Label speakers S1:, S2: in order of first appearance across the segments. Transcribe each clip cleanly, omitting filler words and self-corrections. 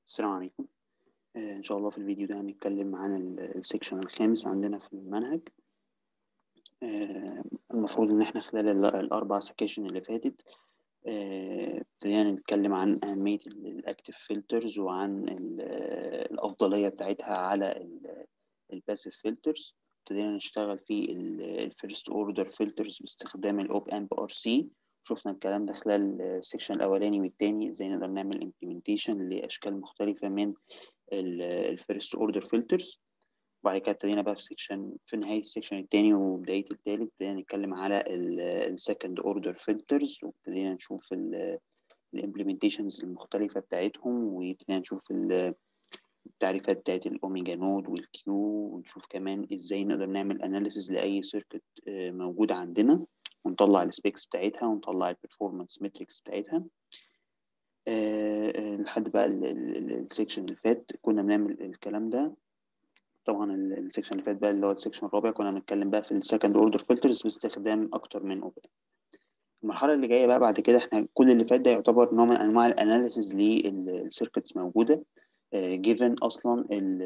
S1: السلام عليكم. إن شاء الله في الفيديو ده هنتكلم عن السكشن الخامس عندنا في المنهج. المفروض إن إحنا خلال الأربع سكاشن اللي فاتت ابتدينا نتكلم عن أهمية الأكتيف فلترز وعن الأفضلية بتاعتها على الباسيف فلترز. ابتدينا نشتغل في الفيرست أوردر فلترز باستخدام الأوب أمب ار سي. شفنا الكلام ده خلال السكشن الأولاني والتاني، إزاي نقدر نعمل إمبلمنتيشن لأشكال مختلفة من الفيرست اوردر فلترز. وبعد كده ابتدينا بقى في نهاية السكشن التاني وبداية التالت ابتدينا نتكلم على السكند اوردر فلترز، وابتدينا نشوف الامبلمنتيشنز المختلفة بتاعتهم، وابتدينا نشوف التعريفات بتاعت الاوميجا نود والكيو، ونشوف كمان ازاي نقدر نعمل اناليسيز لاي سيركت موجودة عندنا، ونطلع السبيكس بتاعتها ونطلع البرفورمانس ماتريكس بتاعتها. لحد بقى السكشن اللي فات كنا بنعمل الكلام ده. طبعا السكشن اللي فات بقى اللي هو السكشن الرابع كنا بنتكلم بقى في السكند اوردر فلترز باستخدام اكتر من اوبن. المرحله اللي جايه بقى بعد كده احنا كل اللي فات ده يعتبر نوع من انواع الاناليسيز للسيركتس موجوده، جيفن اصلا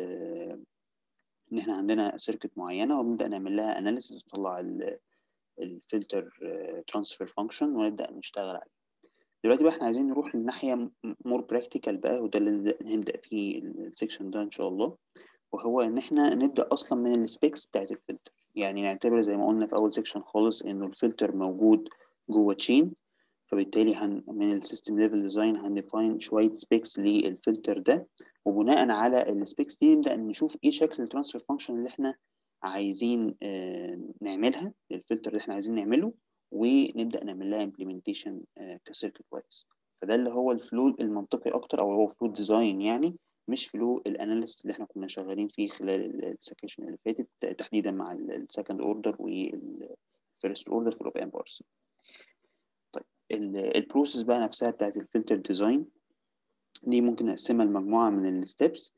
S1: ان احنا عندنا سيركت معينه وبنبدا نعمل لها اناليسيز ونطلع الفلتر ترانسفير فانكشن ونبدا نشتغل عليه. دلوقتي بقى احنا عايزين نروح للناحيه مور براكتيكال بقى، وده اللي هنبدا فيه السكشن ده ان شاء الله، وهو ان احنا نبدا اصلا من السبيكس بتاعت الفلتر. يعني نعتبر زي ما قلنا في اول سيكشن خالص انه الفلتر موجود جوه تشين، فبالتالي من السيستم ليفل ديزاين هنديفاين شويه سبيكس للفلتر ده، وبناء على السبيكس دي نبدا نشوف ايه شكل الترانسفير فانكشن اللي احنا عايزين نعملها للفلتر اللي احنا عايزين نعمله، ونبدا نعمل لها امبلمنتيشن كسيركت وايز. فده اللي هو الفلو المنطقي اكتر، او هو فلو ديزاين يعني، مش فلو الاناليست اللي احنا كنا شغالين فيه خلال السكشن اللي فاتت، تحديدا مع السكند اوردر والفيرست اوردر في الاوب امب ار سي. طيب البروسيس بقى نفسها بتاعت الفلتر ديزاين دي ممكن نقسمها لمجموعه من الستبس،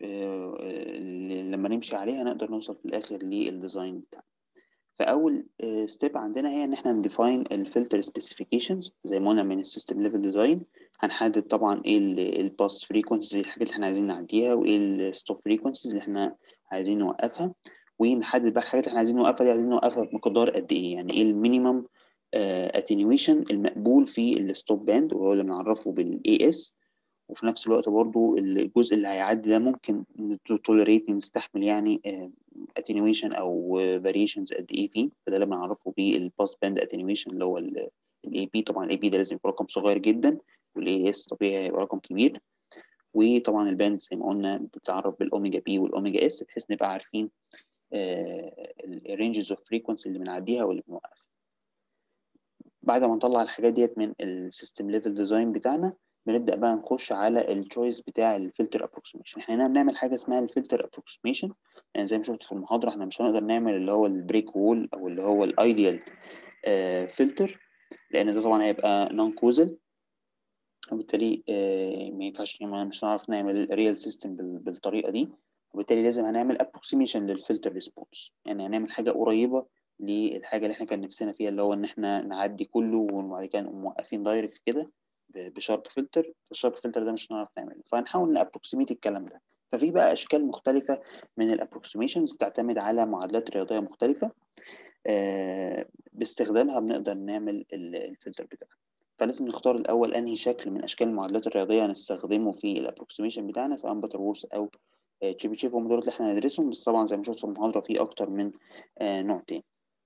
S1: لما نمشي عليها نقدر نوصل في الاخر للديزاين بتاعنا. فاول ستيب عندنا هي ان احنا نديفاين الفلتر سبيسيفيكيشنز زي ما قلنا من السيستم ليفل ديزاين. هنحدد طبعا ايه الباس فريكونسيز، الحاجات اللي احنا عايزين نعديها، وايه الستوب فريكونسيز اللي احنا عايزين نوقفها، ونحدد بقى الحاجات اللي احنا عايزين نوقفها دي عايزين نوقفها بمقدار قد ايه، يعني ايه المينيمم اتنيويشن المقبول في الستوب باند وهو اللي بنعرفه بالاي اس. وفي نفس الوقت برضو الجزء اللي هيعدي ده ممكن توليريت نستحمل يعني اتنيويشن او فاريشنز قد ايه فيه، فده اللي بنعرفه بالباس باند اتنيويشن اللي هو الاي بي. طبعا الاي بي ده لازم يبقى رقم صغير جدا، والاي اس طبيعي هيبقى رقم كبير. وطبعا الباند زي ما قلنا بتتعرف بالاوميجا بي والاوميجا اس، بحيث نبقى عارفين الرينجز اوف فريكونسي اللي بنعديها واللي بنوقفها. بعد ما نطلع الحاجات ديت من السيستم ليفل ديزاين بتاعنا، بنبدا بقى نخش على التشويس بتاع الفلتر ابروكسيميشن. احنا هنا بنعمل حاجه اسمها الفلتر ابروكسيميشن. يعني زي ما شفت في المحاضره احنا مش هنقدر نعمل اللي هو البريك وول او اللي هو الايديال فلتر، لان ده طبعا هيبقى نون كوزل، وبالتالي ما ينفعش، مش هنعرف نعمل ريال سيستم بالطريقه دي. وبالتالي لازم هنعمل ابروكسيميشن للفلتر ريسبونس، يعني هنعمل حاجه قريبه للحاجه اللي احنا كان نفسنا فيها، اللي هو ان احنا نعدي كله وبعد كده نقوم موقفين دايركت كده بشارب فلتر. الشارب فلتر ده مش هنعرف نعمله، فهنحاول نابروكسيميت الكلام ده. ففي بقى اشكال مختلفه من الابروكسيميشنز تعتمد على معادلات رياضيه مختلفه، باستخدامها بنقدر نعمل الفلتر بتاعنا. فلازم نختار الأول أنهي شكل من أشكال المعادلات الرياضية هنستخدمه في الأبروكسيميشن بتاعنا، سواء باترورس أو تشيبيتشيف، هم دول اللي احنا هندرسهم. بس طبعا زي ما شفت في المحاضرة في أكتر من نوع تاني.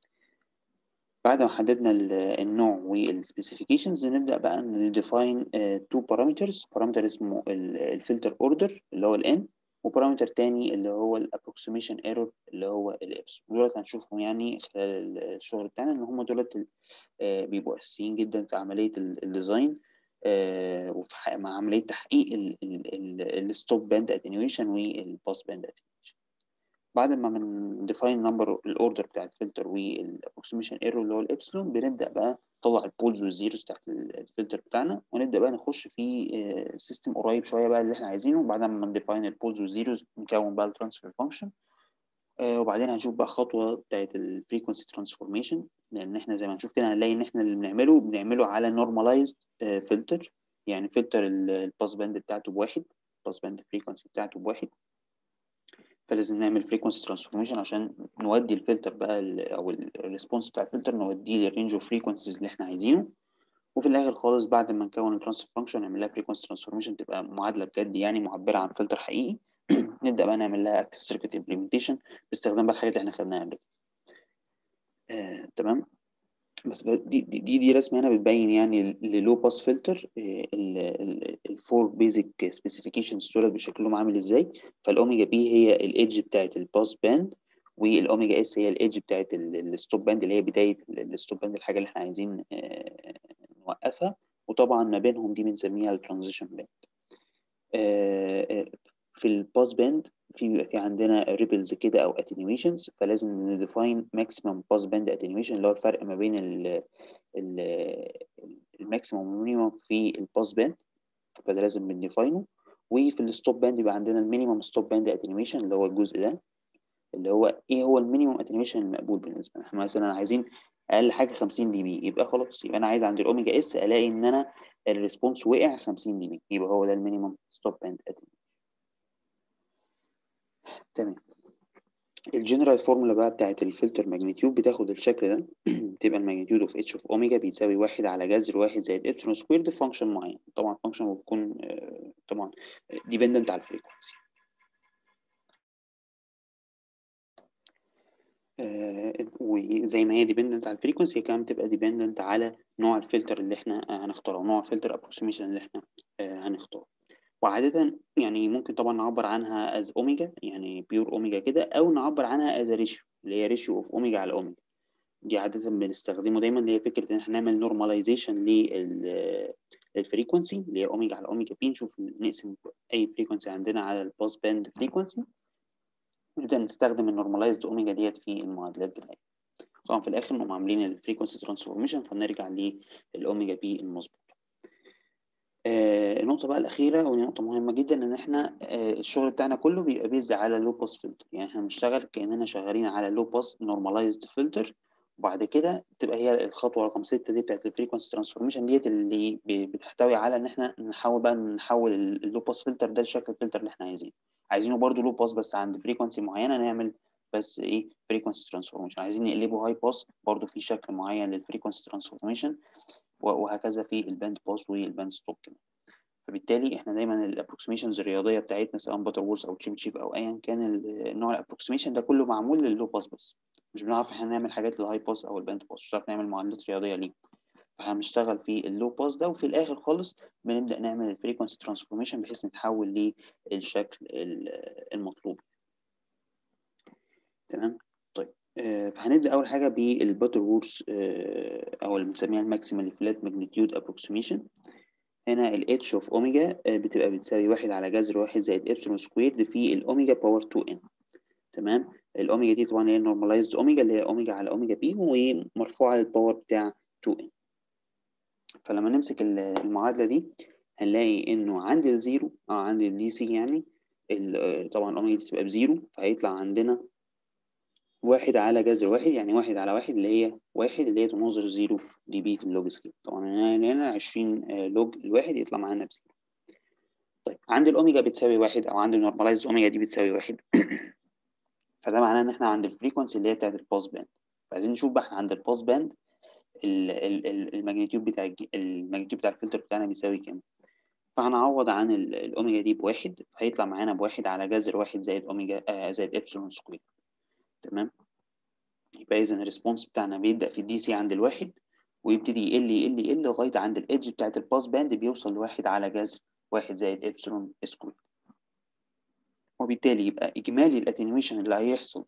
S1: بعد ما حددنا النوع والسبيسيفيكيشنز نبدأ بقى نديفاين تو بارامترز، بارامتر اسمه الفلتر اوردر اللي هو الان، وبارامتر تاني اللي هو الابروكسيميشن ايرور اللي هو الابس. دولت هنشوفهم يعني خلال الشغل بتاعنا ان هم دولت بيبقوا اساسيين جدا في عمليه الديزاين، مع عمليه تحقيق الستوب باند اتنيويشن والباس باند اتنيويشن. بعد ما بنديفاين نمبر الاوردر بتاع الفلتر والابروكسيميشن ايرور اللي هو الابسلون، بنبدا بقى نطلع البولز والزيروز بتاعت الفلتر بتاعنا، ونبدا بقى نخش في سيستم قريب شويه بقى اللي احنا عايزينه. بعد ما نديفاين البولز والزيروز نكون بقى الترانسفير فانكشن، وبعدين هنشوف بقى خطوه بتاعت الفريكونسي ترانسفورميشن، لان احنا زي ما هنشوف كده هنلاقي ان احنا اللي بنعمله على نورماليزد فلتر، يعني فلتر الباس باند بتاعته بواحد. الباس باند فريكونسي بتاعته بواحد، فلازم نعمل فريكونسي ترانسفورميشن عشان نودي الفلتر بقى او الريسبونس بتاع الفلتر نوديه للرينج اوف فريكونسيز اللي احنا عايزينه. وفي الاخر خالص بعد ما نكون الترانسفير فانكشن نعمل لها فريكونسي ترانسفورميشن تبقى معادله بجد يعني معبره عن فلتر حقيقي. نبدا بقى نعمل لها اكتف سيركت امبلمنتيشن باستخدام بقى الحاجات اللي احنا خدناها قبل كده. تمام. بس دي رسمه هنا بتبين يعني اللو باس فلتر الفور بيزك سبيسيفيكيشنز دول بشكلهم عامل ازاي. فالاوميجا بي هي الايدج بتاعت الباس باند، والاوميجا اس هي الايدج بتاعت الستوب باند اللي هي بدايه الستوب باند، الحاجه اللي احنا عايزين نوقفها. وطبعا ما بينهم دي بنسميها الترانزيشن باند. في الباس باند بيبقى في عندنا ريبلز كده او اتنيويشنز، فلازم نديفاين ماكسيمم باس باند اتنيويشن اللي هو الفرق ما بين الماكسيمم والمينيمم في الباس باند، فده لازم بنديفاينه. وفي الستوب باند يبقى عندنا المينيمم ستوب باند اتنيويشن اللي هو الجزء ده، اللي هو ايه هو المينيمم اتنيويشن المقبول بالنسبه لنا. احنا مثلا عايزين اقل حاجه 50 دي بي، يبقى خلاص يبقى انا عايز عند الاوميجا اس الاقي ان انا الريسبونس وقع 50 دي بي، يبقى هو ده المينيمم ستوب باند اتنيويشن. تمام. الجنرال فورمولا بقى بتاعت الفلتر ماجنتيود بتاخد الشكل ده. بتبقى الماجنتيود اوف اتش اوف اوميجا بيساوي 1 على جذر 1 زائد ابسلون سكويرد في فانكشن معين. طبعا الفانكشن بتكون طبعا ديبندنت على الفريكونسي. وزي ما هي ديبندنت على الفريكونسي، هي كمان بتبقى ديبندنت على نوع الفلتر اللي احنا هنختاره، نوع الفلتر ابروكسيميشن اللي احنا هنختاره. وعادة يعني ممكن طبعا نعبر عنها از اوميجا، يعني بيور اوميجا كده، او نعبر عنها از ريشيو اللي هي ريشيو اوف اوميجا على اوميجا. دي عادة بنستخدمه دايما، اللي هي فكرة ان احنا نعمل نورماليزيشن للفريكونسي اللي هي اوميجا على اوميجا بي، نشوف نقسم اي فريكونسي عندنا على الباس باند فريكونسي، ونبدأ نستخدم النورماليزد اوميجا ديت في المعادلات بتاعتنا. طبعا في الاخر نقوم عاملين الفريكونسي ترانسفورميشن فنرجع للاوميجا بي المظبوط. النقطة بقى الأخيرة ودي نقطة مهمة جدا، إن إحنا الشغل بتاعنا كله بيبقى بيزد على لو باس فلتر، يعني إحنا بنشتغل كأننا شغالين على لو باس نورماليزد فلتر. وبعد كده تبقى هي الخطوة رقم 6 دي بتاعت الفريكونسي ترانسفورميشن ديت اللي بتحتوي على إن إحنا نحول اللو باس فلتر ده لشكل الفلتر اللي إحنا عايزينه برضه لو باس بس عند فريكونسي معينة نعمل بس إيه فريكونسي ترانسفورميشن، عايزين نقلبه هاي باس برضه في شكل معين للفريكونسي ترانسفورميشن، وهكذا في الباند باس والباند ستوب كمان. فبالتالي احنا دايما الابروكسيميشنز الرياضيه بتاعتنا سواء باتر وورز او تشيب شيب او ايا كان النوع الابروكسيميشن ده كله معمول لللو باس بس، مش بنعرف احنا نعمل حاجات للهاي باس او الباند باس، مش بنعرف نعمل معادلات رياضيه ليه. فهنشتغل في اللو باس ده، وفي الاخر خالص بنبدا نعمل الفريكونسي ترانسفورميشن بحيث نتحول للشكل المطلوب. تمام. طيب فهنبدا اول حاجه بالباتر وورز او اللي بنسميها الماكسيمال فلات ماجنتيود ابروكسيميشن. هنا ال h of اوميجا بتبقى بتساوي 1 على جذر 1 زائد ابسلون سكويرد في الاوميجا باور 2n. تمام. الاوميجا دي طبعا هي نورماليزد اوميجا اللي هي اوميجا على اوميجا بي، ومرفوعه للباور بتاع 2n. فلما نمسك المعادله دي هنلاقي انه عند الزيرو عند الدي سي يعني طبعا الاوميجا دي تبقى بزيرو، فهيطلع عندنا 1 على جذر 1، يعني 1 على 1 اللي هي 1 اللي هي تناظر 0 دي بي في اللوج سكيل. طبعا هنا 20 لوج الواحد يطلع معانا بزيرو. طيب عند الاوميجا بتساوي 1 او عند النورماليزد اوميجا دي بتساوي 1 فده معناه ان احنا عند الفريكونسي اللي هي بتاعت الباس باند. فعايزين نشوف بقى احنا عند الباس باند الماجنتيود بتاع الفلتر بتاعنا بيساوي كام. فهنعوض عن الاوميجا دي بواحد، فهيطلع معانا بواحد على جذر 1 زائد اوميجا زائد ابسلون سكوير. تمام. يبقى اذا الريسبونس بتاعنا بيبدا في الدي سي عند الواحد، ويبتدي يقل لغايه عند الايدج بتاعت الباس باند بيوصل لواحد على جذر 1 زائد ابسلون سكوير. وبالتالي يبقى اجمالي الاتنيويشن اللي هيحصل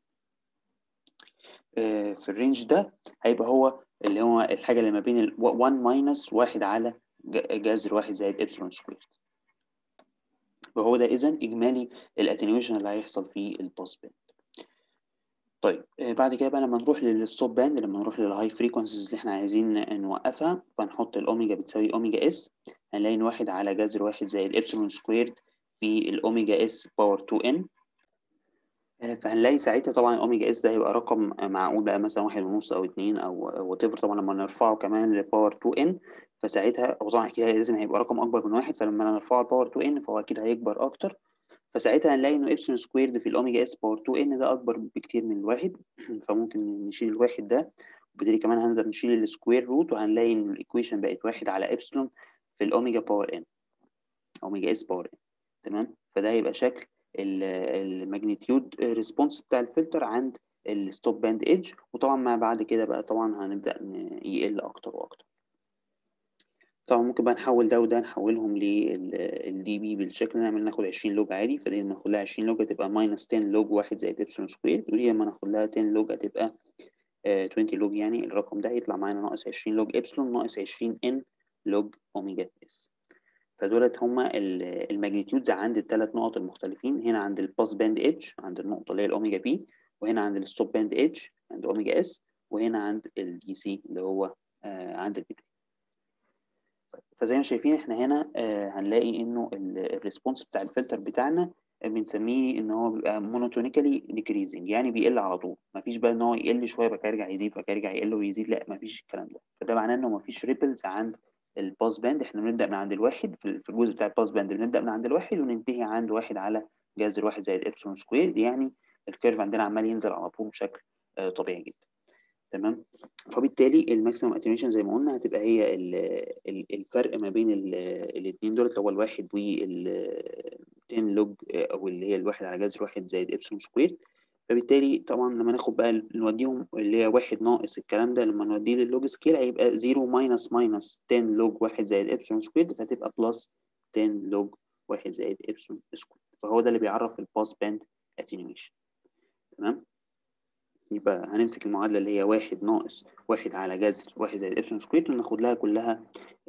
S1: في الرينج ده هيبقى هو اللي هو الحاجه اللي ما بين 1 ماينس 1 على جذر 1 زائد ابسلون سكوير. وهو ده اذا اجمالي الاتنيويشن اللي هيحصل في الباس باند. طيب بعد كده بقى لما نروح للستوب باند، لما نروح للهاي فريكونسيز اللي احنا عايزين نوقفها، فنحط الاوميجا بتساوي اوميجا اس، هنلاقي ان 1 على جذر 1 زائد ابسلون سكوير في الاوميجا اس باور 2n. فهنلاقي ساعتها طبعا الاوميجا اس ده هيبقى رقم معقول بقى، مثلا 1.5 او 2 او وات ايفر، طبعا لما نرفعه كمان لباور 2n فساعتها هو طبعا اكيد لازم هيبقى رقم اكبر من 1، فلما نرفعه الباور 2 n فهو اكيد هيكبر اكتر، فساعتها هنلاقي انه ابسلون سكويرد في الاوميجا اس باور 2 n ده اكبر بكتير من الواحد. فممكن نشيل الواحد ده، وبالتالي كمان هنقدر نشيل السكوير روت، وهنلاقي ان الايكويشن بقت 1 على ابسلون في الاوميجا باور n، اوميجا اس باور n. تمام. فده هيبقى شكل الماجنتيود ريسبونس بتاع الفلتر عند الستوب باند ايدج. وطبعا ما بعد كده بقى طبعا هنبدا يقل اكتر واكتر. طبعا ممكن بقى نحول ده وده، نحولهم للدي بي بالشكل ده، ناخد 20 لوج عادي. فدي لما ناخد لها 20 لوج هتبقى ماينس 10 لوج 1 زائد ابسلون سكوير، ودي لما ناخد لها 10 لوج هتبقى 20 لوج، يعني الرقم ده هيطلع معانا ناقص 20 لوج ابسلون ناقص 20 ان لوج اوميجا اس. فدولت هما الماجنتيودز عند الثلاث نقط المختلفين، هنا عند الباس باند ايدج عند النقطه اللي هي الاوميجا بي، وهنا عند الستوب باند ايدج عند اوميجا اس، وهنا عند الدي سي اللي هو عند البي. فزي ما شايفين احنا هنا هنلاقي انه الريسبونس بتاع الفلتر بتاعنا بنسميه ان هو بيبقى مونوتونيكالي ديكريزنج، يعني بيقل على طول، مفيش بقى ان هو يقل شويه بقى يرجع يزيد بقى يرجع يقل ويزيد، لا مفيش الكلام ده. فده معناه انه مفيش ريبلز عند الباس باند. احنا بنبدا من عند الواحد في الجزء بتاع الباس باند، بنبدا من عند الواحد وننتهي عند 1 على جذر 1 زائد ابسلون سكوير، يعني الكيرف عندنا عمال ينزل على طول بشكل طبيعي جدا. تمام. فبالتالي الماكسيمم اتنيويشن زي ما قلنا هتبقى هي الفرق ما بين الاثنين دول، اللي هو الواحد وال 10 لوج، او اللي هي الواحد على جذر 1 زائد ابسلون سكوير. فبالتالي طبعا لما ناخد بقى نوديهم اللي هي واحد ناقص الكلام ده، لما نوديه لللوج سكيل هيبقى 0 ماينس 10 لوج 1 زائد ابسلون سكوير، فتبقى بلس 10 لوج 1 زائد ابسلون سكوير. فهو ده اللي بيعرف الباس باند اتنيويشن. تمام. يبقى هنمسك المعادلة اللي هي 1 ناقص 1 على جذر 1 زائد ابسلون سكوير، وناخد لها كلها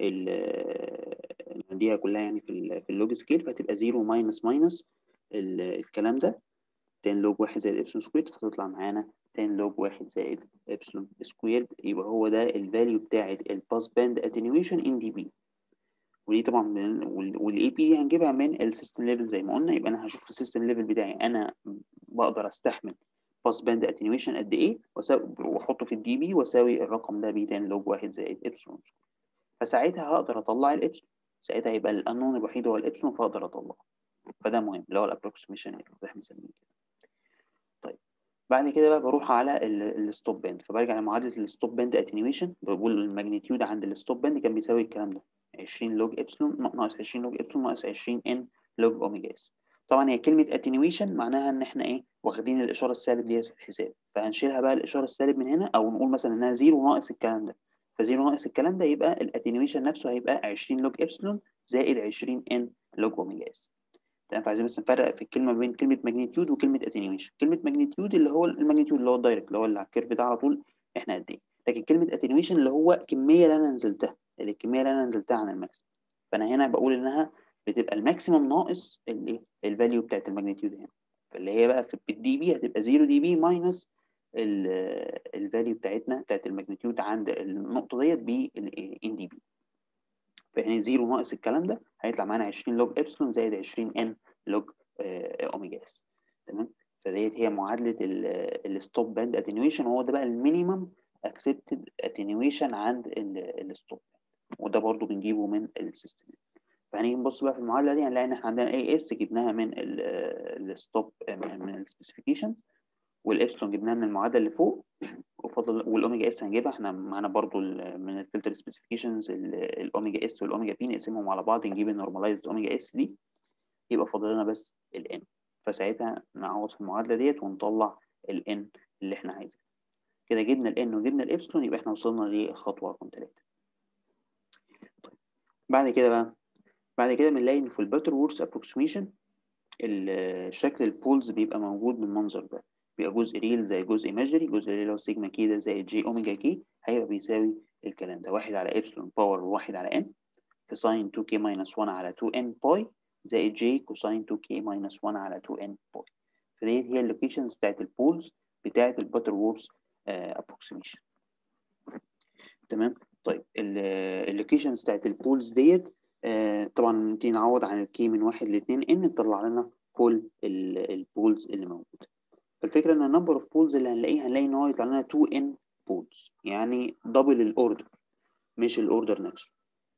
S1: نديها كلها يعني في اللوج سكيل، فهتبقى 0 ماينس الكلام ده 10 لوج 1 زائد ابسلون سكوير، فتطلع معانا 10 لوج 1 زائد ابسلون سكوير. يبقى هو ده الفاليو بتاعت الباس باند اتنيويشن ان دي بي. ودي طبعا والاي بي دي هنجيبها من السيستم ليفل زي ما قلنا. يبقى انا هشوف في السيستم ليفل بتاعي انا بقدر استحمل باس باند اتنيويشن قد ايه، واحطه في الدي بي واساوي الرقم ده ب 10 لوج 1 زائد ابسلون سكوير. فساعتها هقدر اطلع الابسلون، ساعتها يبقى الانون الوحيد هو الابسلون، فاقدر اطلعه. فده مهم اللي هو الابروكسيميشن اللي احنا بنسميه كده. طيب بعد كده بقى بروح على الستوب باند، فبرجع لمعادله الستوب باند اتنيويشن، بقول الماجنتيود عند الستوب باند كان بيساوي الكلام ده 20 لوج ابسلون ناقص 20 لوج ابسلون ناقص 20 ان لوج اوميجا اس. طبعا هي كلمه اتنيويشن معناها ان احنا ايه واخدين الاشاره السالب ديت في الحساب، فهنشيلها بقى الاشاره السالب من هنا، او نقول مثلا انها 0 ناقص الكلام ده. ف0 ناقص الكلام ده يبقى الاتنيويشن نفسه هيبقى 20 لوج ابسلون زائد 20 ان لوج اوميجا اس. تمام. فعايزين بس نفرق في الكلمه بين كلمه ماجنتيود وكلمه اتنيويشن. كلمه ماجنتيود اللي هو الماجنتيود اللي هو الدايركت، اللي هو اللي على الكيرف ده على طول احنا قد ايه. لكن كلمه اتنيويشن اللي هو الكميه اللي انا نزلتها، الكميه اللي انا نزلتها عن الماكسيمم. فانا هنا بقول انها بتبقى الماكسيمم ناقص الايه الفاليو بتاعت الماجنتيود هنا. فاللي هي بقى في الدي بي هتبقى 0 دي بي ماينس الفاليو بتاعتنا بتاعت الماجنتيود عند النقطه ديت بالان دي بي. فيعني 0 ناقص الكلام ده هيطلع معانا 20 لوج ابسلون زائد 20 ان لوج اوميجا اس. تمام. فديت هي معادله الستوب باند اتنيويشن، وهو ده بقى المينيمم اكسبتد اتنيويشن عند الستوب، وده برضو بنجيبه من السيستم. فهنيجي نبص بقى في المعادله دي هنلاقي ان احنا عندنا اي اس جبناها من الستوب من السبيسيفيكيشن، والابسلون جبناها من المعادله اللي فوق، وفضل والاوميجا اس هنجيبها احنا معانا برضو من الفلتر سبيسيفيكيشنز الاوميجا اس والاوميجا بي، نقسمهم على بعض نجيب النورماليزد اوميجا اس دي، يبقى فاضل لنا بس الان. فساعتها نعوض في المعادله ديت ونطلع الان اللي احنا عايزينه. كده جبنا الان وجبنا الابسلون، يبقى احنا وصلنا للخطوه رقم 3. طيب بعد كده بنلاقي ان في الباتر وورث ابروكسيميشن الشكل البولز بيبقى موجود بالمنظر ده، بيبقى جزء ريل زي جزء ايماجري. جزء ريل اللي هو سيجما كي ده زائد جي اوميجا كي هيبقى بيساوي الكلام ده 1 على ابسلون باور 1 على ان في ساين 2 كي ماينس 1 على 2 ان باي زائد جي كوساين 2 كي ماينس 1 على 2 ان باي. فديت هي اللوكيشنز بتاعت البولز بتاعت الباتر وورث ابروكسيميشن. تمام. طيب اللوكيشنز بتاعت البولز ديت طبعا نبتدي نعوض عن الكي من 1 ل 2 ان تطلع لنا كل البولز اللي موجوده. فالفكره ان النمبر اوف بولز اللي هنلاقي ان هو يطلع لنا 2 ان بولز، يعني دبل الاوردر مش الاوردر نفسه.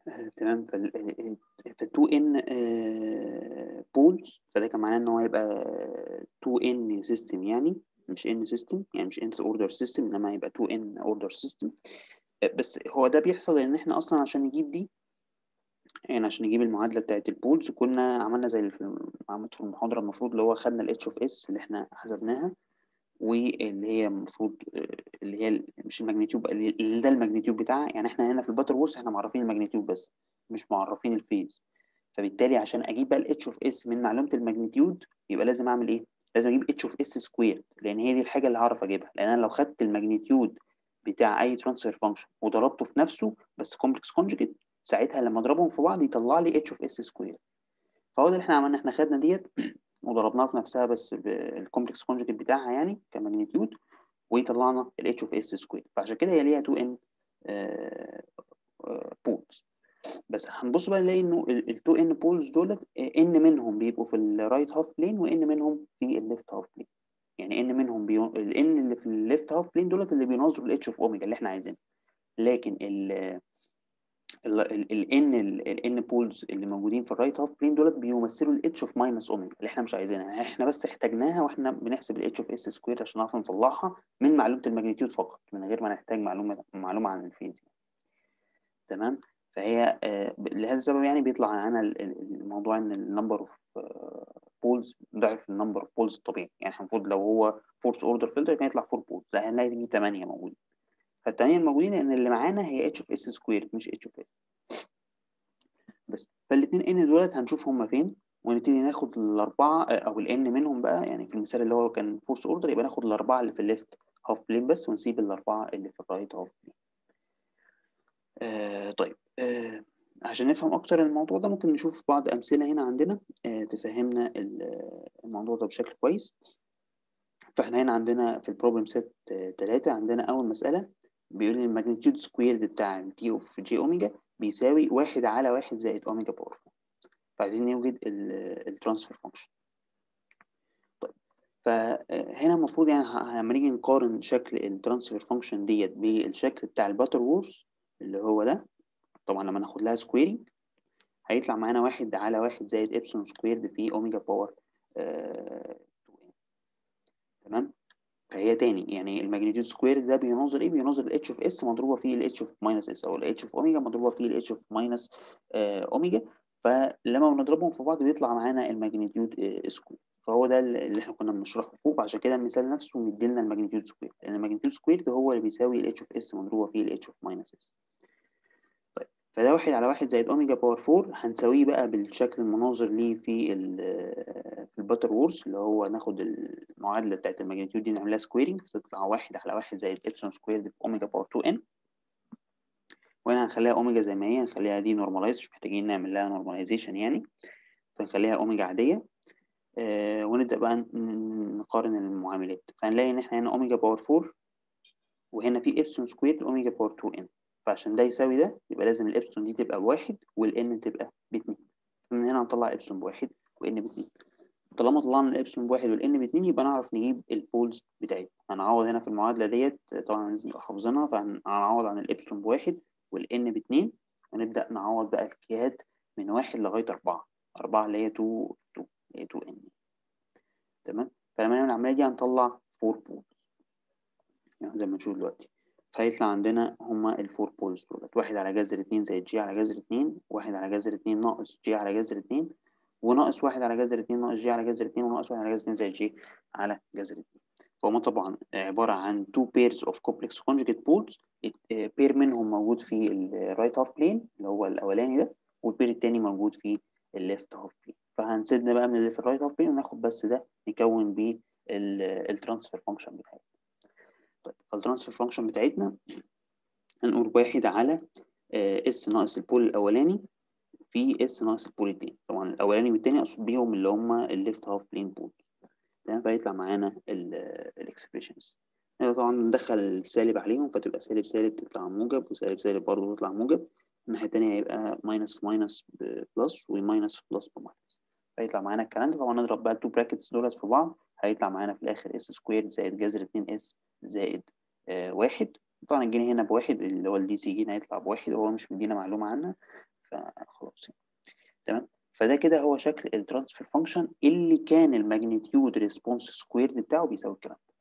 S1: تمام. فال 2n بولز، فده كان معناه ان هو هيبقى 2n سيستم، يعني مش n سيستم، يعني مش n اوردر سيستم، انما هيبقى 2n اوردر سيستم. بس هو ده بيحصل لان احنا اصلا عشان نجيب دي، يعني عشان نجيب المعادله بتاعت البولز كنا عملنا زي اللي عملت في المحاضره، المفروض اللي هو خدنا الاتش اوف اس اللي احنا حسبناها، واللي هي المفروض اللي هي مش الماجنتيود بقى، اللي ده الماجنتيود بتاعها. يعني احنا هنا في الباتر وورس احنا معرفين الماجنتيود بس، مش معرفين الفيز. فبالتالي عشان اجيب بقى الاتش اوف اس من معلومه الماجنتيود، يبقى لازم اعمل ايه؟ لازم اجيب اتش اوف اس سكوير، لان هي دي الحاجه اللي هعرف اجيبها. لان انا لو خدت الماجنتيود بتاع اي ترانسفير فانكشن وضربته في نفسه بس كومبلكس كونجكت، ساعتها لما اضربهم في بعض يطلع لي اتش اوف اس سكوير. فهو ده اللي احنا عملنا، احنا خدنا ديت وضربناها في نفسها بس بالكومبلكس كونجكت بتاعها يعني كماجنتيود، وطلعنا الاتش اوف اس سكوير. فعشان كده هي ليها 2 ان بولز. بس هنبص بقى نلاقي انه ال 2 ان بولز دولت ان منهم بيبقوا في الرايت هاف بلين، وان منهم في الليفت هاف بلين. يعني ان منهم الان اللي في الليفت هاف بلين دولت اللي بينظروا الاتش اوف اوميجا اللي احنا عايزينه، لكن الان بولز اللي موجودين في الرايت هاف بلين دولت بيمثلوا الاتش اوف ماينس اوميجا اللي احنا مش عايزينها. يعني احنا بس احتاجناها واحنا بنحسب الاتش اوف اس سكوير عشان نعرف نطلعها من معلومه الماجنتيود فقط، من غير ما نحتاج معلومه عن الفيز. تمام. فهي لهذا السبب يعني بيطلع معانا الموضوع ان النمبر اوف بولز ضعف النمبر اوف بولز الطبيعي. يعني المفروض لو هو فورس اوردر فلتر كان يطلع 4 بولز، لا هنلاقي دي 8 موجودين. فال8 الموجودين لان اللي معانا هي اتش اوف اس سكوير مش اتش اوف اس بس. فالاثنين ان دولت هنشوف هم فين، ونبتدي ناخد الاربعه او الان منهم بقى. يعني في المثال اللي هو كان فورس اوردر يبقى ناخد الاربعه اللي في الليفت هاف بلين بس، ونسيب الاربعه اللي في الرايت هاف بلين. طيب، عشان نفهم اكتر الموضوع ده ممكن نشوف بعض امثله هنا عندنا تفهمنا الموضوع ده بشكل كويس. فاحنا هنا عندنا في البروبلم سيت 3 عندنا اول مساله بيقول لي الماجنتيود سكويرد بتاع التي اوف جي اوميجا بيساوي 1 على 1 زائد اوميجا باور 4. فعايزين نوجد الترانسفير فانكشن. طيب، فهنا المفروض يعني لما نيجي نقارن شكل الترانسفير فانكشن ديت بالشكل بتاع الباتر وورز اللي هو ده، طبعا لما ناخد لها سكويرنج هيطلع معانا 1 على 1 زائد إبسلون سكويرد في أوميجا باور 2 n. تمام. فهي تاني يعني الماجنتيود سكوير ده بينظر ايه؟ بينظر الاتش اوف اس مضروبه في الاتش اوف ماينس اس، او الاتش اوف اوميجا مضروبه في الاتش اوف ماينس اوميجا. فلما بنضربهم في بعض بيطلع معانا الماجنتيود سكوير. فهو ده اللي احنا كنا بنشرحه فوق. عشان كده المثال نفسه مديلنا الماجنتيود سكوير، لان الماجنتيود سكوير ده هو اللي بيساوي الاتش اوف اس مضروبه في الاتش اوف ماينس اس. فده 1 على 1 زائد اوميجا باور 4 هنساويه بقى بالشكل المناظر ليه في الباتر وورز، اللي هو ناخد المعادله بتاعت الماجنتيود دي نعملها سكويرنج فتطلع 1 على 1 زائد ابسلون سكويرد في اوميجا باور 2 n. وهنا هنخليها اوميجا زي ما هي، هنخليها دي نورماليز، مش محتاجين نعمل لها نورماليزيشن يعني، فنخليها اوميجا عاديه. ونبدا بقى نقارن المعاملات. فهنلاقي ان احنا هنا اوميجا باور 4 وهنا في ابسلون سكويرد اوميجا باور 2 n. فعشان ده يساوي ده يبقى لازم الابسلون دي تبقى بواحد والان تبقى باتنين. من هنا هنطلع ابسلون بواحد وان باتنين. طالما طلعنا الابسلون بواحد والان باتنين يبقى نعرف نجيب البولز بتاعتنا. هنعوض هنا في المعادله ديت، طبعا لازم نبقى حافظينها، فهنعوض عن الابسلون بواحد والان باتنين، ونبدا نعوض بقى الكيات من 1 لغايه 4. 4 اللي هي 2 2 اللي هي 2 ان. تمام. فلما نعمل العمليه دي هنطلع 4 بولز يعني زي ما نشوف دلوقتي. فهيطلع عندنا هما الفور بولز دولت 1 على جذر 2 زائد جي على جذر 2، 1 على جذر 2 ناقص جي على جذر 2، وناقص 1 على جذر 2 ناقص جي على جذر 2، وناقص 1 على جذر 2 زائد جي على جذر 2. فهم طبعا عبارة عن 2 pairs of complex conjugate poles. بير منهم موجود في الرايت هاف بلين اللي هو الأولاني ده، والبير التاني موجود في الليفت هاف بلين. فهنسيبنا بقى من اللي في الرايت هاف بلين وناخد بس ده نكون بيه الترانسفير فانكشن بتاعتنا. طيب، الترانسفير فانكشن بتاعتنا هنقول 1 على اس ناقص البول الأولاني في اس ناقص البول التاني. طبعا الأولاني والتاني أقصد بيهم اللي هم الليفت هاف بلين بول. تمام. فيطلع معانا الاكسبريشنز. طبعا ندخل السالب عليهم فتبقى سالب سالب تطلع موجب، وسالب سالب برضه تطلع موجب. الناحية التانية هيبقى ماينس في ماينس بلس، وماينس في بلس بماينس. فيطلع معانا الكلام ده. طبعا نضرب بقى التو براكتس دولت في بعض هيطلع معانا في الآخر اس سكوير زائد جذر 2 اس زائد 1. طبعا الجنيه هنا بواحد اللي هو الدي سي جي هيطلع بواحد وهو مش مدينا معلومة عنها، فخلاص تمام. فده كده هو شكل الترانسفير فانكشن اللي كان الماجنتيود ريسبونس سكويرد بتاعه بيساوي الكلام ده.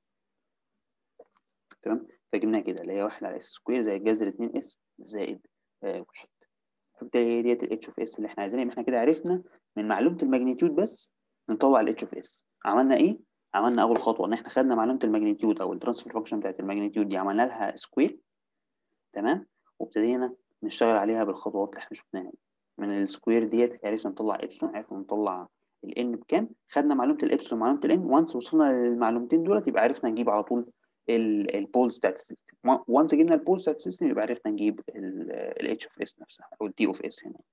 S1: تمام. فجبناها كده اللي هي 1 على اس سكوير زائد جذر 2 اس زائد 1. فبالتالي هي ديت الاتش اوف اس اللي احنا عايزينها. يبقى احنا كده عرفنا من معلومه الماجنتيود بس نطلع الاتش اوف اس. عملنا ايه؟ عملنا اول خطوه ان احنا خدنا معلومه الماجنتيود او الترانسفير فانكشن بتاعت الماجنتيود دي عملنا لها سكوير. تمام. وابتدينا نشتغل عليها بالخطوات اللي احنا شفناها دي. من السكوير ديت عرفنا نطلع ابسلون، عرفنا نطلع الان بكام، خدنا معلومه الابسلون ومعلومه الان. وانس وصلنا للمعلومتين دولت يبقى عرفنا نجيب على طول البولز بتاعت السيستم. وانس جبنا البولز بتاعت السيستم يبقى عرفنا نجيب الاتش اوف اس نفسها او التي اوف اس هنا.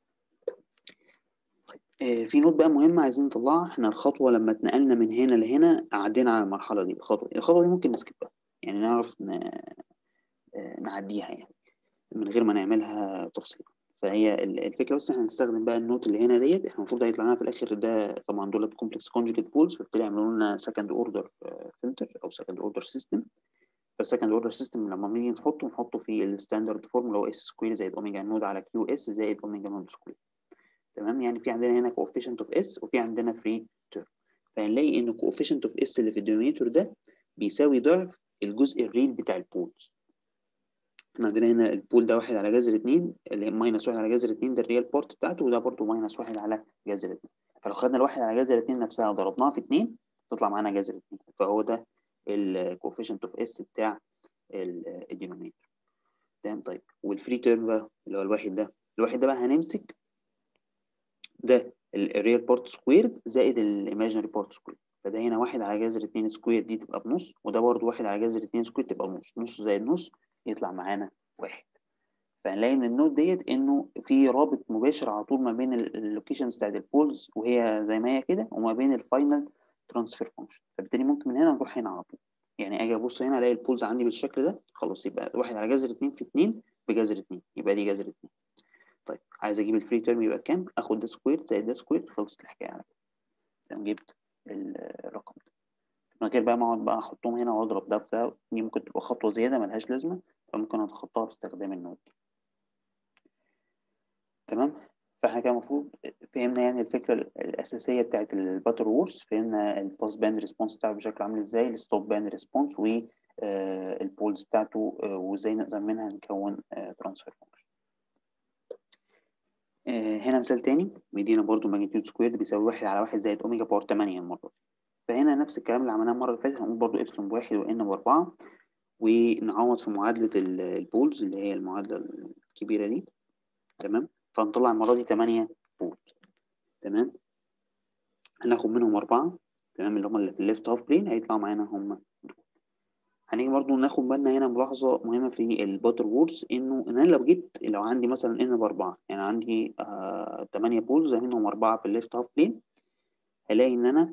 S1: في نوت بقى مهمه عايزين نطلعها. احنا الخطوه لما اتنقلنا من هنا لهنا عدينا على المرحله دي. الخطوه دي ممكن نسكبها، يعني نعرف نعديها يعني من غير ما نعملها تفصيل. فهي الفكره بس احنا هنستخدم بقى النوت اللي هنا ديت. احنا المفروض هيطلع لنا في الاخر ده طبعا دولت كومبلكس كونجوجيت بولز، فبالتالي يعملوا لنا سكند اوردر فلتر او سكند اوردر سيستم. فالسكند اوردر سيستم لما نيجي نحطه في الستاندرد فورم اللي هو اس سكوير زائد اوميجا نود على كيو اس زائد اوميجا نود سكوير. تمام. يعني في عندنا هنا كوفيشنت اوف اس وفي عندنا فري تيرم. فهنلاقي ان كوفيشنت اوف اس اللي في الدينومينيتور ده بيساوي ضعف الجزء الريل بتاع البولز. احنا عندنا هنا البول ده 1 على جذر 2 اللي هي ماينس 1 على جذر 2 ده الريال بارت بتاعته، وده برضه ماينس 1 على جذر 2. فلو خدنا الواحد على جذر 2 نفسها وضربناها في 2 تطلع معانا جذر 2. فهو ده الكوفيشنت اوف اس بتاع الدينومينيتور. تمام. طيب والفري تيرم بقى اللي هو الواحد ده بقى هنمسك ده الريال بارت سكويرد زائد الايماجينري بارت سكويرد. فده هنا 1 على جذر 2 سكوير دي تبقى بنص، وده برضه 1 على جذر 2 سكوير تبقى بنص. نص زائد نص يطلع معانا 1. فهنلاقي من النوت ديت انه في رابط مباشر على طول ما بين اللوكيشنز بتاعت البولز وهي زي ما هي كده وما بين الفاينل ترانسفير فانكشن. فبالتالي ممكن من هنا نروح هنا على طول. يعني اجي ابص هنا الاقي البولز عندي بالشكل ده، خلاص يبقى 1 على جذر 2 في 2 بجذر 2 يبقى دي جذر 2. طيب عايز اجيب الفري تيرم يبقى كام؟ اخد ده سكوير زائد ده سكوير، خلصت الحكايه على كده. تمام. جبت الرقم ده من غير بقى ما اقعد بقى احطهم هنا واضرب ده بتاع. دي ممكن تبقى خطوه زياده ملهاش لازمه، فممكن اتخطاها باستخدام النوت دي. تمام. فاحنا كده المفروض فهمنا يعني الفكره الاساسيه بتاعت الباتر وورز. فهمنا الباس باند ريسبونس بتاعه بشكل عامل ازاي، الستوب باند ريسبونس والبولز بتاعته، وازاي نقدر منها نكون ترانسفير فانكشن. هنا مثال تاني بيدينا برضو ماجنتيود سكوير بيساوي 1 على 1 زائد اوميجا باور 8 المره دي. فهنا نفس الكلام اللي عملناه المره اللي فاتت، هنقول برضو ابسلون ب1 وان ب4 ونعوض في معادله البولز اللي هي المعادله الكبيره دي. تمام. فنطلع المره دي 8 بول. تمام. هناخد منهم 4. تمام. اللي هم اللي في الليفت هاف بلين هيطلعوا معانا هم دول. هنيجي برضو ناخد بالنا هنا ملاحظة مهمة في الباتر وورز، إن أنا لو عندي مثلا إن ب4 يعني عندي 8 بولز منهم 4 في الليفت هاف بلين، هلاقي إن أنا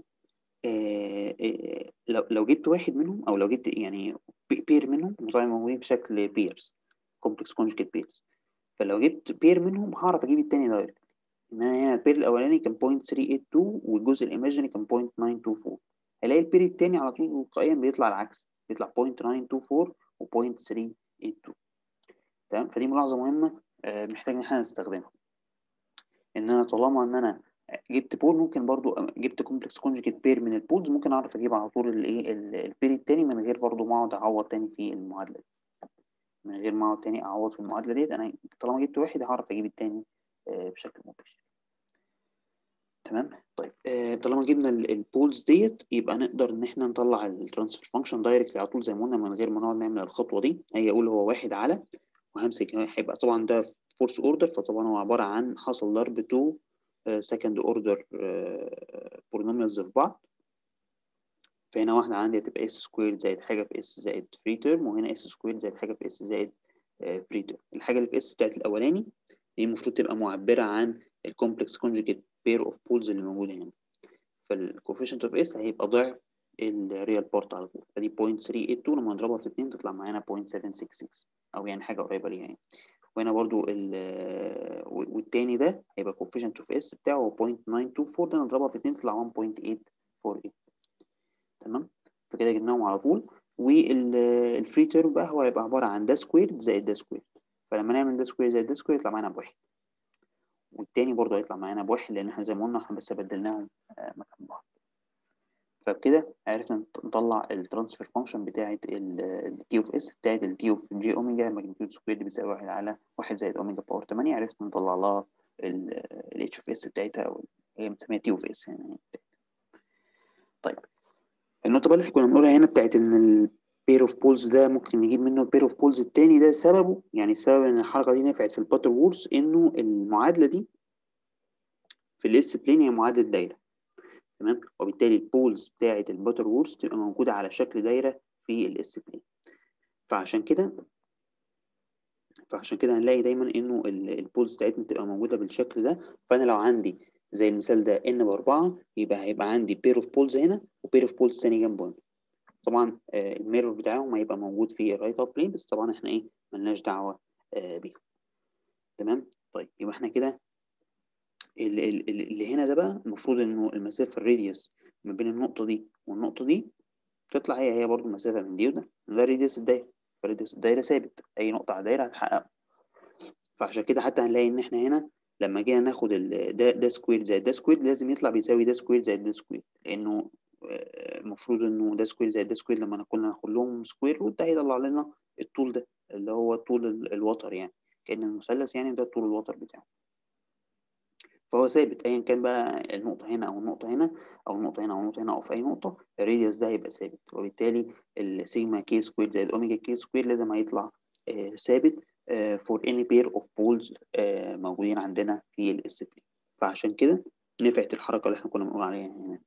S1: لو جبت واحد منهم أو لو جبت يعني بير منهم، طبعا موجودين في شكل بيرز كومبلكس كونجكت بيرز. فلو جبت بير منهم هعرف أجيب التاني دايركت. ان انا هنا البير الاولاني كان 0.382 والجزء الايماجيني كان 0.924. هلاقي البير الثاني على طول تلقائيا بيطلع العكس، بيطلع 0.924 و 0.382. تمام. فدي ملاحظه مهمه محتاج ان احنا نستخدمها. ان انا طالما ان انا جبت بول ممكن برضو جبت كومبلكس كونجكت بير من البولز ممكن اعرف اجيب على طول الايه البير الثاني من غير برضو ما اقعد اعوض تاني في المعادله دي. من غير ما اقعد تاني اعوض في المعادله ديت، انا طالما جبت واحد هعرف اجيب الثاني بشكل مباشر. تمام. طيب طالما جبنا البولز ديت يبقى نقدر ان احنا نطلع الترانسفير فانكشن دايركت على طول زي ما قلنا من غير ما نقعد نعمل الخطوه دي. هي اقول هو 1 على وهمسك هيبقى طبعا ده فورس اوردر، فطبعا هو عباره عن حصل ضرب 2 سكند اوردر بولينوميالز في بعض. فهنا واحده عندي هتبقى اس سكوير زائد حاجه في اس زائد فري تيرم، وهنا اس سكوير زائد حاجه في اس زائد فري تيرم. الحاجه اللي في اس بتاعت الاولاني دي المفروض تبقى معبره عن الكومبلكس كونجكت بير اوف بولز اللي موجوده هنا. فالكوفيشنت اوف اس هيبقى ضعف الريال بارت على طول. فدي 0.382 لما نضربها في 2 تطلع معانا 0.766 او يعني حاجه قريبه ليها يعني. وهنا برضو والتاني ده هيبقى كوفيشنت اوف اس بتاعه 0.924 ده نضربها في 2 تطلع 1.848. تمام. فكده جبناهم على طول. والفري تيرم بقى هو هيبقى عباره عن ده سكوير زائد ده سكوير. فلما نعمل ده سكوير زائد ده سكوير يطلع معانا بواحد. والتاني برضه هيطلع معانا بواحد، لان احنا زي ما قلنا احنا بس بدلناهم مكان بعض. فبكده عرفنا نطلع الترانسفير فانكشن بتاعت التي اوف اس بتاعت التي اوف جي اوميجا ماجنتيود سكوير بيساوي 1 على 1 زائد اوميجا باور 8. عرفنا نطلع لها الاتش اوف اس بتاعتها، او هي بنسميها تي اوف اس يعني. طيب النقطة بقى اللي احنا كنا بنقولها هنا بتاعت ان البير اوف بولز ده ممكن نجيب منه البير اوف بولز التاني، ده سببه يعني السبب ان الحركة دي نفعت في الباتر وورس انه المعادلة دي في الاس بلين هي معادلة دايرة، تمام، وبالتالي البولز بتاعة الباتر وورس تبقى موجودة على شكل دايرة في الاس بلين. فعشان كده هنلاقي دايما انه البولز بتاعتنا تبقى موجودة بالشكل ده. فانا لو عندي زي المثال ده ان ب4 يبقى هيبقى عندي بير اوف بولز هنا وبير اوف بولز تاني جنبهم. طبعا الميرور بتاعهم هيبقى موجود في الرايت اوف بلين، بس طبعا احنا ايه ملناش دعوة بيهم. تمام. طيب يبقى احنا كده اللي هنا ده بقى المفروض انه المسافة الراديوس ما بين النقطة دي والنقطة دي تطلع هي برضو المسافة من دي وده، ده راديوس الدايرة. فراديوس الدايرة ثابت، أي نقطة على الدايرة هتحققه. فعشان كده حتى هنلاقي إن إحنا هنا لما جينا ناخد ده سكوير زائد ده سكوير لازم يطلع بيساوي ده سكوير زائد ده سكوير، لأنه المفروض إنه ده سكوير زائد ده سكوير لما كنا ناخد لهم سكوير روت ده هيطلع لنا الطول ده اللي هو طول الوتر، يعني كأن المثلث يعني ده طول الوتر بتاعه. فهو ثابت ايا كان بقى النقطه هنا او النقطه هنا او النقطه هنا او النقطه هنا او في اي نقطه، الراديوس ده هيبقى ثابت، وبالتالي السيجما كي سكوير زائد اوميجا كي سكوير لازم هيطلع ثابت for any pair of poles موجودين عندنا في الاس بي. فعشان كده نفعت الحركه اللي احنا كنا بنقول عليها هنا.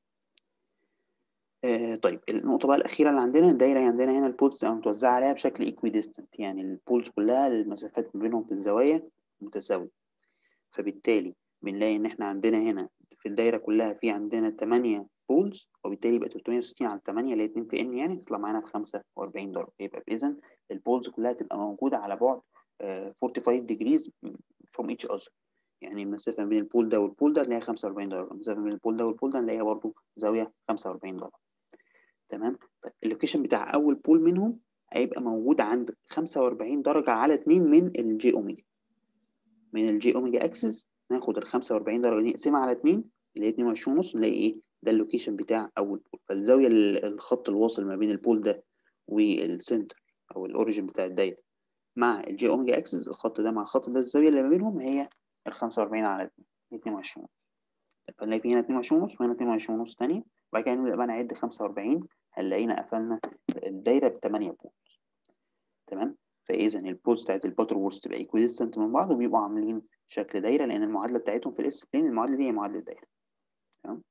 S1: طيب النقطه بقى الاخيره اللي عندنا الدايره عندنا هنا البولز متوزعه عليها بشكل ايكويديستنت، يعني البولز كلها المسافات ما بينهم في الزوايا متساويه. فبالتالي بنلاقي ان احنا عندنا هنا في الدايره كلها في عندنا 8 بولز، وبالتالي يبقى 360 على 8 اللي هي 2 في ان يعني تطلع معانا ب 45 درجه. يبقى اذا البولز كلها تبقى موجوده على بعد 45 degrees from each other، يعني المسافه بين البول ده والبول ده نلاقيها 45 درجه، المسافه بين البول ده والبول ده نلاقيها برضه زاويه 45 درجه. تمام. طيب اللوكيشن بتاع اول بول منهم هيبقى موجود عند 45 درجه على 2 من الجي اوميجا. من الجي اوميجا اكسس ناخد ال 45 درجه دي نقسمها على 2 اللي هي 22 ونص، نلاقي ايه ده اللوكيشن بتاع اول بول. فالزاويه الخط الواصل ما بين البول ده والسنتر او الاوريجن بتاع الدايره مع الجي اوميجا اكسس، الخط ده مع الخط ده الزاويه اللي ما بينهم هي ال 45 على 2 22 ونص. فنلاقي في هنا 22 ونص وهنا 22 ونص ثانيه، وبعد كده نبدا بقى نعد 45 هنلاقينا قفلنا الدايره ب 8 بول. تمام. فاذا البولز بتاعت الباتر وورز تبقى ايكويديستنت من بعض وبيبقوا عاملين شكل دايره، لان المعادله بتاعتهم في الاس بلين المعادله دي هي معادله دايره. تمام.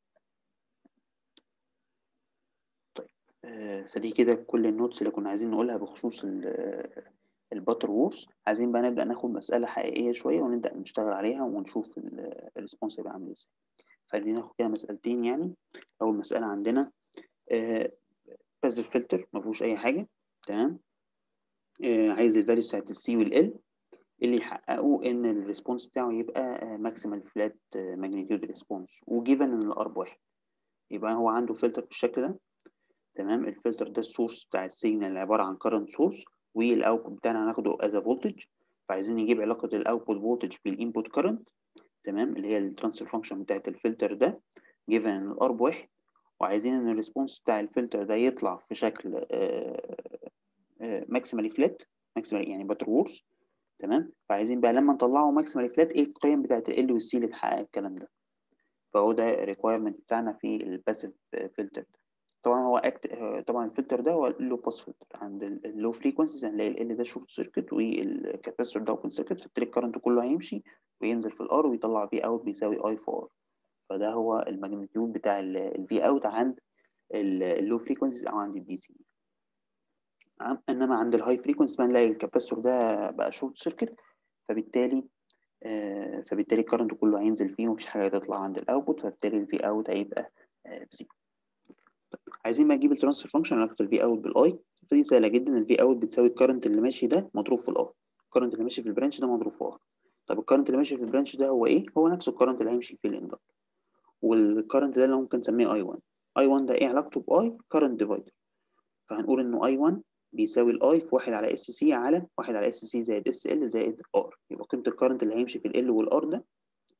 S1: طيب فدي كده كل النوتس اللي كنا عايزين نقولها بخصوص الباتر وورز. عايزين بقى نبدا ناخد مساله حقيقيه شويه ونبدا نشتغل عليها ونشوف الريسبونس هيبقى عامل ازاي. خلينا ناخد كده مسالتين. يعني اول مساله عندنا باسيف فلتر ما فيهوش اي حاجه. تمام. عايز الفاليوز بتاعت السي والال اللي يحققوا ان الريسبونس بتاعه يبقى ماكسيمال فلات ماجنتيود ريسبونس، وجيفن ان الار بواحد. يبقى هو عنده فلتر بالشكل ده. تمام. الفلتر ده السورس بتاع السيجنال اللي عباره عن كارنت سورس، والاوتبوت بتاعنا هناخده از فولتج. فعايزين نجيب علاقه الاوتبوت فولتج بالانبوت كارنت. تمام. اللي هي الترانسفير فانكشن بتاعت الفلتر ده جيفن ان الار بواحد، وعايزين ان الريسبونس بتاع الفلتر ده يطلع في شكل ماكسيمالي فلات، ماكسيمالي يعني باتر وورز. تمام. فعايزين بقى لما نطلعه ماكسيمال فلات ايه القيم بتاعت ال والسي اللي تحقق الكلام ده. فهو ده الريكويرمنت بتاعنا في الباسيف فلتر ده. طبعا هو طبعا الفلتر ده هو اللو باس فلتر. عند اللو فريكونسيز هنلاقي ال ده شورت سيركت والكاباسيتور ده اوبن سيركت، فالتريك الكرنت كله هيمشي وينزل في الار ويطلع في اوت بيساوي اي في ار. فده هو الماجنتيود بتاع الفي اوت عند اللو فريكونسيز او عند الدي سي. انما عند الهاي فريكونسي بنلاقي الكاباسيتور ده بقى شورت سيركت، فبالتالي الكرنت كله هينزل فيه ومفيش حاجه هتطلع عند الاوتبوت، فبالتالي الفي اوت هيبقى بزيرو. عايزين بقى نجيب الترانسفير فانكشن علاقه الفي اوت بالاي. فدي سهله جدا. الفي اوت بتساوي الكرنت اللي ماشي ده مضروب في الار، الكرنت اللي ماشي في البرانش ده مضروب في ار. طب الكرنت اللي ماشي في البرانش ده هو ايه؟ هو نفس الكرنت اللي هيمشي في الاندكتور، والكرنت ده اللي ممكن نسميه اي 1. اي 1 ده ايه علاقته باي؟ كرنت ديفايدر. فهنقول انه اي 1 بيساوي الاي في 1 على اس سي على 1 على اس سي زائد اس ال زائد ار. يبقى قيمه الكرنت اللي هيمشي في ال والار ده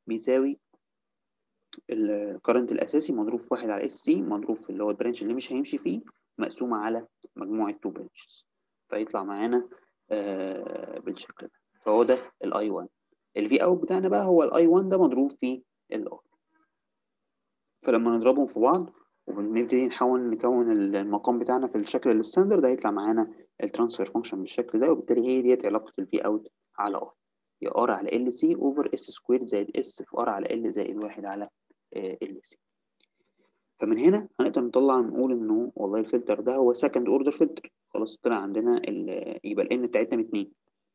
S1: بيساوي الكرنت الاساسي مضروب في 1 على اس سي مضروب في اللي هو البرانش اللي مش هيمشي فيه مقسومه على مجموع التو برانشز، فيطلع معانا بالشكل ده. فهو ده الاي 1. الفي اوت بتاعنا بقى هو الاي 1 ده مضروب في الار. فلما نضربهم في بعض وبنبتدي نحاول نكون المقام بتاعنا في الشكل الستاندرد هيطلع معانا الترانسفير فانكشن بالشكل ده، وبالتالي هي ديت علاقه الفي اوت على ار، يا ار على ال سي اوفر اس سكوير زائد اس في ار على ال زائد 1 على ال سي. فمن هنا هنقدر نطلع نقول انه والله الفلتر ده هو سكند اوردر فلتر. خلاص طلع عندنا يبقى الان بتاعتنا 2.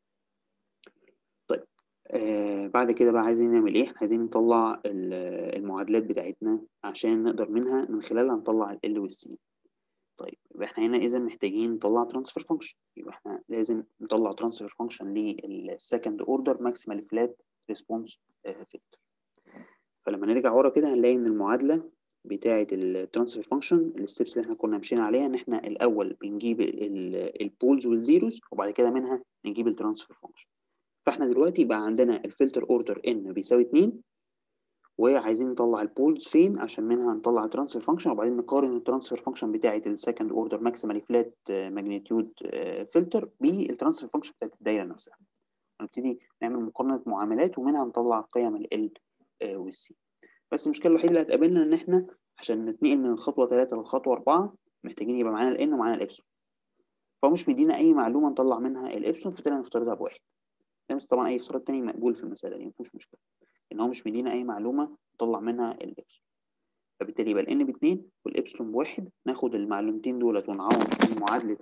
S1: طيب بعد كده بقى عايزين نعمل ايه؟ عايزين نطلع المعادلات بتاعتنا عشان نقدر منها من خلالها نطلع ال والسي. طيب يبقى احنا هنا اذا محتاجين نطلع ترانسفير فانكشن، يبقى احنا لازم نطلع ترانسفير فانكشن للسكند اوردر ماكسيمال فلات ريسبونس فلتر. فلما نرجع ورا كده هنلاقي ان المعادله بتاعه الترانسفير فانكشن الستبس اللي احنا كنا مشينا عليها ان احنا الاول بنجيب البولز والزيروز وبعد كده منها نجيب الترانسفير فانكشن. فاحنا دلوقتي بقى عندنا الفلتر اوردر ان بيساوي 2 وعايزين نطلع البولز فين عشان منها نطلع الترانسفير فانكشن، وبعدين نقارن الترانسفير فانكشن بتاعه السكند اوردر ماكسيمالي فلات ماجنتيود فلتر بالترانسفير فانكشن بتاعه الدايره نفسها. هنبتدي نعمل مقارنه معاملات ومنها نطلع قيم ال والسي. بس المشكله الوحيده اللي هتقابلنا ان احنا عشان نتنقل من الخطوه 3 للخطوه 4 محتاجين يبقى معانا الان ومعانا الابسون. فهو مش مدينا اي معلومه نطلع منها الابسون فبالتالي نفترضها بواحد. بس طبعا اي افتراض تاني مقبول في المساله دي مفيش مشكله، ان هو مش مدينا اي معلومه نطلع منها الابسون، فبالتالي يبقى الان ب2 والابسلون ب1. ناخد المعلومتين دولت ونعوض في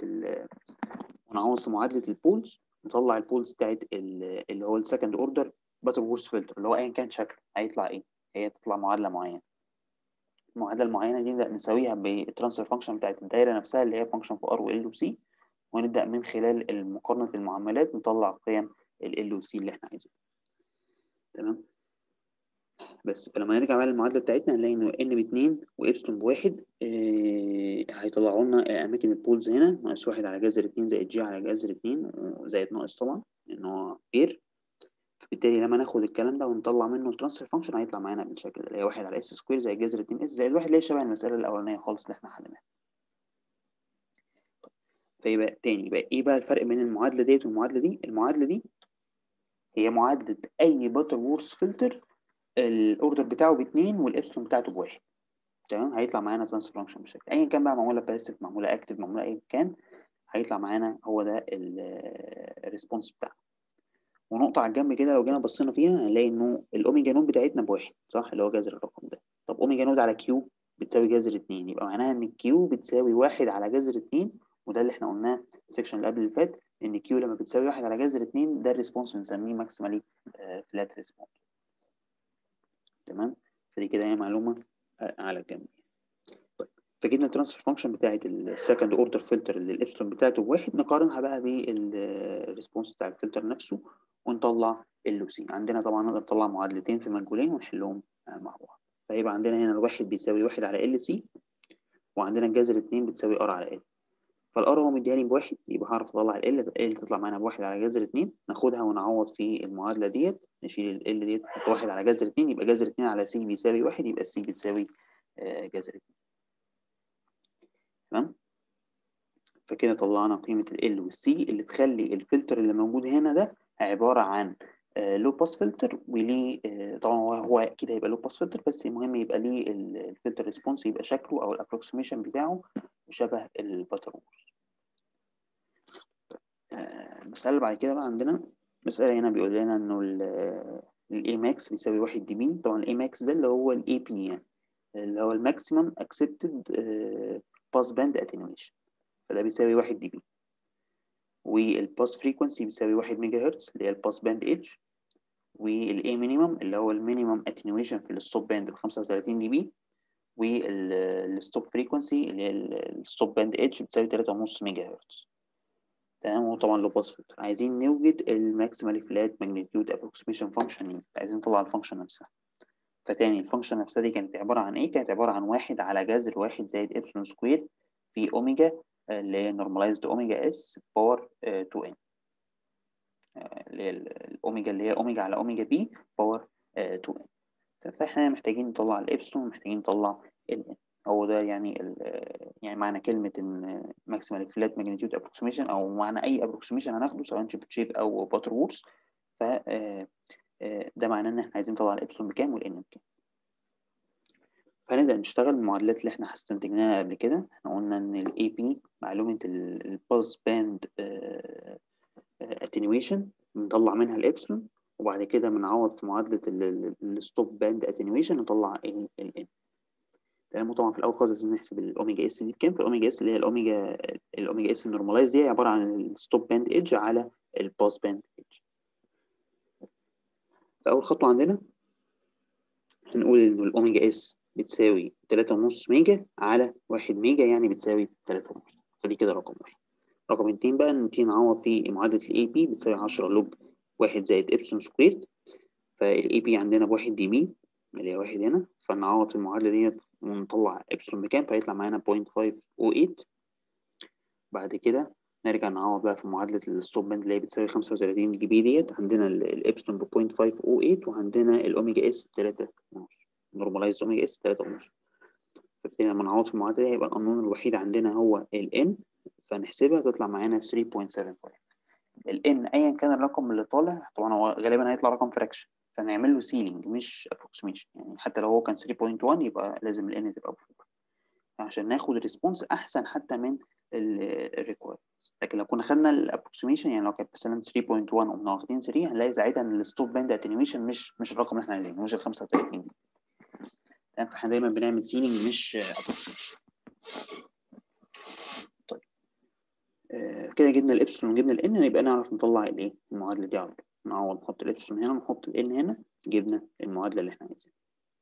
S1: معادله البولز، نطلع البولز بتاعت اللي هو السكند اوردر باترورث فلتر اللي هو ايا كان شكله هيطلع ايه، هي تطلع معادله معينه. المعادله المعينه دي نبدا نساويها بالترانسفير فانكشن بتاعت الدايره نفسها اللي هي فانكشن في ار وال وسي، ونبدا من خلال مقارنه المعاملات نطلع قيم ال وسي اللي احنا عايزينها. تمام. بس فلما نرجع بقى للمعادله بتاعتنا هنلاقي انه ان ب2 وابسلون ب1 هيطلعوا لنا اماكن البولز هنا ناقص 1 على جذر 2 زائد جي على جذر 2 زائد ناقص طبعا لان هو بير. فبالتالي لما ناخد الكلام ده ونطلع منه الترانسفير فانكشن هيطلع معانا بالشكل ده اللي هي 1 على اس سكوير زائد جذر 2 اس زائد 1 اللي هي شبه المساله الاولانيه خالص اللي احنا حليناها. فيبقى تاني يبقى ايه بقى الفرق بين المعادله ديت والمعادله دي؟ المعادله دي هي معادله اي باترورث فلتر الاوردر بتاعه ب2 والابسلون بتاعته ب1. تمام. هيطلع معانا ترانسفير فانكشن بالشكل ايا كان بقى معموله باسيف معموله اكتف معموله ايا كان هيطلع معانا هو ده الريسبونس بتاعنا. ونقطه على الجنب كده لو جينا بصينا فيها هنلاقي انه الاوميجا نود بتاعتنا ب1 صح اللي هو جذر الرقم ده. طب اوميجا نود على كيو بتساوي جذر 2 يبقى معناها ان الكيو بتساوي 1 على جذر 2 وده اللي احنا قلناه السكشن اللي قبل اللي فات ان كيو لما بتساوي 1 على جذر 2 ده الريسبونس بنسميه ماكسيمالي فلات ريسبونس. تمام. فدي كده هي معلومه على الجنب. فجبنا الترانسفير فانكشن بتاعت السكند اوردر فلتر اللي الابسلون بتاعته بواحد نقارنها بقى بالريسبونس بتاع الفلتر نفسه ونطلع ال سي. عندنا طبعا نقدر نطلع معادلتين في مجهولين ونحلهم مع بعض. فيبقى عندنا هنا الواحد بيساوي 1 على ال سي وعندنا الجذر 2 بتساوي ار على ال. فالار هو مدياني بواحد يبقى هعرف اطلع ال تطلع معانا بواحد على جذر 2 ناخدها ونعوض في المعادله ديت نشيل ال ديت نحط 1 على جذر 2 يبقى جذر 2 على سي بيساوي 1 يبقى السي بتساوي جذر 2. تمام. فكده طلعنا قيمة ال والسي اللي تخلي الفلتر اللي موجود هنا ده عبارة عن لو باس فلتر وليه طبعا هو كده هيبقى لو باس فلتر بس المهم يبقى ليه الفلتر ريسبونس يبقى شكله او الابروكسيميشن بتاعه شبه الباترورث. المسألة اللي بعد كده بقى عندنا مسألة هنا بيقول لنا انه الاي ماكس بيساوي 1 دي بي. طبعا الاي ماكس ده اللي هو الاي بي يعني اللي هو الماكسيمم اكسبتد باس باند اتنيويشن فده بيساوي 1 دي بي. والباس فريكونسي بيساوي 1 ميجا هرتز اللي هي الباس باند اتش. والاي مينيمم اللي هو المينيمم اتنيويشن في الستوب باند ب 35 دي بي. والستوب فريكونسي اللي هي الستوب باند اتش بتساوي 3.5 ميجا هرتز. تمام. وطبعا لو باس فلتر عايزين نوجد الماكسيمالي فلات ماجنتيود ابروكسيميشن فانكشن عايزين نطلع الفانكشن نفسها. فتاني الفانكشن نفسها دي كانت عباره عن ايه؟ كانت عباره عن 1 على جذر 1 زائد ابسلون سكوير في اوميجا اللي هي نورماليزد اوميجا اس باور 2 ان اللي هي الاوميجا اللي هي اوميجا على اوميجا بي باور 2 ان. فاحنا محتاجين نطلع الابسلون ومحتاجين نطلع ال هو ده يعني يعني معنى كلمة إن maximal flat magnitude approximation أو معنى أي approximation هناخده سواء شيب أو باترورث. ف ده معناه إن إحنا عايزين نطلع الإبسلون بكام والإن بكام. فنبدأ نشتغل المعادلات اللي إحنا استنتجناها قبل كده. إحنا قلنا إن ال AP معلومة الباس باند attenuation نطلع منها الإبسلون، وبعد كده بنعوض في معادلة الستوب باند attenuation نطلع ال N. تمام. وطبعا في الاول خالص لازم نحسب الاوميجا اس دي بكام. فالاوميجا اس اللي هي الاوميجا اس النورماليز دي عباره عن الستوب باند ايدج على الباس باند ايدج. فاول خطوه عندنا هنقول ان الاوميجا اس بتساوي 3.5 ميجا على 1 ميجا، يعني بتساوي 3.5. فدي كده رقم واحد. رقم 2 بقى نبتدي نعوض في معادله الاي بي بتساوي 10 لوج 1 زائد ابسلون سكوير. فالاي بي عندنا ب 1 دي بي اللي هي 1 هنا، فنعوض في المعادله ديت ونطلع ابسلون بكام، فيطلع معانا 0.508. بعد كده نرجع نعوض بقى في معادلة الستوب باند اللي هي بتساوي 35 جي بي ديت. عندنا الإبسلون ب 0.508 وعندنا الأوميجا إس ب 3.5، نورماليز أوميجا إس 3.5. فبالتالي لما نعوض في المعادلة هيبقى القانون الوحيد عندنا هو ال N، فنحسبها تطلع معانا 3.75. ال N أيا كان الرقم اللي طالع، طبعا هو غالبا هيطلع رقم فراكشن، فنعمل له سيلينج مش approximation. يعني حتى لو هو كان 3.1 يبقى لازم ال N تبقى بفوق عشان ناخد الريسبونس احسن حتى من الريكويرمنتس. لكن لو كنا خدنا الابروكسيميشن، يعني لو كانت مثلا 3.1 وقمنا واخدين 3، هنلاقي ساعتها ان الستوب باند اتنيويشن مش الرقم اللي احنا عايزينه، مش ال 35 دي. فاحنا دايما بنعمل سيلينج مش ابروكسيميشن. طيب كده جبنا الابسلون وجبنا الان، يبقى نعرف نطلع الايه المعادله دي على طول. نعوض نحط الابسلون هنا ونحط الان هنا، جبنا المعادله اللي احنا عايزينها.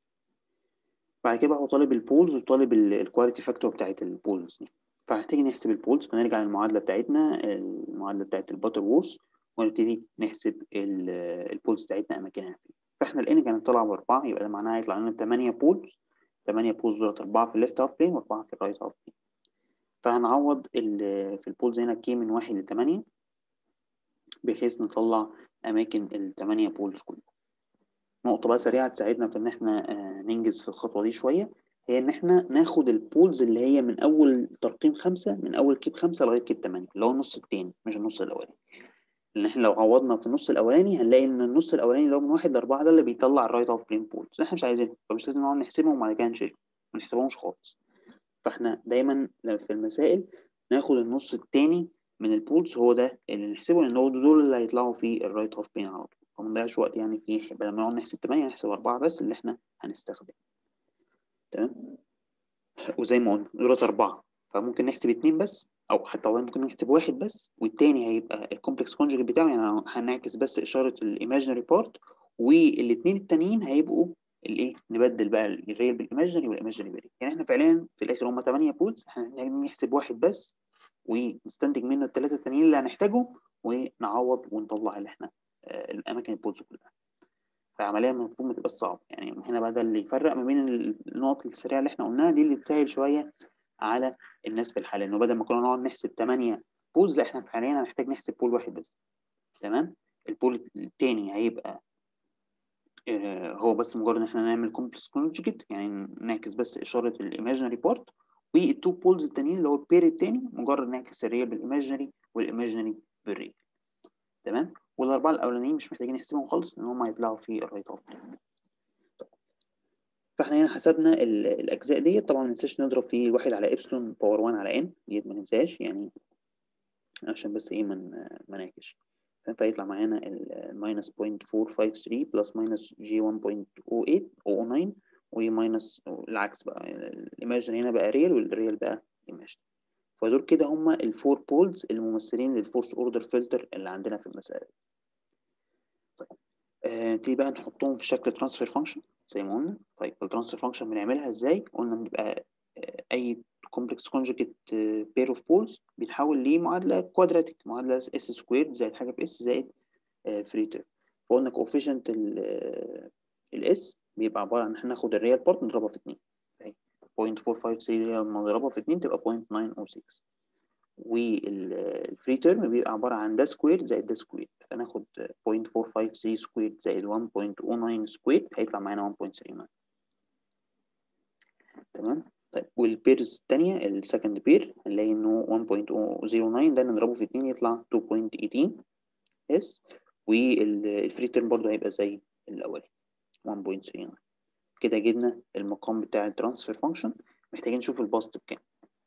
S1: بعد كده هو طالب البولز وطالب الكواليتي فاكتور بتاعت البولز دي، فهنحتاج نحسب البولز. فنرجع للمعادله بتاعتنا، المعادله بتاعت الباتر وورث، ونبتدي نحسب البولز بتاعتنا اماكنها فين. فاحنا الان كانت طالعه ب4، يبقى ده معناها هيطلع لنا 8 بولز. 8 بولز دولت 4 في الليفت هاف بلين و4 في الرايت هاف بلين. فهنعوض في البولز هنا كي من 1 ل 8 بحيث نطلع اماكن ال8 بولز كلهم. نقطة بقى سريعة تساعدنا في إن إحنا ننجز في الخطوة دي شوية، هي إن إحنا ناخد البولز اللي هي من أول ترقيم 5، من أول كيب 5 لغاية كيب 8، اللي هو النص التاني مش النص الأولاني. لأن إحنا لو عوضنا في النص الأولاني هنلاقي إن النص الأولاني اللي هو من 1 ل4 ده اللي بيطلع الرايت أوف بلين بولز، إحنا مش عايزينهم، فمش لازم نقعد نحسبهم وبعد كده نشيلهم، ما نحسبهمش خالص. فإحنا دايما في المسائل ناخد النص التاني من البولز، هو ده اللي نحسبه، لأن هو دول اللي هيطلعوا في الرايت أوف بلين على طول. فما نضيعش وقت يعني في بدل ما نقعد نحسب 8 نحسب 4 بس اللي احنا هنستخدم. تمام. وزي ما قلنا دولت 4، فممكن نحسب 2 بس، او حتى والله ممكن نحسب 1 بس، والتاني هيبقى الكومبلكس كونجوجيت بتاعه، يعني هنعكس بس اشاره الايماجينري بارت، والاثنين التانيين هيبقوا الايه، نبدل بقى الريال بالايماجينري والايماجينري بالريال. يعني احنا فعليا في الاخر هم 8 بولز، احنا نحسب 1 بس ونستنتج منه الثلاثه التانيين اللي هنحتاجهم، ونعوض ونطلع اللي احنا الاماكن البولز كلها. فعمليا المفروض ما تبقاش صعبه. يعني من هنا بقى ده اللي يفرق ما بين النقط السريعه اللي احنا قلناها دي، اللي تسهل شويه على الناس في الحاله، انه بدل ما كنا نقعد نحسب 8 بولز، لا احنا حاليا هنحتاج نحسب بول واحد بس. تمام. البول الثاني هيبقى هو بس مجرد ان احنا نعمل كومبلكس كونجوجيت، يعني نعكس بس اشاره الايماجينري بارت، والتو بولز التانيين اللي هو البير الثاني مجرد نعكس الريال بالايماجينري والايماجينري بالريال. تمام. والاربعه الاولانيين مش محتاجين نحسبهم خالص لان هم هيطلعوا في الرايت اوف. فاحنا هنا حسبنا الاجزاء ديت. طبعا ما ننساش نضرب في 1 على ابسلون باور 1 على ان ديت، ما ننساش يعني عشان بس ايه ما ناكش. فيطلع معانا الماينس 0.453 بلس ماينس جي 1.08 وماينس العكس بقى، الايماجن هنا بقى ريال والريال بقى ايماجن. فدول كده هم الفور بولز الممثلين للفورس اوردر فلتر اللي عندنا في المسألة. طيب نبتدي بقى نحطهم في شكل ترانسفير فانكشن زي ما قلنا. طيب الترانسفير فانكشن بنعملها ازاي؟ قلنا بنبقى اي كومبلكس كونجوجيت بير اوف بولز بيتحول لمعادله كوادراتيك، معادله اس سكويرد زائد حاجه في اس زائد فري تيرم. فقلنا كوفيشنت الاس بيبقى عباره عن احنا ناخد الريال بارت نضربها في 2، 0.453 لما نضربها في 2 تبقى 0.906، والفري تيرم بيبقى عباره عن ده سكوير زائد ده سكوير، فناخد 0.453 سكوير زائد 1.09 سكوير هيطلع معانا 1.39. تمام. طيب والبيرز الثانيه السكند بير هنلاقي انه 1.09 ده نضربه في 2 يطلع 2.18 اس، والفري تيرم برضه هيبقى زي الاولي 1.39. كده جبنا المقام بتاع الترانسفير فانكشن، محتاجين نشوف الباست بكام.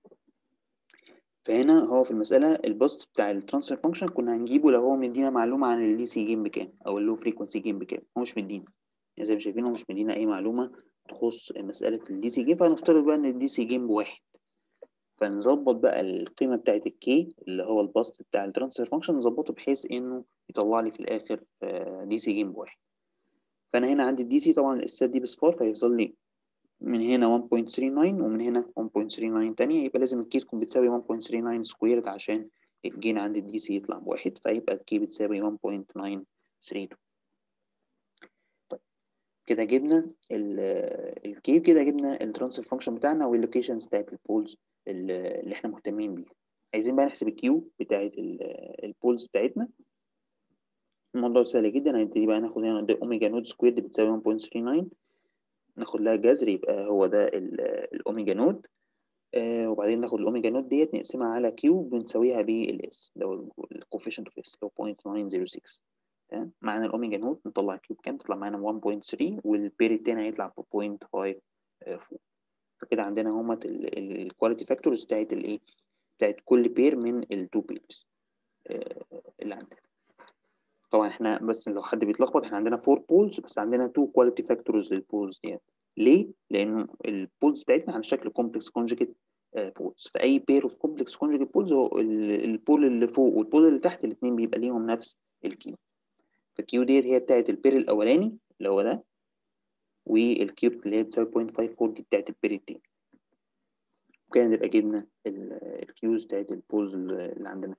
S1: فهنا هو في المسألة الباست بتاع الترانسفير فانكشن كنا هنجيبه لو هو مدينا معلومة عن الدي سي جيم بكام أو اللو فريكونسي جيم بكام. هو مش مدينا، يعني زي ما شايفين هو مش مدينا أي معلومة تخص مسألة الدي سي جيم، فهنفترض بقى إن الدي سي جيم بواحد، فنظبط بقى القيمة بتاعت الكي اللي هو الباست بتاع الترانسفير فانكشن نظبطه بحيث إنه يطلع لي في الآخر دي سي جيم بواحد. فأنا هنا عندي الدي سي طبعا الإسات دي بصفار، فهيفضل لي من هنا 1.39 ومن هنا 1.39 تانية، يبقى لازم الكي تكون بتساوي 1.39 سكويرد عشان الجين عند الدي سي يطلع بواحد، فيبقى الكي بتساوي 1.932. طيب كده جبنا الكي، كده جبنا الترانسفير فانكشن بتاعنا واللوكيشنز بتاعت البولز اللي احنا مهتمين بيها. عايزين بقى نحسب الكيو بتاعت البولز بتاعتنا. الموضوع سهل جدا، هنبتدي بقى ناخد هنا اوميجا نود سكويرد بتساوي 1.39، ناخد لها جذر يبقى هو ده الاوميجا نود، وبعدين ناخد الاوميجا نوت ديت نقسمها على كيو بنساويها بالاس اللي هو الكوفيشنت اوف اس اللي هو 0.906. تمام. معانا الاوميجا نوت نطلع كيو بكام؟ تطلع معانا 1.3 والبير التاني هيطلع ب 0.54. فكده عندنا هما الكواليتي فاكتورز بتاعت الايه؟ بتاعت كل بير من التو بيرز اللي عندنا. طبعا احنا بس لو حد بيتلخبط احنا عندنا 4 بولز بس عندنا 2 كواليتي فاكتورز للبولز ديت. ليه؟ لأن البولز بتاعتنا على شكل كومبلكس كونجكت بولز، فأي بير اوف كومبلكس كونجكت بولز هو البول اللي فوق والبول اللي تحت الاثنين بيبقى ليهم نفس الكيو. فالكيو ديت هي بتاعت البير الأولاني اللي هو ده، والكيو اللي هي بتساوي 0.54 دي بتاعت البير التاني. وكده نبقى جبنا الكيوز بتاعت البولز اللي عندنا.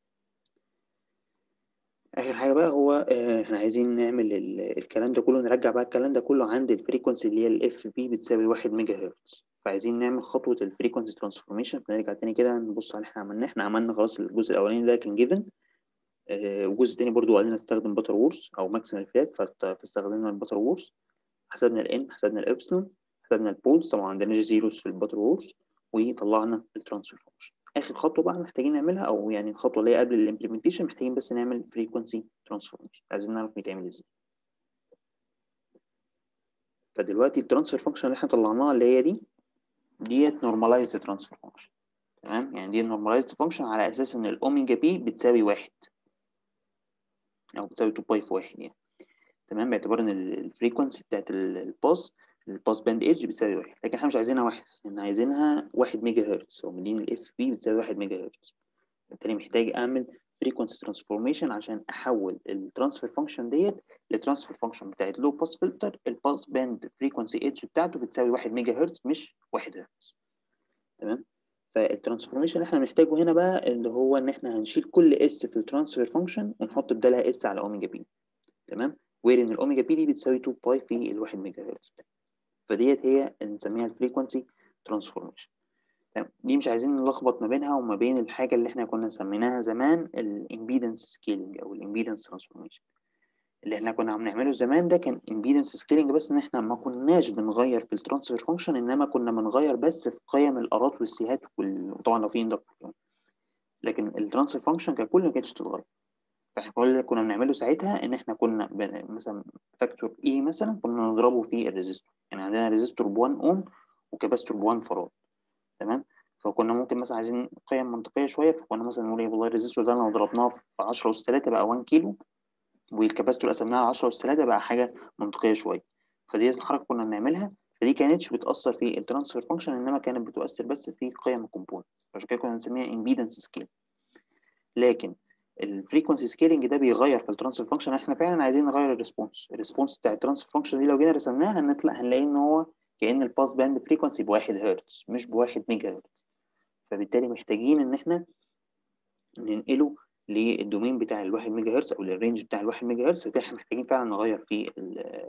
S1: آخر حاجة بقى هو احنا عايزين نعمل الكلام ده كله، نرجع بقى الكلام ده كله عند الفريكونسي اللي هي الاف بي بتساوي 1 ميجا هرتز. فعايزين نعمل خطوة الفريكونسي ترانسفورميشن. فنرجع تاني كده نبص على اللي احنا عملنا خلاص الجزء الأولاني ده كان جيفن، والجزء التاني برضو قال لنا نستخدم باتر وورز أو ماكسيمال فلات، فاستخدمنا الباتر وورز، حسبنا الان، حسبنا الابسلون، حسبنا البولز، طبعا عندنا زيروز في الباتر وورز، وطلعنا الترانسفير فانكشن. اخر خطوه بقى محتاجين نعملها او يعني الخطوه اللي هي قبل الامبلمنتيشن محتاجين بس نعمل فريكونسي ترانسفورميشن، عايزين نعرف بيتعمل ازاي. فدلوقتي الترانسفير فانكشن اللي احنا طلعناها اللي هي ديت نورماليزد ترانسفير فانكشن. تمام، يعني دي نورماليزد فانكشن على اساس ان الاوميجا بي بتساوي 1 او بتساوي 2 باي في 1 يعني. تمام، باعتبار ان الفريكونسي بتاعت الباس باند ايدج بتساوي 1، لكن احنا مش عايزينها 1، احنا عايزينها 1 ميجا هرتز، هو مدين الاف بي بتساوي 1 ميجا هرتز. بالتالي محتاج اعمل فريكونسي ترانسفورميشن عشان احول الترانسفير فانكشن ديت لترانسفير فانكشن بتاعت لو باس فلتر الباس باند فريكونسي ايدج بتاعته بتساوي 1 ميجا هرتز مش 1 هرتز. تمام. فالترانسفورميشن اللي احنا بنحتاجه هنا بقى اللي هو ان احنا هنشيل كل اس في الترانسفير فانكشن ونحط بدالها اس على اوميجا بي. تمام، وير ان الاوميجا بي دي بتساوي 2 باي في ال1 ميجا هرتز. فديت هي اللي بنسميها الفريكونسي ترانسفورميشن. دي مش عايزين نلخبط ما بينها وما بين الحاجه اللي احنا كنا سميناها زمان الامبيدنس سكيلينج او الامبيدنس ترانسفورميشن. اللي احنا كنا بنعمله زمان ده كان امبيدنس سكيلينج، بس ان احنا ما كناش بنغير في الترانسفير فانكشن، انما كنا بنغير بس في قيم الارات والسيهات وطبعا لو في اندكتور. لكن الترانسفير فانكشن ككل ما كانتش تتغير. فاحنا كل اللي كنا بنعمله ساعتها ان احنا كنا مثلا فاكتور اي مثلا كنا نضربه في الريزيستور، يعني عندنا ريزيستور ب 1 اوم وكاباستور ب 1 فراد. تمام، فكنا ممكن مثلا عايزين قيم منطقيه شويه، فكنا مثلا نقول ايه والله الريزيستور ده لو ضربناه في 10 اس 3 بقى 1 كيلو، والكاباستور قسمناها على 10 اس 3 بقى حاجه منطقيه شويه. فدي الحركه كنا بنعملها، فدي كانتش بتاثر في الترانسفير فانكشن انما كانت بتؤثر بس في قيم الكومبوننتس، عشان كده كنا بنسميها امبيدنس سكيل. لكن الفريكونسي سكيلنج ده بيغير في الترانسفير فانكشن. احنا فعلا عايزين نغير الريسبونس بتاع الترانسفير فانكشن دي. لو جينا رسمناها هنلاقي ان هو كأن الباس باند فريكونسي ب 1 هرتز مش ب 1 ميجا هرتز. فبالتالي محتاجين ان احنا ننقله للدومين بتاع ال 1 ميجا هرتز او الرينج بتاع ال 1 ميجا هرتز. احنا محتاجين فعلا نغير في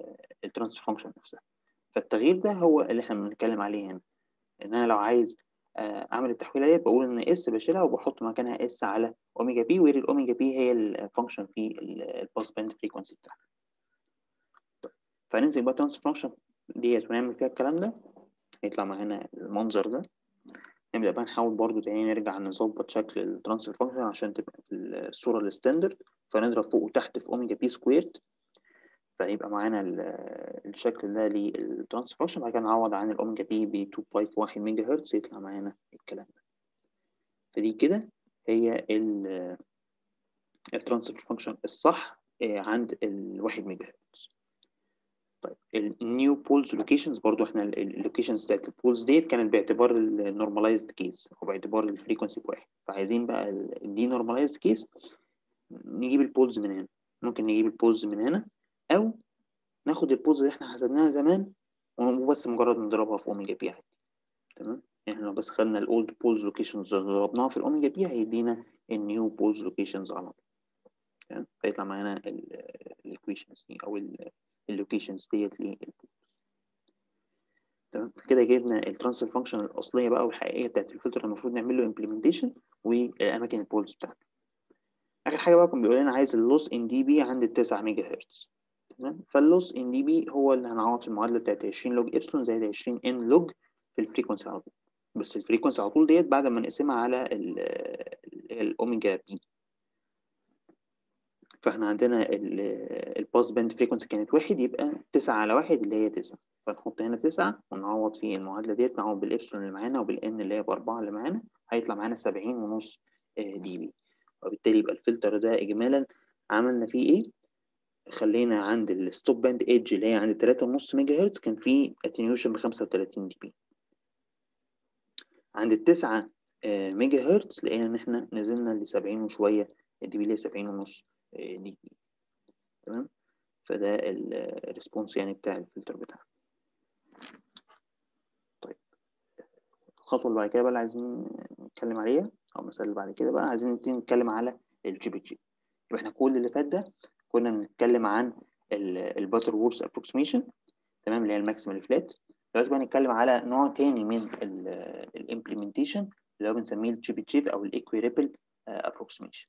S1: الترانسفير فانكشن نفسها. فالتغيير ده هو اللي احنا بنتكلم عليه هنا، ان انا لو عايز اعمل التحويله ديت، بقول ان اس بشيلها وبحط مكانها اس على اوميجا بي، وير الاوميجا بي هي الفانكشن في الباس باند فريكونسي بتاعها. فننزل بقى ترانسفير فانكشن ديت ونعمل فيها الكلام ده، هيطلع معانا المنظر ده. نبدأ بقى نحاول برضو تاني نرجع نظبط شكل الترانسفير فانكشن عشان تبقى في الصورة الستاندرد، فنضرب فوق وتحت في اوميجا بي سكويرد، فيبقى معانا الشكل ده للترانسفير فانكشن. بعد كده نعوض عن الاوميجا بي ب 2 باي في 1 ميجا هرتز، يطلع معانا الكلام ده. فدي كده هي الترانسفير فانكشن الصح عند ال1 ميجا هرتز. طيب النيو بولز لوكيشنز، برضو احنا اللوكيشنز بتاعت البولز ديت كانت باعتبار النورماليزد كيس او باعتبار الفريكونسي بواحد، فعايزين بقى الدي نورماليزد كيس نجيب البولز من هنا. ممكن نجيب البولز من هنا، او ناخد البولز اللي احنا حسبناها زمان وبس مجرد نضربها في اوميجا بي عادي. تمام، احنا لو بس خدنا الاولد بولز لوكيشنز ضربناها في الاوميجا بي هيدينا النيو بولز لوكيشنز على طول. تمام، فيطلع معانا الايكويشنز دي او اللوكيشنز ديت للبولز. تمام، كده جبنا الترانسفير فانكشن الاصليه بقى والحقيقيه بتاعت الفلتر المفروض نعمل له امبلمنتيشن والاماكن البولز بتاعته. اخر حاجه بقى كان بيقول لنا عايز اللوس ان دي بي عند 9 ميجا هرتز. تمام، فاللوس ان دي بي هو اللي هنعوض في المعادله بتاعت 20 لوج ابسلون زائد 20 ان لوج في الفريكونسي على طول، بس الفريكونسي على طول ديت بعد ما نقسمها على الاوميجا بي. فاحنا عندنا الباس باند فريكونسي كانت 1، يبقى 9 على 1 اللي هي 9، فنحط هنا 9 ونعوض في المعادلة ديت، نعوض بالإبسلون اللي معانا وبالإن اللي هي ب4 اللي معانا، هيطلع معانا 70.5 دي بي. وبالتالي يبقى الفلتر ده إجمالا عملنا فيه إيه؟ خلينا عند الستوب باند ايدج اللي هي عند 3.5 ميجا هرتز كان فيه اتنيوشن ب 35 دي بي. عند ال 9 ميجا هرتز لقينا إن إحنا نزلنا ل 70 وشوية دي بي، اللي هي 70.5 دي بي. تمام، فده الريسبونس يعني بتاع الفلتر بتاعنا. طيب الخطوه اللي بعد كده بقى اللي عايزين نتكلم عليها، او المساله اللي بعد كده بقى عايزين نبتدي نتكلم على الجي بي جي. يبقى احنا كل اللي فات ده كنا بنتكلم عن الباتر وورث ابروكسيميشن، تمام، اللي هي الماكسيمال فلات. دلوقتي بقى نتكلم على نوع تاني من الامبلمنتيشن اللي هو بنسميه الجي بي جي او الايكويريبل ابروكسيميشن.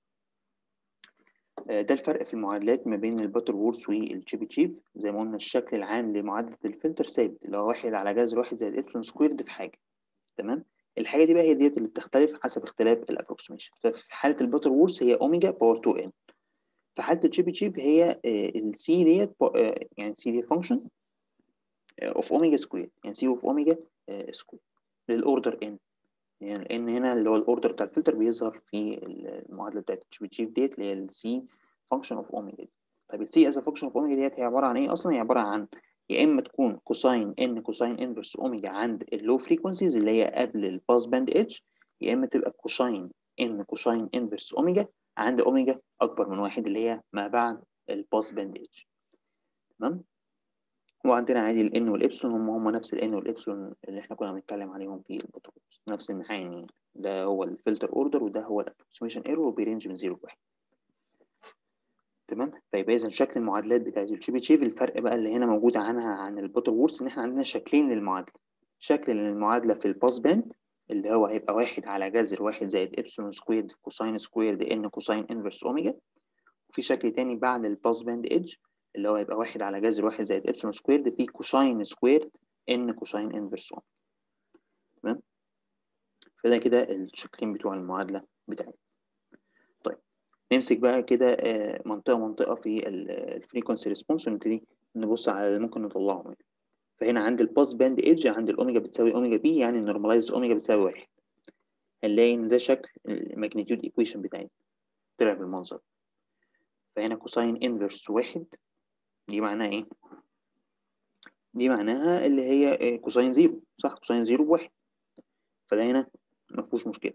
S1: ده الفرق في المعادلات ما بين الباتر وورث والجي بي تشيف. زي ما قلنا الشكل العام لمعادله الفلتر ثابت، اللي هو 1 على جذر 1 زائد ابسلون سكويرد في حاجه. تمام، الحاجه دي بقى هي ديت اللي بتختلف حسب اختلاف الابروكسيميشن. ففي حاله الباتر وورث هي اوميجا باور 2 ان، في حاله الجي بي تشيف هي السي ديت يعني سي دي فانكشن اوف اوميجا سكوير، يعني سي اوف اوميجا سكوير للاوردر ان. يعني الان هنا اللي هو الاوردر بتاع الفلتر بيظهر في المعادله بتاعت الجي بي تشيف ديت اللي هي السي فانكشن اوف اوميجا. طيب السي از فانكشن اوف اوميجا ديت هي عباره عن ايه اصلا؟ هي عباره عن يا اما تكون كوساين ان كوساين انفرس اوميجا عند اللو فريكونسيز اللي هي قبل الباس باند ايدج، يا اما تبقى كوساين ان كوساين انفرس اوميجا عند اوميجا اكبر من 1 اللي هي ما بعد الباس باند ايدج. تمام، وعندنا عادي الان والابسلون هم نفس الان والابسلون اللي احنا كنا بنتكلم عليهم في البطروس، نفس المحاين. ده هو الفلتر اوردر وده هو الابروكسيميشن ايرور وبيرينج من 0 ل 1. تمام، فيبقى اذا شكل المعادلات بتاعت الجي بي تشيف الفرق بقى اللي هنا موجود عنها عن البوتر وورث ان احنا عندنا شكلين للمعادله. شكل للمعادله في الباس باند اللي هو هيبقى 1 على جذر 1 زائد ابسلون سكويرد في كوساين سكويرد ان كوساين انفرس اوميجا، وفي شكل تاني بعد الباس باند ايدج اللي هو هيبقى 1 على جذر 1 زائد ابسلون سكويرد في كوساين سكويرد ان كوساين انفرس اوميجا. تمام، فده كده الشكلين بتوع المعادله بتاعتنا. طيب نمسك بقى كده منطقة في الفريكونسي ريسبونس ونبتدي نبص على اللي ممكن نطلعه منه. فهنا عند الباس باند ايدج عند الاوميجا بتساوي اوميجا بي، يعني النورماليزد اوميجا بتساوي 1. هنلاقي ان ده شكل الماجنتيود ايكويشن بتاعتنا طلع بالمنظر. فهنا كوساين انفرس 1 دي معناها ايه؟ دي معناها اللي هي كوساين 0، صح؟ كوساين 0 ب1، فده هنا ما فيهوش مشكلة.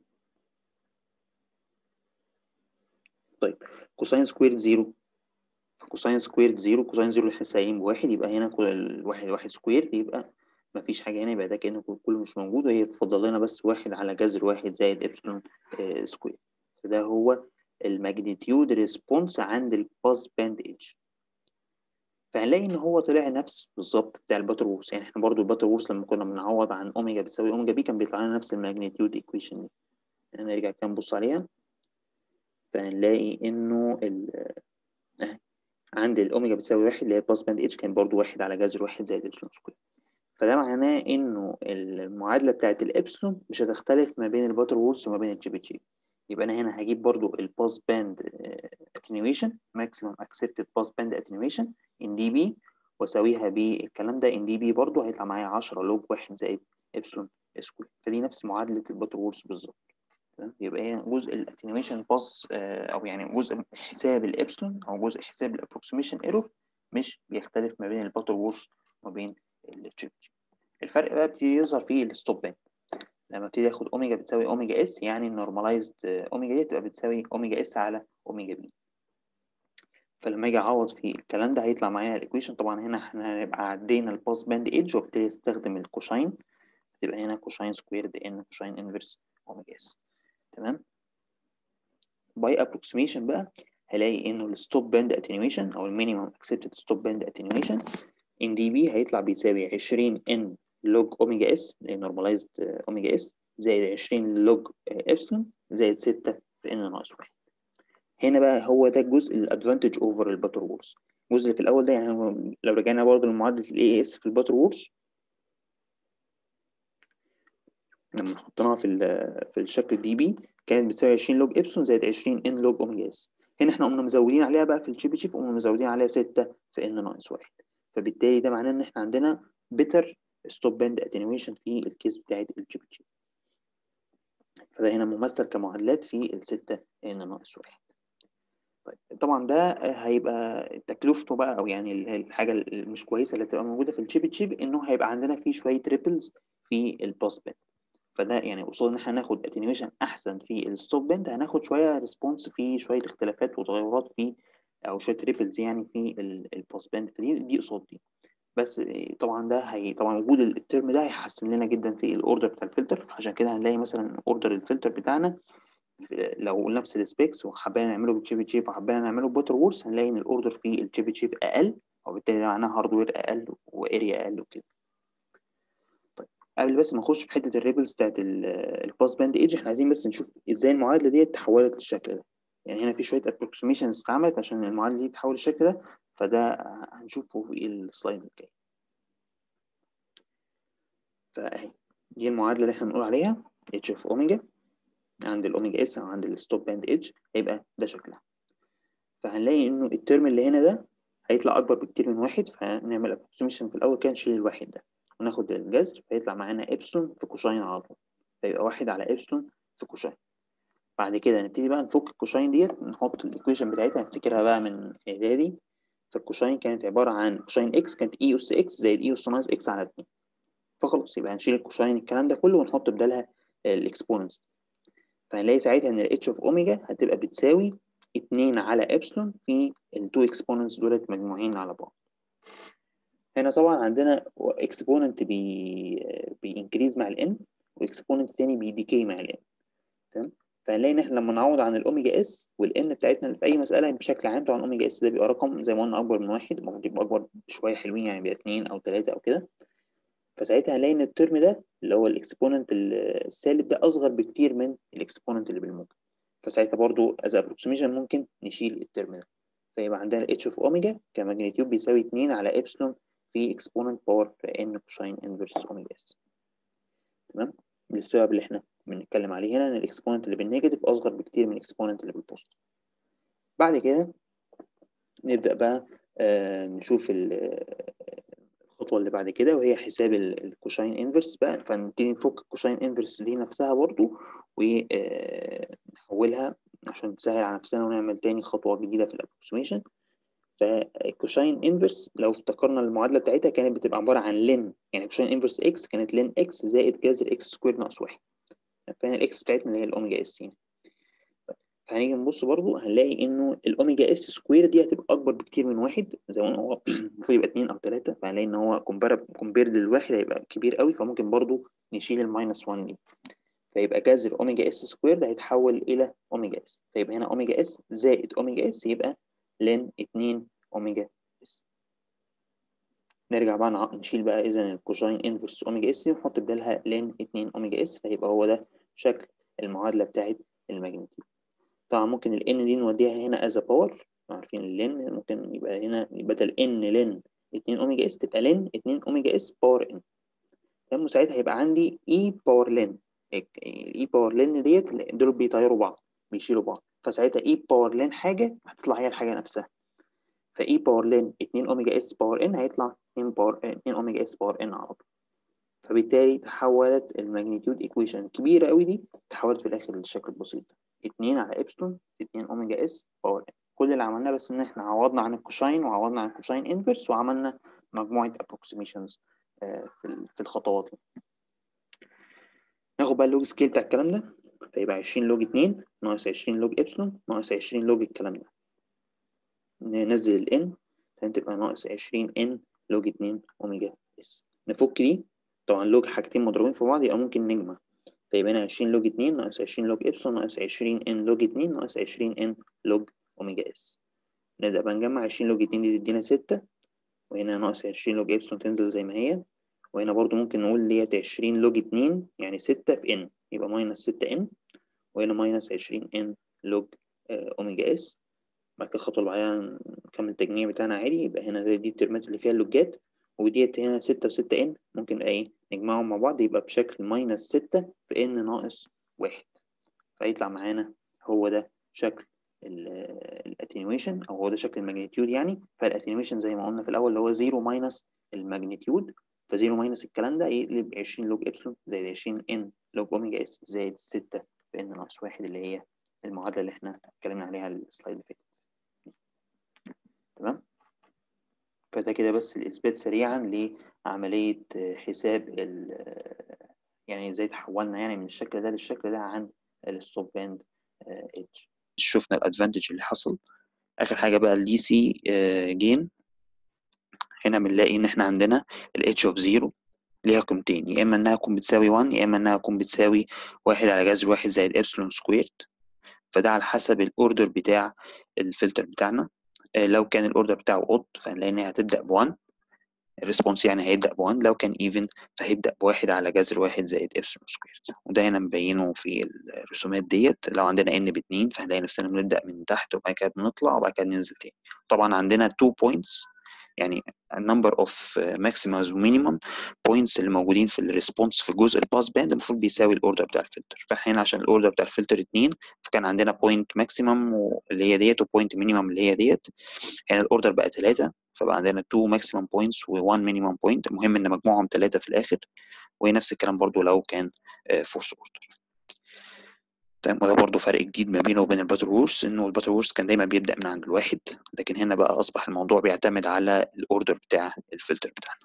S1: طيب كوساين سكويرد 0، كوساين سكويرد 0، كوساين 0 اللي احنا سايبين بواحد، يبقى هنا كل واحد واحد سكوير، يبقى مفيش حاجة هنا، يبقى ده كأنه كله مش موجود، وهي تفضل لنا بس 1 على جذر 1 زائد إبسلون سكوير. فده هو الماجنتيود ريسبونس عند الباس باند ايدج. فهنلاقي ان هو طلع نفس بالظبط بتاع الباتر وورث. يعني احنا برضو الباتر وورث لما كنا بنعوض عن اوميجا بتساوي اوميجا بي كان بيطلع لنا نفس الماجنتيود ايكويشن دي. نرجع كده نبص عليها، فهنلاقي انه عند الاوميجا بتساوي 1 اللي هي باس باند اتش كان برضو 1 على جذر 1 زائد ابسلون سكوير. فده معناه انه المعادله بتاعت الابسلون مش هتختلف ما بين الباتر وورث وما بين الجي تشيب. يبقى انا هنا هجيب برضو الباس باند اتنيويشن ماكسيمم اكسبتد باس باند اتنيويشن ان دي بي، واساويها بالكلام ده ان دي بي برضو هيطلع معايا 10 لوج 1 زائد ابسلون سكوير. فدي نفس معادله الباتر وورث بالظبط. يبقى هي جزء الاتنيويشن باس او يعني جزء حساب الابسلون او جزء حساب الابروكسيميشن ايرور مش بيختلف ما بين الباتر وورث وما بين الجي. الفرق بقى بيبتدي يظهر في الستوب باند. لما ابتدي اخد اوميجا بتساوي اوميجا اس، يعني النورماليزد اوميجا دي تبقى بتساوي اوميجا اس على اوميجا بي. فلما اجي اعوض في الكلام ده هيطلع معايا الايكويشن. طبعا هنا احنا هنبقى عدينا الباس باند ايدج وابتدي استخدم الكوشاين، تبقى هنا كوشاين سكويرد ان كوشاين انفرس اوميجا اس. تمام. باي ابروكسيميشن بقى هلاقي انه الستوب باند اتنيويشن او المينيمم اكسبتد ستوب باند اتنيويشن ان دي بي هيطلع بيساوي 20 ان لوج اوميجا اس نورماليزد اوميجا اس زائد 20 لوج ابسلون زائد 6 في ان ناقص 1. هنا بقى هو ده الجزء الادفانتج اوفر الباتر وورث. الجزء اللي في الاول ده يعني لو رجعنا برضه لمعادله الاي اس في الباتر وورث لما حطيناها في الشكل دي بي كانت بتساوي 20 لوج ابسلون زائد 20 ان لوج اوميجا اس. هنا احنا قمنا مزودين عليها بقى في الشيب شيف، قمنا مزودين عليها 6 في ان ناقص 1. فبالتالي ده معناه ان احنا عندنا بيتر ستوب باند اتنيويشن في الكيس بتاعت الشيب شيف. فده هنا ممثل كمعادلات في الستة ان ناقص 1. طيب طبعا ده هيبقى تكلفته بقى او يعني الحاجه المش كويسه اللي هتبقى موجوده في الشيب تشيب انه هيبقى عندنا فيه شويه تريبلز في الباس باند. فده يعني قصاد ان احنا هناخد اتنيويشن احسن في الستوب باند هناخد شويه ريسبونس في شويه اختلافات وتغيرات في او شويه تريبلز يعني في الباس باند. فدي قصاد دي. بس طبعا ده طبعا وجود الترم ده هيحسن لنا جدا في الاوردر بتاع الفلتر. عشان كده هنلاقي مثلا اوردر الفلتر بتاعنا لو نفس السبيكس وحبينا نعمله بالتشيب تشيف وحبينا نعمله بوتر وورث هنلاقي ان الاوردر في التشيب تشيف اقل، وبالتالي ده معناه هاردوير اقل واريا اقل وكده. طيب قبل بس ما نخش في حته الريبلز بتاعت الباس باند ايدج احنا عايزين بس نشوف ازاي المعادله دي اتحولت للشكل ده. يعني هنا في شويه ابروكسيميشنز اتعملت عشان المعادله دي تتحول للشكل ده، فده هنشوفه في السلايد الجاي. فاهي دي المعادله اللي احنا بنقول عليها اتش اوف اوميجا عند الاوميجا اس او عند الستوب باند ايدج هيبقى ده شكلها. فهنلاقي انه الترم اللي هنا ده هيطلع اكبر بكتير من 1، فنعمل ابروكسيميشن في الاول كده نشيل الواحد ده وناخد الجذر فيطلع معانا ابسلون في كوشاين على طول، فيبقى 1 على ابسلون في كوشاين. بعد كده نبتدي بقى نفك الكوشاين ديت نحط الايكويشن بتاعتها نفتكرها بقى من اعدادي. فالكوشاين كانت عباره عن كوشاين اكس كانت اي اس اكس زائد اي اس ناقص اكس على 2. فخلاص يبقى هنشيل الكوشاين الكلام ده كله ونحط بدالها الاكسبوننتس. فهنلاقي ساعتها ان الاتش اوف اوميجا هتبقى بتساوي 2 على ابسلون في التو اكسبوننتس دولت مجموعين على بعض. هنا طبعا عندنا اكسبوننت بينكريز مع الان واكسبوننت تاني بيديكي مع الان. تمام. فهنلاقي ان احنا لما نعوض عن الاوميجا اس والان بتاعتنا في اي مساله بشكل عام طبعا الاوميجا اس ده بيبقى رقم زي ما قلنا اكبر من 1، المفروض يبقى اكبر شويه حلوين يعني بيبقى 2 او 3 او كده. فساعتها هنلاقي ان الترم ده اللي هو الاكسبوننت السالب ده اصغر بكتير من الاكسبوننت اللي بالموجب. فساعتها برضو از ابروكسيميشن ممكن نشيل الترم ده. فيبقى عندنا الاتش اوف اوميجا كماجنتيود بيساوي 2 على ابسلون في اكسبوننت باور ان كوشاين انفرس اوميجا اس. تمام. للسبب اللي احنا بنتكلم عليه هنا ان الاكسبوننت اللي بالنيجاتيف اصغر بكتير من الاكسبوننت اللي بالبوزيتيف. بعد كده نبدا بقى نشوف الخطوه اللي بعد كده وهي حساب الكوشاين انفرس بقى. فنبتدي نفك الكوشاين انفرس دي نفسها برضو ونحولها عشان تسهل على نفسنا ونعمل تاني خطوه جديده في الابروكسيميشن. فالكوشاين انفرس لو افتكرنا المعادله بتاعتها كانت بتبقى عباره عن لين، يعني كوشاين انفرس اكس كانت لين اكس زائد جذر اكس سكوير ناقص 1. فهنا الاكس بتاعتنا اللي هي الاوميجا اس يعني. فهنيجي نبص برضو هنلاقي انه الاوميجا اس سكوير دي هتبقى اكبر بكتير من 1 زي ما هو المفروض يبقى 2 او 3. فهنلاقي ان هو كومبيرد للواحد هيبقى كبير قوي، فممكن برضو نشيل الماينس 1 دي. فيبقى جذر اوميجا اس سكوير ده هيتحول الى اوميجا اس، فيبقى هنا اوميجا اس زائد اوميجا اس يبقى لن 2 اوميجا اس. نرجع بقى نشيل بقى إذا الكوساين انفرس أوميجا اس ونحط بدالها لين 2 أوميجا اس، فيبقى هو ده شكل المعادلة بتاعت الماجنتيود. طبعا ممكن ال n دي نوديها هنا as a power، عارفين ال n ممكن يبقى هنا بدل n لين 2 أوميجا اس تبقى لين 2 أوميجا اس باور n. تمام، وساعتها هيبقى عندي e باور لين. ال e باور لين ديت دول بيطيروا بعض بيشيلوا بعض، فساعتها e باور لين حاجة هتطلع هي الحاجة نفسها، ف e باور لين 2 أوميجا اس باور n هيطلع 2 أوميجا اس باور n على طول. فبالتالي تحولت الماجنتيود ايكويشن الكبيرة قوي دي تحولت في الآخر للشكل البسيط ده، 2 على إبسلون في 2 أوميجا اس باور n. كل اللي عملناه بس إن إحنا عوضنا عن الكوساين وعوضنا عن الكوساين انفرس وعملنا مجموعة approximations في الخطوات دي. ناخد بقى اللوج سكيل بتاع الكلام ده، فيبقى 20 لوج 2 ناقص 20 لوج إبسلون ناقص 20 لوج الكلام ده. ننزل ال n هتبقى ناقص 20 n لوج 2 أوميجا اس. نفك دي، طبعا لوج حاجتين مضروبين في بعض يبقى ممكن نجمع، فيبقى هنا 20 لوج 2 ناقص 20 لوج إبسلون ناقص 20 n لوج 2 ناقص 20 n لوج أوميجا اس. نبدأ بقى نجمع، 20 لوج 2 دي تدينا 6، وهنا ناقص 20 لوج إبسلون تنزل زي ما هي، وهنا برضو ممكن نقول ديت 20 لوج 2 يعني 6 في n يبقى ماينس 6 n، وهنا ماينس 20 n لوج أوميجا اس. بعد كده الخطوة اللي بعدها نكمل التجميع بتاعنا عادي، يبقى هنا دي الترمات اللي فيها اللوجات، وديت هنا 6 و6 n ممكن بقى ايه نجمعهم مع بعض يبقى بشكل ماينس 6 في n ناقص 1، فيطلع معانا هو ده شكل الاتنيويشن، او هو ده شكل الماجنتيود يعني. فالاتنيويشن زي ما قلنا في الاول اللي هو 0 ماينس الماجنتيود، ف0 ماينس الكلام ده يقلب 20 لوج ابسلون زائد 20 n لوج اوميجا اس زائد 6 في n ناقص 1 اللي هي المعادله اللي احنا اتكلمنا عليها السلايد اللي فاتت. تمام، فده كده بس الإثبات سريعا لعملية حساب يعني ازاي تحولنا يعني من الشكل ده للشكل ده عن الستوب باند ايدج. شفنا الادفانتج اللي حصل. آخر حاجة بقى الدي سي جين، هنا بنلاقي إن احنا عندنا الاتش اوف 0 ليها قيمتين، يا إما إنها تكون بتساوي 1 يا إما إنها تكون بتساوي 1 على جذر 1 زائد إبسلون سكويرد، فده على حسب الأوردر بتاع الفلتر بتاعنا. لو كان الأوردر بتاعه أوت فهنلاقي إنها هتبدأ ب1، الريسبونس يعني هيبدأ ب1، لو كان ايفن فهيبدأ ب1 على جذر 1 زائد إبسلون سكويرد، وده هنا مبينه في الرسومات ديت. لو عندنا n ب2 فهنلاقي نفسنا بنبدأ من تحت وبعد كده بنطلع وبعد كده بننزل تاني. طبعا عندنا 2 points يعني number of maximums و minimum points اللي موجودين في الريسبونس في جزء الباس باند المفروض بيساوي الاوردر بتاع الفلتر، فاحنا عشان الاوردر بتاع الفلتر 2 فكان عندنا بوينت ماكسيمم اللي هي ديت وبوينت مينيمم اللي هي ديت، هنا الاوردر بقى 3 فبقى عندنا 2 ماكسيمم بوينتس و1 مينيمم بوينت، المهم ان مجموعهم 3 في الاخر، ونفس الكلام برضو لو كان فورس اوردر. تمام، وده برضو فرق جديد ما بينه وبين الباتر وورس، انه الباتر وورس كان دايما بيبدا من عند الواحد، لكن هنا بقى اصبح الموضوع بيعتمد على الاوردر بتاع الفلتر بتاعنا.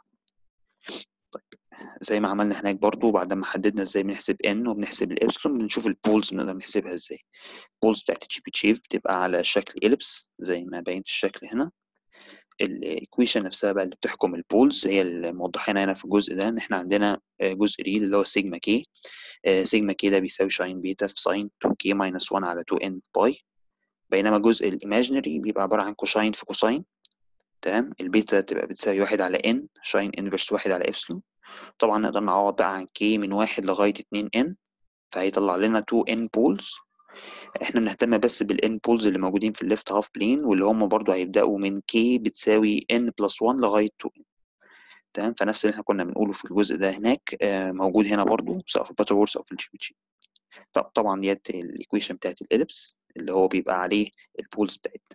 S1: طيب زي ما عملنا هناك برضو بعد ما حددنا ازاي بنحسب n وبنحسب الابسلون، بنشوف البولز بنقدر نحسبها ازاي. البولز بتاعت تشيبيتشيف بتبقى على شكل إليبس زي ما بينت الشكل هنا. الايكويشن نفسها بقى اللي بتحكم البولز هي اللي موضحينها هنا في الجزء ده، ان احنا عندنا جزء ريل اللي هو سيجما كي، سيجما كي ده بيساوي شاين بيتا في ساين 2 كي ماينس 1 على 2 ان باي، بينما جزء الايماجينري بيبقى عباره عن كوساين في كوساين. تمام، البيتا تبقى بتساوي 1 على ان شاين انفرس 1 على ابسلون. طبعا نقدر نعوض بقى عن كي من 1 لغايه 2 ان فهيطلع لنا 2 ان بولز. احنا بنهتم بس بالان بولز اللي موجودين في الليفت هاف بلين واللي هم برضو هيبداوا من كي بتساوي ان بلس 1 لغايه 2. تمام، فنفس اللي احنا كنا بنقوله في الجزء ده هناك موجود هنا برضو سواء في الباتر وورس او في الجي. طبعا ديت الايكويشن بتاعت الاليبس اللي هو بيبقى عليه البولز بتاعتنا.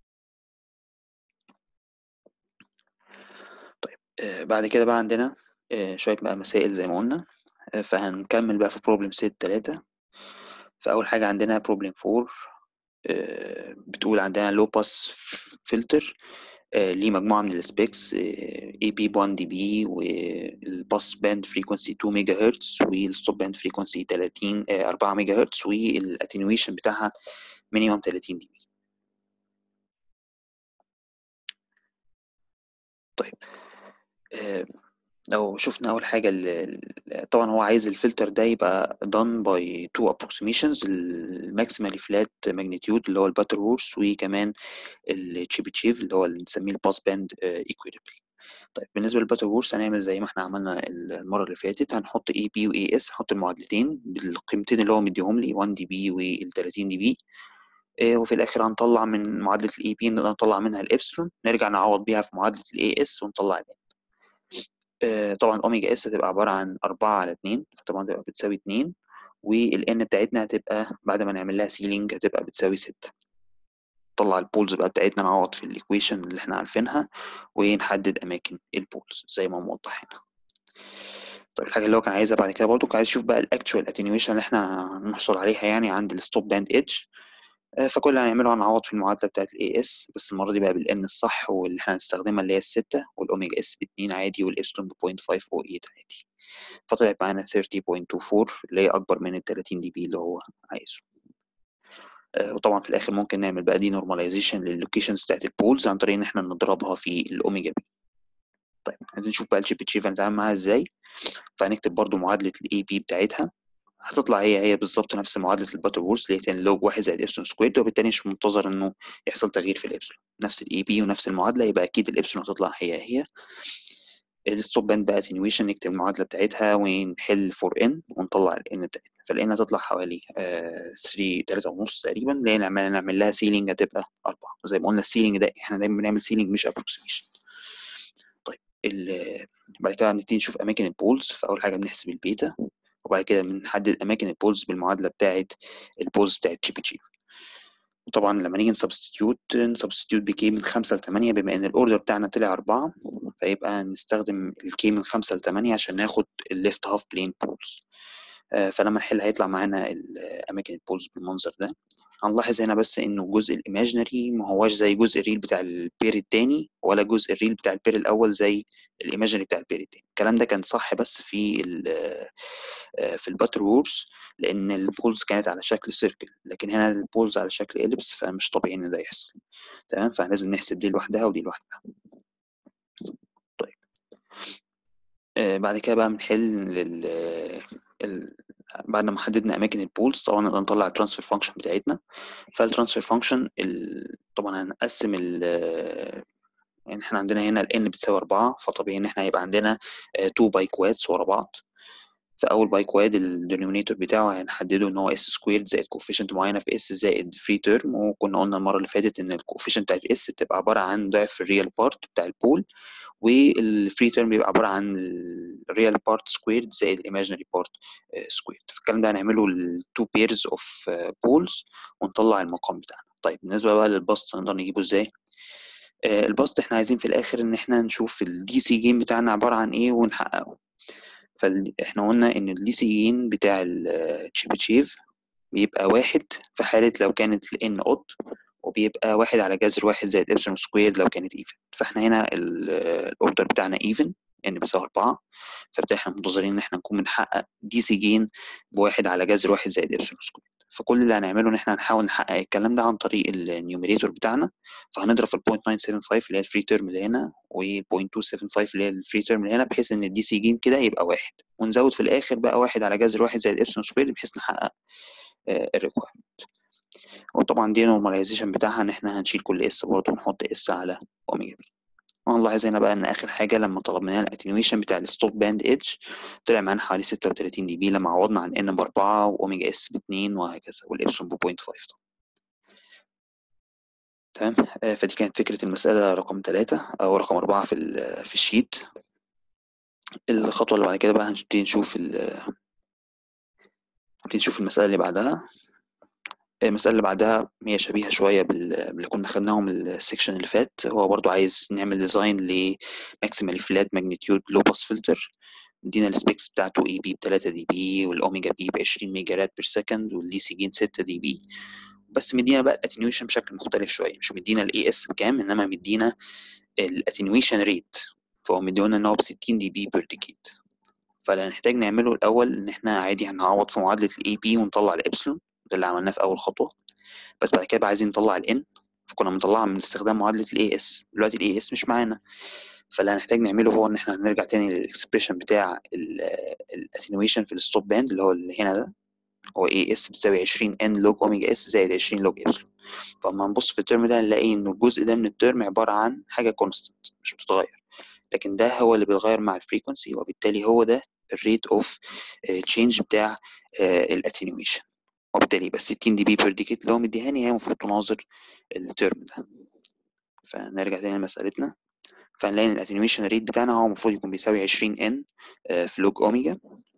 S1: طيب بعد كده بقى عندنا شويه بقى مسائل زي ما قلنا، فهنكمل بقى في بروبلم سيت 3. فاول حاجه عندنا بروبلم 4 بتقول عندنا لو باس فلتر ليه مجموعة من السبيكس اي بي 1 دي بي والباس باند فريكونسي 2 ميجا هرتز والستوب باند فريكونسي 30 4 ميجا هرتز والاتنيويشن بتاعها مينيمم 30 دي بي. طيب لو شفنا أول حاجة طبعا هو عايز الفلتر ده يبقى done by two approximations، الماكسيمالي فلات ماجنتيود اللي هو الباتر وورس وكمان التشيبيتشيف اللي هو اللي بنسميه الباس باند equilibrium. طيب بالنسبه للباتر وورس هنعمل زي ما احنا عملنا المره اللي فاتت، هنحط اي بي واي اس، هنحط المعادلتين بالقيمتين اللي هو مديهم لي 1 دي بي وال 30 دي بي. وفي الاخر هنطلع من معادله الاي بي، نقدر نطلع منها الابسلون، نرجع نعوض بيها في معادله الاي اس ونطلع الان. طبعا اوميجا اس هتبقى عباره عن 4 على 2، طبعا تبقى بتساوي 2، والان بتاعتنا هتبقى بعد ما نعمل لها سيلينج هتبقى بتساوي 6. نطلع البولز بقى بتاعتنا، نعوض في الايكويشن اللي احنا عارفينها ونحدد اماكن البولز زي ما موضح هنا. طيب الحاجه اللي هو كان عايزها بعد كده برضو، كان عايز يشوف بقى الاكتشوال اتنيويشن اللي احنا هنحصل عليها يعني عند الستوب باند ايدج. فكل اللي هنعمله هنعوض في المعادله بتاعت الاي اس، بس المره دي بقى بالان الصح، واللي احنا هنستخدمها اللي هي الستة، والاوميجا اس ب2 عادي، والابسلون ب 0.508 عادي. فطلعت معانا 30.24 اللي هي اكبر من ال 30 دي بي اللي هو عايزه. وطبعا في الاخر ممكن نعمل بقى دي نورماليزيشن لللوكيشنز بتاعت البولز عن طريق ان احنا نضربها في الاوميجا بي. طيب عايزين نشوف بقى الشيب تشيف هنتعامل معاها ازاي. فهنكتب برضو معادله الاي بي بتاعتها، هتطلع هي بالظبط نفس معادله الباتر وورس اللي هي 10 لوج 1 زائد ابسلون سكويرد، وبالتالي مش منتظر انه يحصل تغيير في الابسلون، نفس الاي بي ونفس المعادله، يبقى اكيد الابسلون هتطلع هي. الستوب باند بقى اتنيويشن، نكتب المعادله بتاعتها ونحل فور ان ونطلع الان بتاعتنا، فالان هتطلع حوالي 3 ونص تقريبا، اللي هي نعمل لها سيلينج هتبقى 4. زي ما قلنا السيلينج ده احنا دايما بنعمل سيلينج مش ابروكسيميشن. طيب بعد كده هنبتدي نشوف اماكن البولز، فاول حاجه بنحسب البيتا، وبعد كده بنحدد اماكن البولز بالمعادله بتاعه البولز بتاعه تشيبي تشيب. وطبعا لما نيجي نسبستيوت بكي من 5 ل 8، بما ان الاوردر بتاعنا طلع 4، فيبقى نستخدم الكي من 5 ل 8 عشان ناخد الليفت هاف بلين بولز. فلما نحل هيطلع معانا اماكن البولز بالمنظر ده. هنلاحظ هنا بس انه الجزء الايماجينري ما هواش زي جزء الريل بتاع البير التاني، ولا جزء الريل بتاع البير الاول زي الايماجينري بتاع البير التاني. الكلام ده كان صح بس في الباتر وورز، لان البولز كانت على شكل سيركل، لكن هنا البولز على شكل اليبس، فمش طبيعي ان ده يحصل. تمام، فلازم نحسب دي لوحدها ودي لوحدها. طيب بعد كده بقى بنحل بعد ما حددنا اماكن البولز، طبعا نقدر نطلع الترانسفير فانكشن بتاعتنا. فالترانسفير فانكشن طبعا هنقسم يعني احنا عندنا هنا ال n بتساوي 4، فطبيعي ان احنا هيبقى عندنا 2 بايكوادز ورا بعض. فاول بايكواد الدينومينيتور بتاعه هنحدده ان هو اس سكويرد زائد كوفيشنت معينه في اس زائد فري تيرم، وكنا قلنا المره اللي فاتت ان الكوفيشنت بتاعت اس بتبقى عباره عن ضعف الريال بارت بتاع البول، والفري تيرم بيبقى عباره عن الريال بارت سكويرد زائد الايماجينري بارت سكويرد. فالكلام ده هنعمله التو بيرز اوف بولز ونطلع المقام بتاعنا. طيب بالنسبه بقى للبسط نقدر نجيبه ازاي؟ البسط احنا عايزين في الاخر ان احنا نشوف الدي سي جيم بتاعنا عباره عن ايه ونحققه. فاحنا قلنا ان الدي سي جين بتاع التشيبتشيف بيبقى 1 في حالة لو كانت ال n odd، وبيبقى 1 على جذر 1 زائد ابسلون سكوير لو كانت even. فاحنا هنا الاوردر بتاعنا even n بيساوي 4، فبالتالي احنا منتظرين ان احنا نكون بنحقق دي سي جين ب1 على جذر 1 زائد ابسلون سكوير. فكل اللي هنعمله ان احنا هنحاول نحقق الكلام ده عن طريق النيوميريتور بتاعنا. فهنضرب في 0.975 اللي هي الفري تيرم اللي هنا، و 0.275 اللي هي الفري تيرم اللي هنا، بحيث ان الدي سي جين كده يبقى 1، ونزود في الاخر بقى 1 على جذر 1 زائد ابسلون سكوير بحيث نحقق الريكويرمنت. وطبعا دي نورماليزيشن بتاعها ان احنا هنشيل كل اس برضه ونحط اس على اوميجا بي. ونلاحظ هنا بقى ان اخر حاجه لما طلبنا الاتنيويشن بتاع الستوب باند ايدج طلع معانا حوالي 36 دي بي، لما عوضنا عن ان ب4 واوميجا اس ب2 وهكذا، والابسون ب 0.5. تمام. فدي كانت فكره المساله رقم 3 او رقم 4 في الشيت. الخطوه اللي بعد كده بقى هنبتدي نشوف المساله اللي بعدها. المسألة اللي بعدها هي شبيهة شوية باللي كنا خدناهم السكشن اللي فات. هو برضو عايز نعمل ديزاين لماكسيمالي فلات ماجنتيود لو باس فلتر. مدينا السبيكس بتاعته اي بي ب 3 دي بي، والاوميجا بي ب 20 ميجا رات بير سكند، والدي سي جين 6 دي بي. بس مدينا بقى الاتنيويشن بشكل مختلف شوية، مش مدينا الاي اس بكام، انما مدينا الاتنيويشن ريت. فهو مدينا ان هو ب 60 دي بي بير ديكيد. فاللي هنحتاج نعمله الاول ان احنا عادي هنعوض في معادلة الاي بي ونطلع الابسلون، ده اللي عملناه في اول خطوة. بس بعد كده بقى عايزين نطلع ال n، فكنا بنطلعها من استخدام معادلة ال AS. دلوقتي ال AS مش معانا، فاللي هنحتاج نعمله هو ان احنا هنرجع تاني للاكسبريشن بتاع الاتنويشن في الستوب باند اللي هو اللي هنا ده. هو AS بتساوي 20 n لوج اوميجا اس زائد 20 لوج ابسلون. فلما نبص في الترم ده نلاقي ان الجزء ده من الترم عبارة عن حاجة كونستنت مش بتتغير، لكن ده هو اللي بيتغير مع الفريكونسي، وبالتالي هو ده الريت اوف تشينج بتاع الاتنيويشن. وبالتالي يبقى 60 دي بي بير ديكيت اللي هو مديهاني هي المفروض تناظر الترم ده. فنرجع تاني لمسألتنا، فنلاقي ان الاتنيويشن ريت بتاعنا هو المفروض يكون بيساوي 20 ان في لوج اوميجا.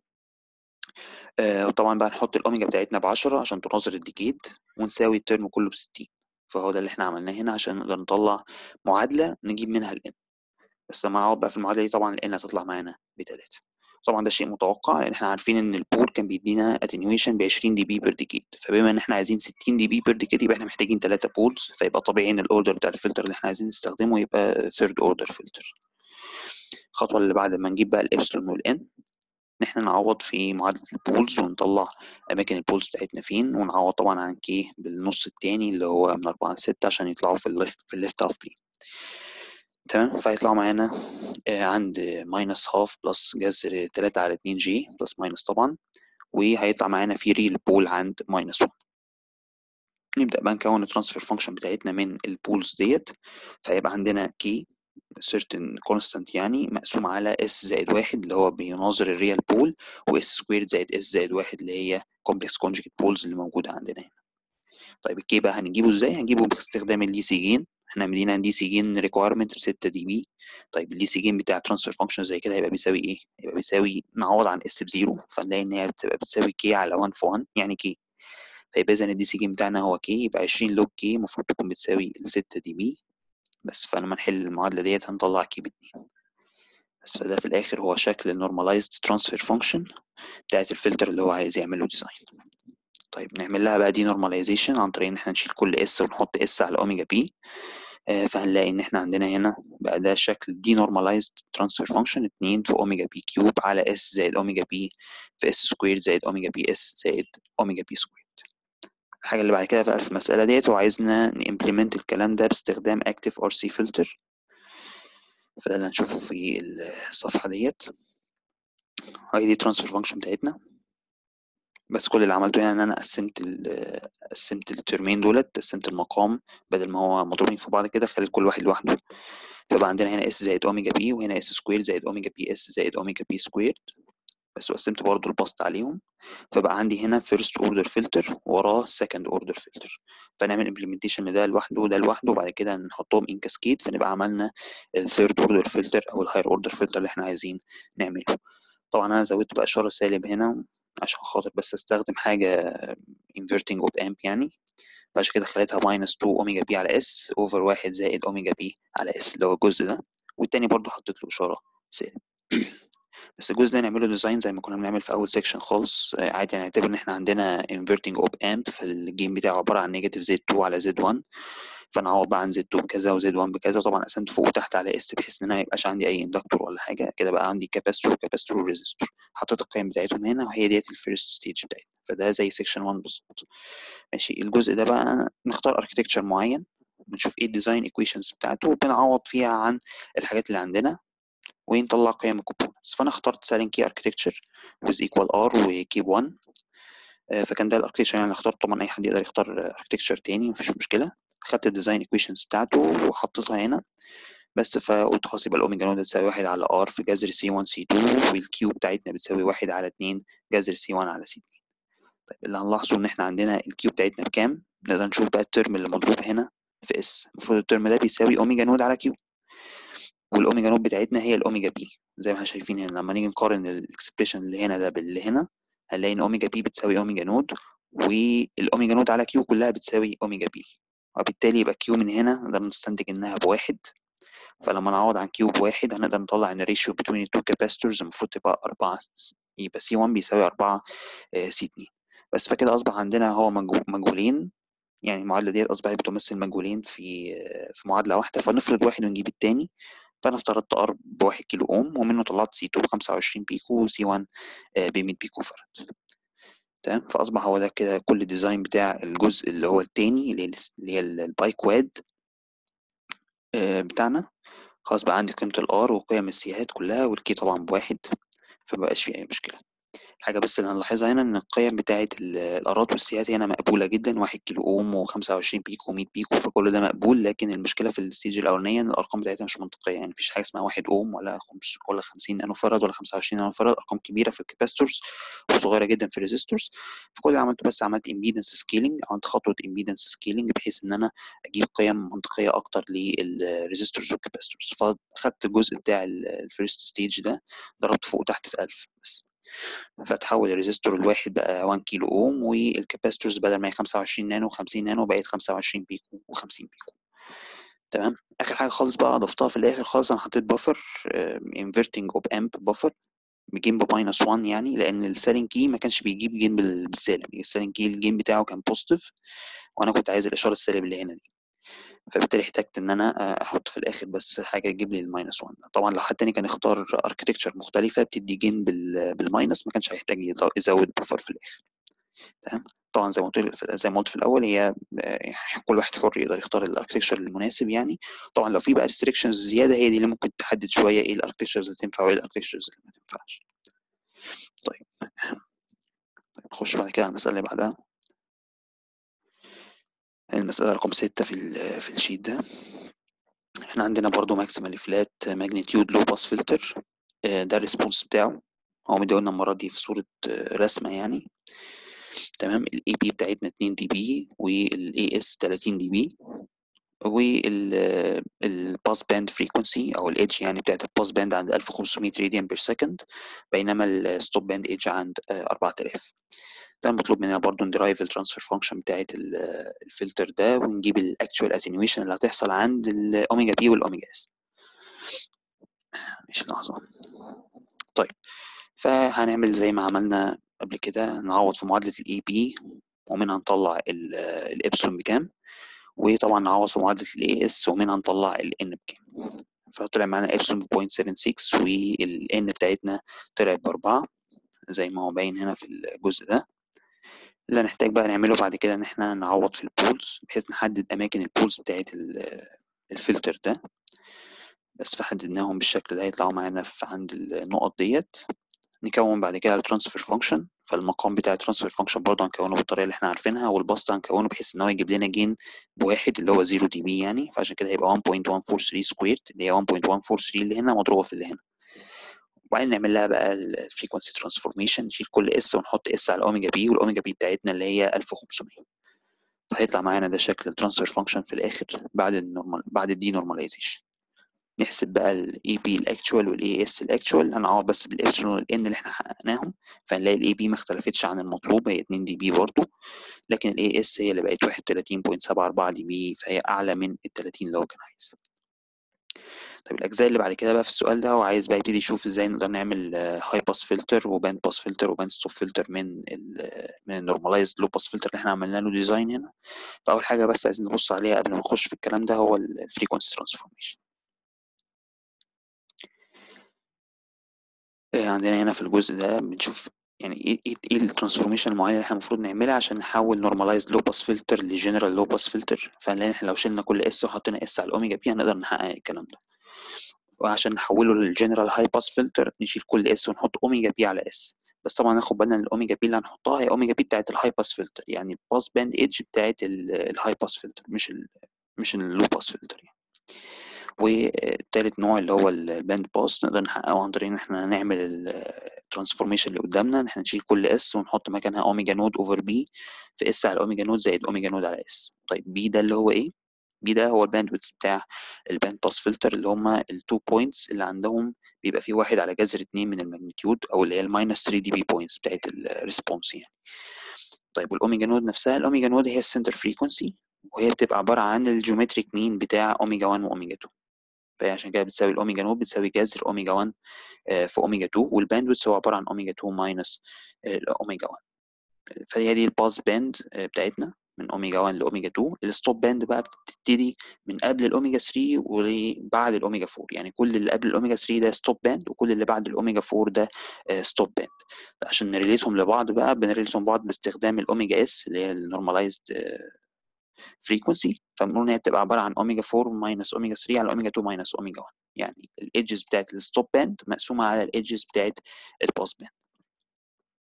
S1: وطبعا بقى نحط الاوميجا بتاعتنا ب10 عشان تناظر الديكيد، ونساوي الترم كله ب60. فهو ده اللي احنا عملناه هنا عشان نقدر نطلع معادلة نجيب منها الان. بس لما نعوض بقى في المعادلة دي طبعا الان هتطلع معانا ب3. طبعا ده شيء متوقع، لان احنا عارفين ان البول كان بيدينا اتنيويشن ب 20 دي بي بير ديكيد، فبما ان احنا عايزين 60 دي بي بير ديكيد يبقى احنا محتاجين 3 بولز، فيبقى طبيعي ان الاوردر بتاع الفلتر اللي احنا عايزين نستخدمه يبقى ثيرد اوردر فلتر. الخطوة اللي بعد ما نجيب بقى الابسلون والان، ان احنا نعوض في معادلة البولز ونطلع اماكن البولز بتاعتنا فين، ونعوض طبعا عن كي بالنص التاني اللي هو من 4 ل 6 عشان يطلعوا في الليفت هاف بلين. تمام، فيطلعوا معانا عند ماينس هاف بلس جذر 3 على 2 جي بلس ماينس طبعا، وهيطلع معانا في ريل بول عند ماينس 1. نبدأ بقى نكون الترانسفير فانكشن بتاعتنا من البولز ديت، فيبقى عندنا كي certain constant يعني مقسوم على s زائد 1 اللي هو بيناظر الريال بول، و s سكويرد زائد s زائد 1 اللي هي complex conjugate بولز اللي موجودة عندنا هنا. طيب الكي بقى هنجيبه ازاي؟ هنجيبه باستخدام الدي سي جين. احنا مدينا دي سي جين ريكويرمنت 6 دي بي. طيب الدي سي جين بتاع ترانسفير فانكشن زي كده هيبقى بيساوي ايه؟ هيبقى بيساوي نعوض عن اس بزيرو، فنلاقي ان هي بتبقى بتساوي كي على 1 في 1 يعني كي. فيبقى اذا الدي سي جين بتاعنا هو كي، يبقى 20 لوج كي المفروض تكون بتساوي 6 دي بي بس. فلما نحل المعادلة ديت هنطلع كي ب2 بس. فده في الاخر هو شكل النورماليزد ترانسفير فانكشن بتاعت الفلتر اللي هو عايز يعمله ديزاين. طيب نعمل لها بقى دي نورماليزيشن عن طريق ان احنا نشيل كل اس ونحط اس على اوميجا بي. فهنلاقي ان احنا عندنا هنا بقى ده شكل دي نورماليزد ترانسفير فانكشن 2 في اوميجا بي كيوب على اس زائد اوميجا بي في اس سكوير زائد اوميجا بي اس زائد اوميجا بي سكوير. الحاجه اللي بعد كده بقى في المساله ديت وعايزنا نimplement الكلام ده باستخدام active RC filter، فده اللي هنشوفه في الصفحه ديت. هاي دي ترانسفير فانكشن بتاعتنا، بس كل اللي عملته يعني ان انا قسمت الترمين دولت، قسمت المقام بدل ما هو مضروبين في بعض كده خليت كل واحد لوحده. فبقى عندنا هنا اس زائد اوميجا بي، وهنا اس سكوير زائد اوميجا بي اس زائد اوميجا بي سكوير بس، وقسمت برضو البسط عليهم. فبقى عندي هنا فيرست اوردر فلتر وراه سكند اوردر فلتر، فنعمل امبلمنتيشن لده لوحده وده لوحده وبعد كده نحطهم ان كاسكيد، فنبقى عملنا الثيرد اوردر فلتر او الهاير اوردر فلتر اللي احنا عايزين نعمله. طبعا انا زودت بقى اشاره سالب هنا عشان خاطر بس استخدم حاجه inverting op amp يعني، فعشان كده خليتها minus 2 اوميجا بي على اس اوفر 1 زائد اوميجا بي على اس اللي هو الجزء ده، والتاني برضو حطيت له اشاره سالب. بس الجزء ده نعمله ديزاين زي ما كنا بنعمل في اول سيكشن خالص عادي. هنعتبر ان احنا عندنا inverting op amp فالجيم بتاعه عباره عن نيجاتيف زد 2 على زد 1، فنعوض بقى عن زد 2 بكذا وزد 1 بكذا، وطبعا قسمت فوق وتحت على اس بحيث ان انا ما يبقاش عندي اي اندكتور ولا حاجه كده. بقى عندي كاباستور وكاباستور وريزستور، حطيت القيم بتاعتهم هنا وهي ديت الفيرست ستيج بتاعتنا، فده زي سيكشن 1 بالظبط. ماشي، الجزء ده بقى نختار اركتكتشر معين، بنشوف ايه الديزاين ايكويشنز بتاعته وبنعوض فيها عن الحاجات اللي عندنا ونطلع قيم الكومبوننتس. فانا اخترت سالين كي اركتكتشر ويز ايكوال ار وكي 1. فكان ده الاركتكتشر يعني اخترت. طبعا اي حد يقدر يختار اركتكتشر تاني مفيش مشكله. خدت الديزاين ايكويشنز بتاعته وحطيتها هنا بس، فقلت خلاص يبقى الاوميجا نود تساوي 1 على ار في جذر سي 1 سي 2 والكيو بتاعتنا بتساوي 1 على 2 جذر سي 1 على سي 2. طيب اللي هنلاحظه ان احنا عندنا الكيو بتاعتنا بكام. نقدر نشوف بقى الترم اللي مضروب هنا في اس، المفروض الترم ده بيساوي اوميجا نود على كيو، والاوميجا نود بتاعتنا هي الاوميجا بي زي ما احنا شايفين هنا. لما نيجي نقارن الاكسبريشن اللي هنا ده باللي هنا هنلاقي ان اوميجا بي بتساوي اوميجا نود، والاوميجا نود على كيو كلها بتساوي اوميجا بي، وبالتالي يبقى كيو من هنا نقدر نستنتج انها بواحد. فلما نعوض عن كيو بواحد هنقدر نطلع ان الريشيو بين التو كاباسيتورز المفروض تبقى 4، يبقى سي 1 بيساوي 4 سي 2 بس. فكده اصبح عندنا هو مجهولين، يعني المعادله ديت اصبحت بتمثل مجهولين في معادله واحده. فنفرض واحد ونجيب الثاني. فانا افترضت ار ب1 كيلو اوم ومنه طلعت سي 2 ب 25 بيكو وسي 1 ب 100 بيكو فرد. تمام، فاصبح هو ده كده كل الديزاين بتاع الجزء اللي هو الثاني اللي هي البايك واد بتاعنا. خلاص بقى عندي قيمه الار وقيم السيهات كلها والكي طبعا بواحد، فمبقاش في اي مشكله. الحاجة بس اللي هنلاحظها هنا إن القيم بتاعة الآرات والسيات هنا مقبولة جدا، 1 كيلو أوم و25 بيكو و100 بيكو، فكل ده مقبول. لكن المشكلة في الستيج الأولانية إن الأرقام بتاعتها مش منطقية، يعني مفيش حاجة اسمها 1 أوم ولا 50 نانو فراد ولا 25 نانو فراد، أرقام كبيرة في الكاباستورز وصغيرة جدا في الريزيستورز. فكل اللي عملته بس عملت امبيدنس سكيلينج، عملت خطوة امبيدنس سكيلينج بحيث إن أنا أجيب قيم منطقية أكتر للريزيستورز والكاباستورز. فأخدت الجزء بتاع الفيرست ستيج ده ضربت فوق وتحت في 1000 بس، فتحول الريزيستور الواحد بقى 1 كيلو اوم، والكاباستورز بدل ما هي 25 نانو 50 نانو بقت 25 بيكو و50 بيكو. تمام. اخر حاجه خالص بقى ضفتها في الاخر خالص، انا حطيت بفر انفرتنج اوب امب بفر بجيم بماينس 1، يعني لان السيلينج كي ما كانش بيجيب جيم بالسالب، السيلينج كي الجيم بتاعه كان بوزيتيف وانا كنت عايز الاشاره السالب اللي هنا دي، فبالتالي احتجت ان انا احط في الاخر بس حاجه تجيب لي الماينس 1. طبعا لو حد تاني كان اختار اركتكتشر مختلفه بتدي جين بالماينس ما كانش هيحتاج يزود بفر في الاخر. تمام. طبعا زي ما قلت في الاول، هي كل واحد حر يقدر يختار الاركتكتشر المناسب يعني. طبعا لو في بقى ريستريكشنز زياده هي دي اللي ممكن تحدد شويه ايه الاركتكتشرز اللي تنفع وايه الاركتكتشرز اللي ما تنفعش. طيب نخش بعد كده على المساله اللي بعدها، المساله رقم 6 في الشيت ده. احنا عندنا برضو ماكسيمال فلات ماجنتيود لو باس فلتر، ده الريسبونس بتاعه هو مديهولنا المره دي في صوره رسمه يعني. تمام. الاي بي بتاعتنا 2 دي بي والاي اس 30 دي بي، والباس باند فريكونسي او الايدج يعني بتاعت الباس باند عند 1500 راديان بير سكند، بينما الستوب باند ايدج عند 4000. ده مطلوب مننا برضو ندرايف الترانسفير فانكشن بتاعت الفلتر ده، ونجيب الاكتوال اتنيويشن اللي هتحصل عند الاوميجا بي والاوميجا اس. ماشي لحظه. طيب فهنعمل زي ما عملنا قبل كده، نعوض في معادله الاي بي ومنها نطلع الابسلون بكام، وطبعا نعوض في معادله الاي اس ومنها نطلع الان بكام. فطلع معانا ابسلون ب 0.76 والان بتاعتنا طلعت ب4 زي ما هو باين هنا في الجزء ده. اللي هنحتاج بقى نعمله بعد كده ان احنا نعوض في البولز بحيث نحدد اماكن البولز بتاعت الفلتر ده، بس فحددناهم بالشكل ده هيطلعوا معانا في عند النقط ديت. نكون بعد كده الترانسفير فانكشن، فالمقام بتاع الترانسفير فانكشن برضه هنكونه بالطريقه اللي احنا عارفينها، والبسط هنكونه بحيث ان هو يجيب لنا جين بواحد اللي هو 0 دي بي يعني، فعشان كده هيبقى 1.143 سكويرد اللي هي 1.143 اللي هنا مضروبه في اللي هنا. وبعدين نعمل لها بقى الفريكونسي ترانسفورميشن، نشيل كل اس ونحط اس على الاوميجا بي، والاوميجا بي بتاعتنا اللي هي 1500. فهيطلع معانا ده شكل الترانسفير فانكشن في الاخر بعد الدي نورماليزيشن. نحسب بقى الاي بي الاكتوال والاي اس الاكتوال، هنعوض بس بالابسلون والان اللي احنا حققناهم، فنلاقي الاي بي ما اختلفتش عن المطلوب، هي 2 دي بي برضه، لكن الاي اس هي اللي بقت 31.74 دي بي، فهي اعلى من ال 30 اللي هو كان عايز. طيب الاجزاء اللي بعد كده بقى في السؤال ده هو عايز بقى يبتدي يشوف ازاي نقدر نعمل هاي باس فلتر وباند باس فلتر وباند ستوب فلتر من النورماليزد لو باس فلتر اللي احنا عملنا له ديزاين هنا. فاول حاجه بس عايزين نبص عليها قبل ما نخش في الكلام ده هو الفريكونسي ترانسفورميشن. عندنا هنا في الجزء ده بنشوف يعني ايه الترانسفورميشن المعينه اللي احنا المفروض نعملها عشان نحول نورماليزد لو باس فلتر لجنرال لو باس فلتر. فنلاقي احنا لو شلنا كل اس وحطينا اس على الاوميجا بي هنقدر نحقق الكلام ده. وعشان نحوله للجنرال هاي باس فلتر نشيل كل اس ونحط اوميجا بي على اس، بس طبعا ناخد بالنا ان الاوميجا بي اللي هنحطها هي اوميجا بي بتاعت الهاي باس فلتر، يعني الباس باند ايدج بتاعت الهاي باس فلتر مش اللو باس فلتر يعني. والتالت نوع اللي هو الباند باس نقدر نحققه عن طريق ان احنا نعمل الترانسفورميشن اللي قدامنا، ان احنا نشيل كل اس ونحط مكانها اوميجا نود اوفر بي في اس على اوميجا نود زائد اوميجا نود على اس. طيب بي ده اللي هو ايه؟ بي ده هو الباندويث بتاع الباند باس فلتر، اللي هما التو بوينتس اللي عندهم بيبقى فيه واحد على جذر 2 من الماجنتيود، او اللي هي الماينس 3 دي بي بوينتس بتاعت الريسبونس يعني. طيب والاوميجا نود نفسها، الاوميجا نود هي السنتر فريكونسي، وهي بتبقى عباره عن الجيومتريك مين بتاع اوميجا 1 واوميجا 2، فهي عشان كده بتساوي الاوميجا نود بتساوي جذر اوميجا 1 في اوميجا 2، والباندويث هو عباره عن اوميجا 2 ماينس اوميجا 1. فهي دي الباس باند بتاعتنا من اوميجا 1 لاوميجا 2. الستوب باند بقى بتبتدي من قبل الاوميجا 3 وبعد الاوميجا 4، يعني كل اللي قبل الاوميجا 3 ده ستوب باند، وكل اللي بعد الاوميجا 4 ده ستوب باند. عشان نريليتهم لبعض بقى بنريليتهم لبعض باستخدام الاوميجا اس اللي هي النورماليزد فريكونسي، فبنقول ان هي بتبقى عباره عن اوميجا 4 ماينس اوميجا 3 على اوميجا 2 ماينس اوميجا 1، يعني الايدجز بتاعت الستوب باند مقسومه على الايدجز بتاعت الباس باند.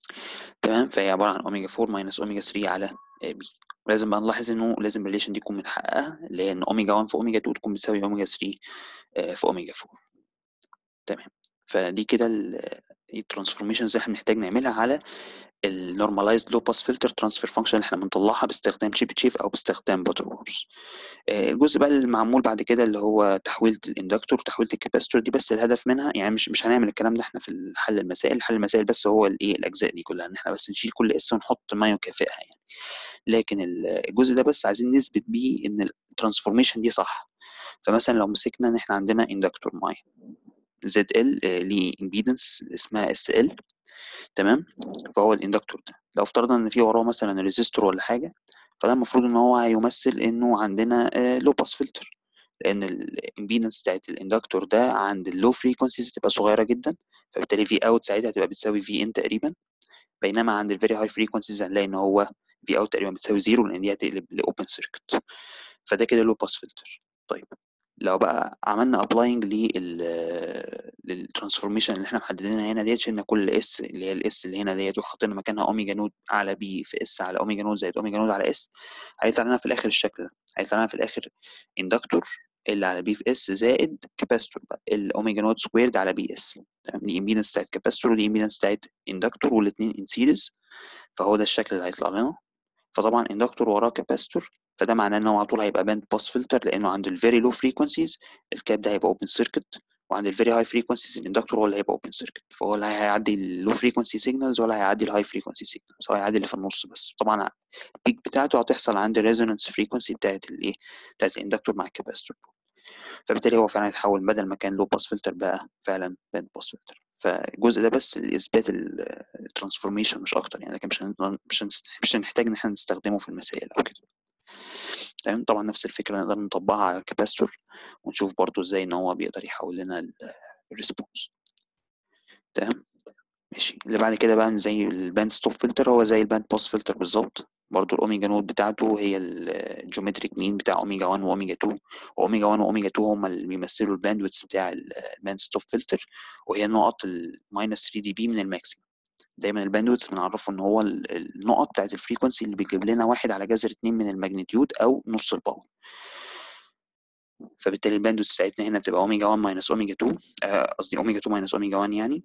S1: تمام. فهي عباره عن اوميجا 4 ماينس اوميجا 3 على بي. ولازم بقى نلاحظ انه لازم الريليشن دي تكون متحققه، اللي هي ان اوميجا 1 في اوميجا 2 تكون بتساوي اوميجا 3 في اوميجا 4. تمام. فدي كده الترانسفورميشنز اللي احنا بنحتاج نعملها على النورماليزد لو باس فلتر ترانسفير فانكشن اللي احنا بنطلعها باستخدام تشيف او باستخدام باترورز. الجزء بقى المعمول بعد كده اللي هو تحويلة الاندكتور وتحويلة الكاباستور دي، بس الهدف منها يعني مش هنعمل الكلام ده احنا في حل المسائل. حل المسائل بس هو الايه الاجزاء دي كلها، ان احنا بس نشيل كل اس ونحط ما يكافئها يعني. لكن الجزء ده بس عايزين نثبت بيه ان الترانسفورميشن دي صح. فمثلا لو مسكنا ان احنا عندنا اندكتور معين زد ال ليه امبيدنس اسمها اس ال. تمام. فهو الاندكتور ده لو افترضنا ان في وراه مثلا ريزيستور ولا حاجه، فده المفروض ان هو هيمثل انه عندنا لو باس فلتر، لان الامبيدنس بتاعت الاندكتور ده عند اللو فريكونسيز تبقى صغيره جدا، فبالتالي في اوت ساعتها هتبقى بتساوي في ان تقريبا. بينما عند الفيري هاي فريكونسيز هنلاقي ان هو في اوت تقريبا بتساوي زيرو، لان دي هتقلب لاوبن سيركت. فده كده لو باس فلتر. طيب لو بقى عملنا ابلاينج للترانسفورميشن اللي احنا محددينها هنا ديت، شلنا كل اس اللي هي الاس اللي هنا ديت وحطينا مكانها اوميجا نود على بي في اس على اوميجا نود زائد اوميجا نود على اس، هيطلع لنا في الاخر الشكل ده. هيطلع لنا في الاخر اندكتور اللي على بي في اس زائد كاباستور بقى الاوميجا نود سكويرد على بي اس. تمام. دي امبيدنس بتاعت كاباستور ودي امبيدنس بتاعت اندكتور والاثنين ان سيريز. فهو ده الشكل اللي هيطلع لنا. فطبعا اندكتور وراه كاباستور، فده معناه ان هو على طول هيبقى باند باس فلتر، لانه عند الفيري لو فريكونسيز الكاب ده هيبقى اوبن سيركت، وعند الفيري هاي فريكونسيز الاندكتور هو اللي هيبقى اوبن سيركت. فهو لا هيعدي اللو فريكونسي سيجنالز ولا هيعدي الهاي فريكونسي سيجنالز، هو هيعدي اللي في النص بس. طبعا البيك بتاعته هتحصل عند الريزونانس فريكونسي بتاعت الايه بتاعت الاندكتور مع الكاباستور. فبالتالي هو فعلا هيتحول بدل ما كان لو باس فلتر بقى فعلا باند باس فلتر. فالجزء ده بس لاثبات الترانسفورميشن مش اكتر يعني، لكن مش هنحتاج ان احنا نستخدمه في المسائل او كده. تمام. طبعا نفس الفكره نقدر نطبقها على الكاباستور ونشوف برضو ازاي ان هو بيقدر يحول لنا الريسبونس. تمام. ماشي. اللي بعد كده بقى زي الباند ستوب فلتر، هو زي الباند باس فلتر بالظبط. برضو الاوميجا نود بتاعته هي الجيومتريك مين بتاع اوميجا 1 واوميجا 2. واوميجا 1 واوميجا 2 هم اللي بيمثلوا الباندويث بتاع الباند ستوب فلتر، وهي نقط الماينس 3 دي بي من الماكسيمم. دايما الباندويث بنعرفه ان هو النقط بتاعت الفريكونسي اللي بيجيب لنا 1 على جذر 2 من الماجنتيود او نص الباور. فبالتالي الباندويث بتاعتنا هنا بتبقى اوميجا 1 ماينس اوميجا 2، قصدي اوميجا 2 ماينس اوميجا 1 يعني.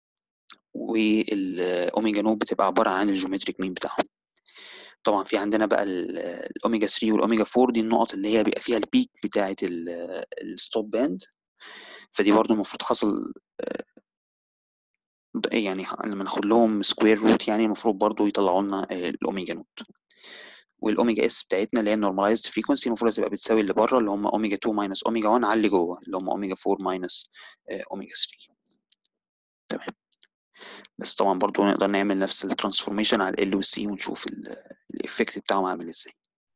S1: والاوميجا نوت بتبقى عباره عن الجيومتريك مين بتاعهم. طبعا في عندنا بقى الاوميجا 3 والاوميجا 4، دي النقط اللي هي بيبقى فيها البيك بتاعه الستوب باند. فدي برضو المفروض حصل يعني لما ناخد لهم سكوير روت يعني المفروض برضو يطلعوا لنا الاوميجا نوت. والاوميجا اس بتاعتنا اللي هي النورماليزد فريكونسي المفروض تبقى بتساوي اللي بره اللي هم اوميجا 2 ماينس اوميجا 1 على اللي جوه اللي هم اوميجا 4 ماينس اوميجا 3. تمام. بس طبعا برضو نقدر نعمل نفس الترانسفورميشن على ال والسي ونشوف الايفكت بتاعهم عامل ازاي.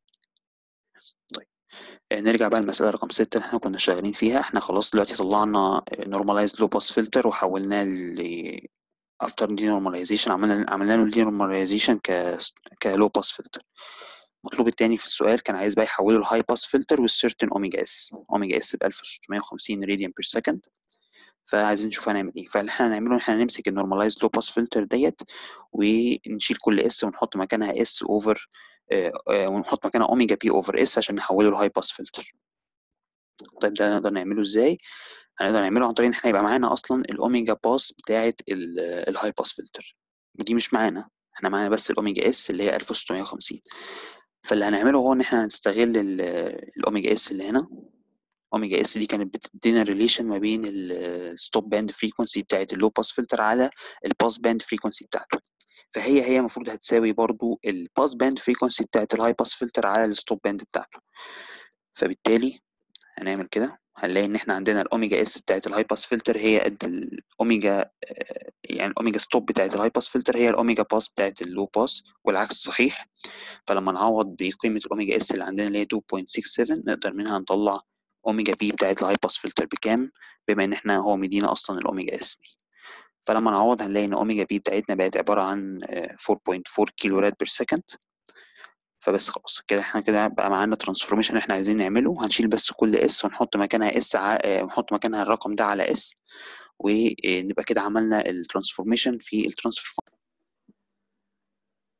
S1: طيب نرجع بقى للمسألة رقم 6 اللي احنا كنا شغالين فيها. احنا خلاص دلوقتي طلعنا normalized low pass filter وحولناه ل after denormalization عملنا له denormalization ك low pass filter. المطلوب التاني في السؤال كان عايز بقى يحوله ل high pass filter with certain omega s. omega s ب 1650 radian per second. فعايزين نشوف هنعمل ايه. فاللي احنا هنعمله احنا هنمسك النورماليزد لو باس فلتر ديت ونشيل كل اس ونحط مكانها اس اوفر ونحط مكانها اوميجا بي اوفر اس عشان نحوله لهاي باس فلتر. طيب ده نقدر نعمله ازاي؟ هنقدر نعمله عن طريق ان احنا يبقى معانا اصلا الاوميجا باس بتاعه الهاي باس فلتر، ودي مش معانا. احنا معانا بس الاوميجا اس اللي هي 1650. فاللي هنعمله هو ان احنا هنستغل الاوميجا اس اللي هنا. اوميجا اس دي كانت بتدينا ريليشن ما بين الستوب باند فريكونسي بتاعت اللو باس فلتر على الباس باند فريكونسي بتاعته. فهي المفروض هتساوي برضو الباس باند فريكونسي بتاعت الهاي باس فلتر على الستوب باند بتاعته. فبالتالي هنعمل كده هنلاقي ان احنا عندنا الاوميجا اس بتاعت الهاي باس فلتر هي قد الاوميجا يعني الاوميجا ستوب بتاعت الهاي باس فلتر هي الاوميجا باس بتاعت اللو باس والعكس صحيح. فلما نعوض بقيمه الاوميجا اس اللي عندنا اللي هي 2.67 نقدر منها نطلع اوميجا بي بتاعت الهاي باس فلتر بكام، بما ان احنا هو مدينا اصلا الاوميجا اس دي. فلما نعوض هنلاقي ان اوميجا بي بتاعتنا بقت عباره عن 4.4 كيلو راد بير سكند. فبس خلاص كده احنا كده بقى معانا ترانسفورميشن احنا عايزين نعمله. هنشيل بس كل اس ونحط مكانها اس ونحط مكانها الرقم ده على اس، ونبقى كده عملنا الترانسفورميشن في الترانسفير.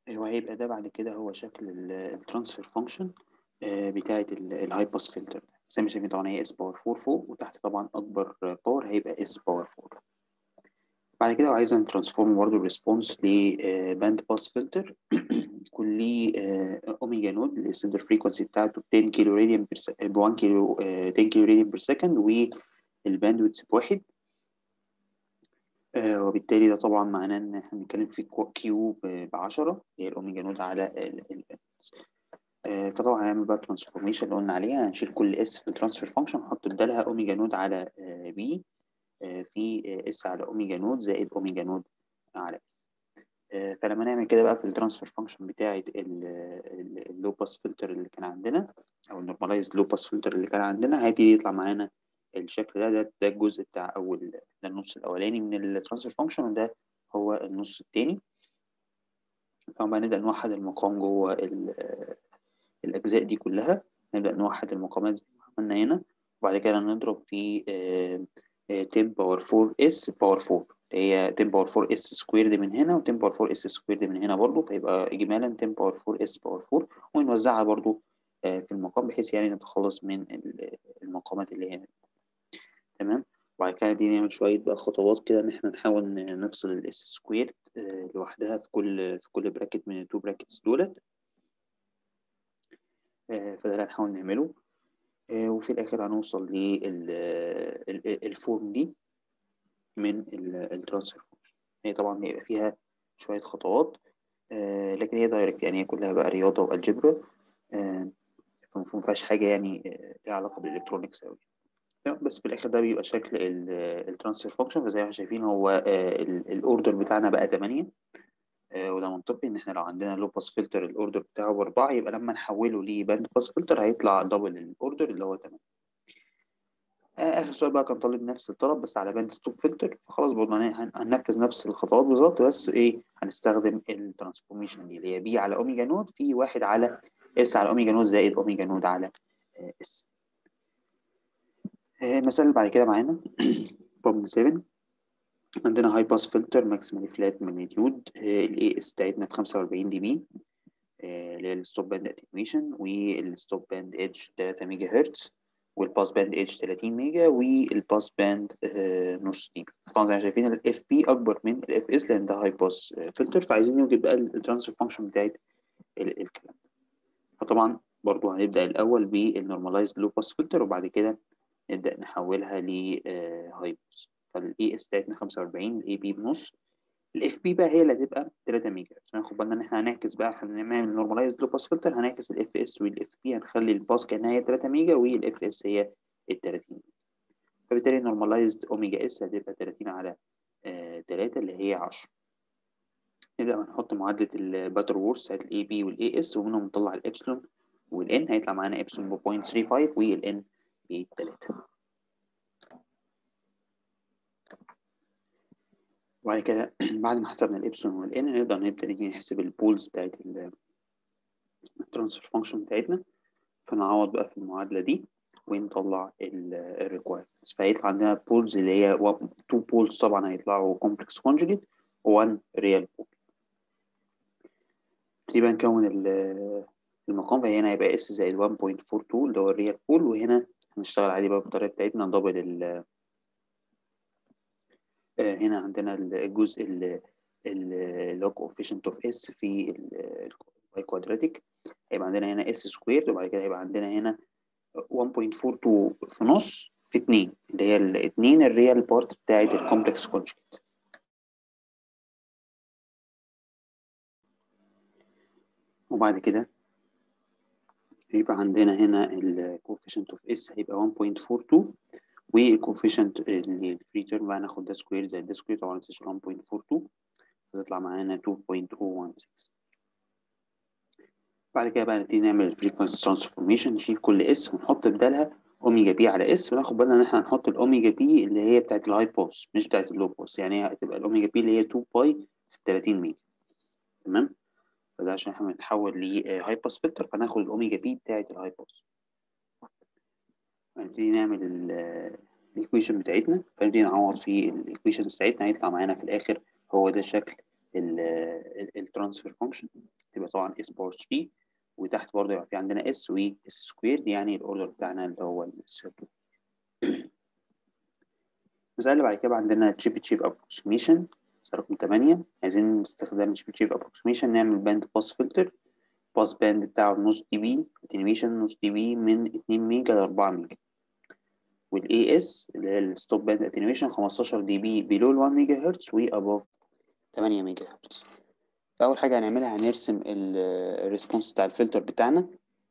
S1: وهيبقى ده بعد كده هو شكل الترانسفير فانكشن بتاعة الهاي باس فلتر. زي ما شايفين طبعا هي اس باور 4 فوق، وتحت طبعا اكبر باور هيبقى اس باور 4. بعد كده عايز نترانسفورم برضه الريسبونس لباند باس فلتر يكون ليه اوميجا نود السنتر فريكونسي بتاعته 10 كيلو راديان ب 1 كيلو 10 كيلو راديان بير سكند، والباندويث بواحد. وبالتالي ده طبعا معناه ان احنا بنتكلم في كيو ب 10 هي الاوميجا نود على فطبعا هنعمل بقى ترانسفورميشن اللي قلنا عليها، هنشيل كل اس في الترانسفير فانكشن نحط بدالها اوميجا نود على بي في اس على اوميجا نود زائد اوميجا نود على اس. فلما نعمل كده بقى في الترانسفير فانكشن بتاعه اللو باس فلتر اللي كان عندنا او النورماليزد لو باس فلتر اللي كان عندنا، هيبتدي يطلع معانا الشكل ده الجزء بتاع ده النص الاولاني من الترانسفير فانكشن، وده هو النص الثاني. طبعا نبدا نوحد المقام جوه الاجزاء دي كلها، نبدا نوحد المقامات زي ما عملنا هنا، وبعد كده نضرب في 10 باور 4 اس باور 4 اللي هي 10 باور 4 اس سكويرد من هنا، و10 باور 4 اس سكويرد من هنا برضو، فيبقى اجمالا 10 باور 4 اس باور 4، ونوزعها برضو في المقام بحيث يعني نتخلص من المقامات اللي هنا. تمام. وبعد كده دي نعمل شوية بقى خطوات كده إن إحنا نحاول نفصل الإس سكوير لوحدها في كل براكت من التو براكتس دولت. فده اللي هنحاول نعمله. وفي الآخر هنوصل للفورم دي من الترانسفير فانكشن. هي طبعا هيبقى فيها شوية خطوات لكن هي دايركت، يعني هي كلها بقى رياضة والجبرا، فما فيهاش حاجة يعني ليها علاقة بالإلكترونيكس أوي. بس في الاخر ده بيبقى شكل الترانسفير فانكشن. فزي ما شايفين هو الاوردر بتاعنا بقى 8، وده منطقي ان احنا لو عندنا لو باس فلتر الاوردر بتاعه ب4، يبقى لما نحوله لباند باس فلتر هيطلع دبل الاوردر اللي هو 8. اخر سؤال بقى كان طالب نفس الطلب بس على باند ستوب فلتر، فخلاص برضه هننفذ نفس الخطوات بالظبط، بس ايه هنستخدم الترانسفورميشن دي اللي هي بي على اوميجا نود في 1 على اس على اوميجا نود زائد اوميجا نود على اس. المسألة اللي بعد كده معانا بروبلم 7. عندنا هاي باس فلتر ماكسيمالي فلات ماجنتيود، الاي اس بتاعتنا ب 45 دي بي اللي هي الستوب باند اتنويشن، والستوب باند ايدج 3 ميجا هرتز، والباس باند ايدج 30 ميجا، والباس باند نص دي بي. طبعا زي ما شايفين الاف بي اكبر من الاف اس لان ده هاي باس فلتر، فعايزين نوجد بقى الترانسفير فانكشن بتاعت الكلام. فطبعا برضو هنبدا الاول بالنورماليزد لو باس فلتر، وبعد كده نبدا نحولها لهاي باس. فالاي اس بتاعتنا 45، الاي بي بنص، الاف بي بقى هي اللي هتبقى 3 ميجا. بس ناخد بالنا ان احنا هنعكس بقى، احنا بنعمل نورماليزد لو باس فلتر هنعكس الاف اس والاف بي، هنخلي الباس كانها هي 3 ميجا والاف اس هي ال 30. فبالتالي نورماليزد اوميجا اس هتبقى 30 على 3 اللي هي 10. نبدا نحط معادله الباتر وورث بتاعت الاي بي والاي اس، ومنهم نطلع الابسلون والان، هيطلع معانا ابسلون ب 0.35 والان ب 3. وبعد كده بعد ما حسبنا الابسلون والان نبدا نيجي نحسب البولز بتاعت الترانسفير فانكشن بتاعتنا، فنعوض بقى في المعادله دي ونطلع الريكوايرمنتس. فهيطلع عندنا بولز اللي هي 2 بولز طبعا هيطلعوا كومبلكس كونجوجيت و1 ريال بول. يبقى نكون المقام، فهنا هيبقى اس زائد 1.42 اللي هو الريال بول، وهنا هنشتغل عادي بقى بالطريقه بتاعتنا دبل هنا عندنا الجزء اللي هو coefficient of s في الكوادراتيك، هيبقى عندنا هنا s سكوير، وبعد كده هيبقى عندنا هنا 1.42 في نص في 2 اللي هي الاثنين الريال بارت بتاعت الكومبلكس كونجكت. وبعد كده هيبقى عندنا هنا الكوفيشنت اوف اس هيبقى 1.42، والكوفيشنت الفري تيرم بقى ناخد ده سكوير زائد ده سكوير، طبعا نسيش 1.42 هتطلع معانا 2.016. بعد كده بقى نبتدي نعمل الفريكونسي ترانسفورميشن، نشيل كل اس ونحط بدالها اوميجا بي على اس، وناخد بالنا ان احنا هنحط الاوميجا بي اللي هي بتاعت الهاي باس مش بتاعت اللو باس، يعني هتبقى الاوميجا بي اللي هي 2 باي في 30 ميجا. تمام. فده عشان احنا بنتحول لهاي باس فلتر فناخد الاوميجا بي بتاعت الهاي باس. هنبتدي نعمل الايكويشن بتاعتنا، فنبتدي نعوض في الايكويشنز بتاعتنا، هيطلع معانا في الاخر هو ده شكل الترانسفير فانكشن. طبعا اس باور 3، وتحت برضه يبقى في عندنا اس و اس سكويرد، يعني الاوردر بتاعنا اللي هو السيركل. المسألة اللي بعد كده عندنا تشيب ابروكسيميشن، مسألة رقم 8. عايزين باستخدام تشيب ابروكسيميشن نعمل باند باس فلتر. باس باند بتاعه نص دي بي، اتنيميشن نص دي بي من 2 ميجا ل 4 ميجا. والاي اس اللي هي الستوب باند اتنيميشن 15 دي بي بيلو 1 ميجا هرتز وابوف 8 ميجا هرتز. فأول حاجة هنعملها هنرسم الريسبونس بتاع الفلتر بتاعنا.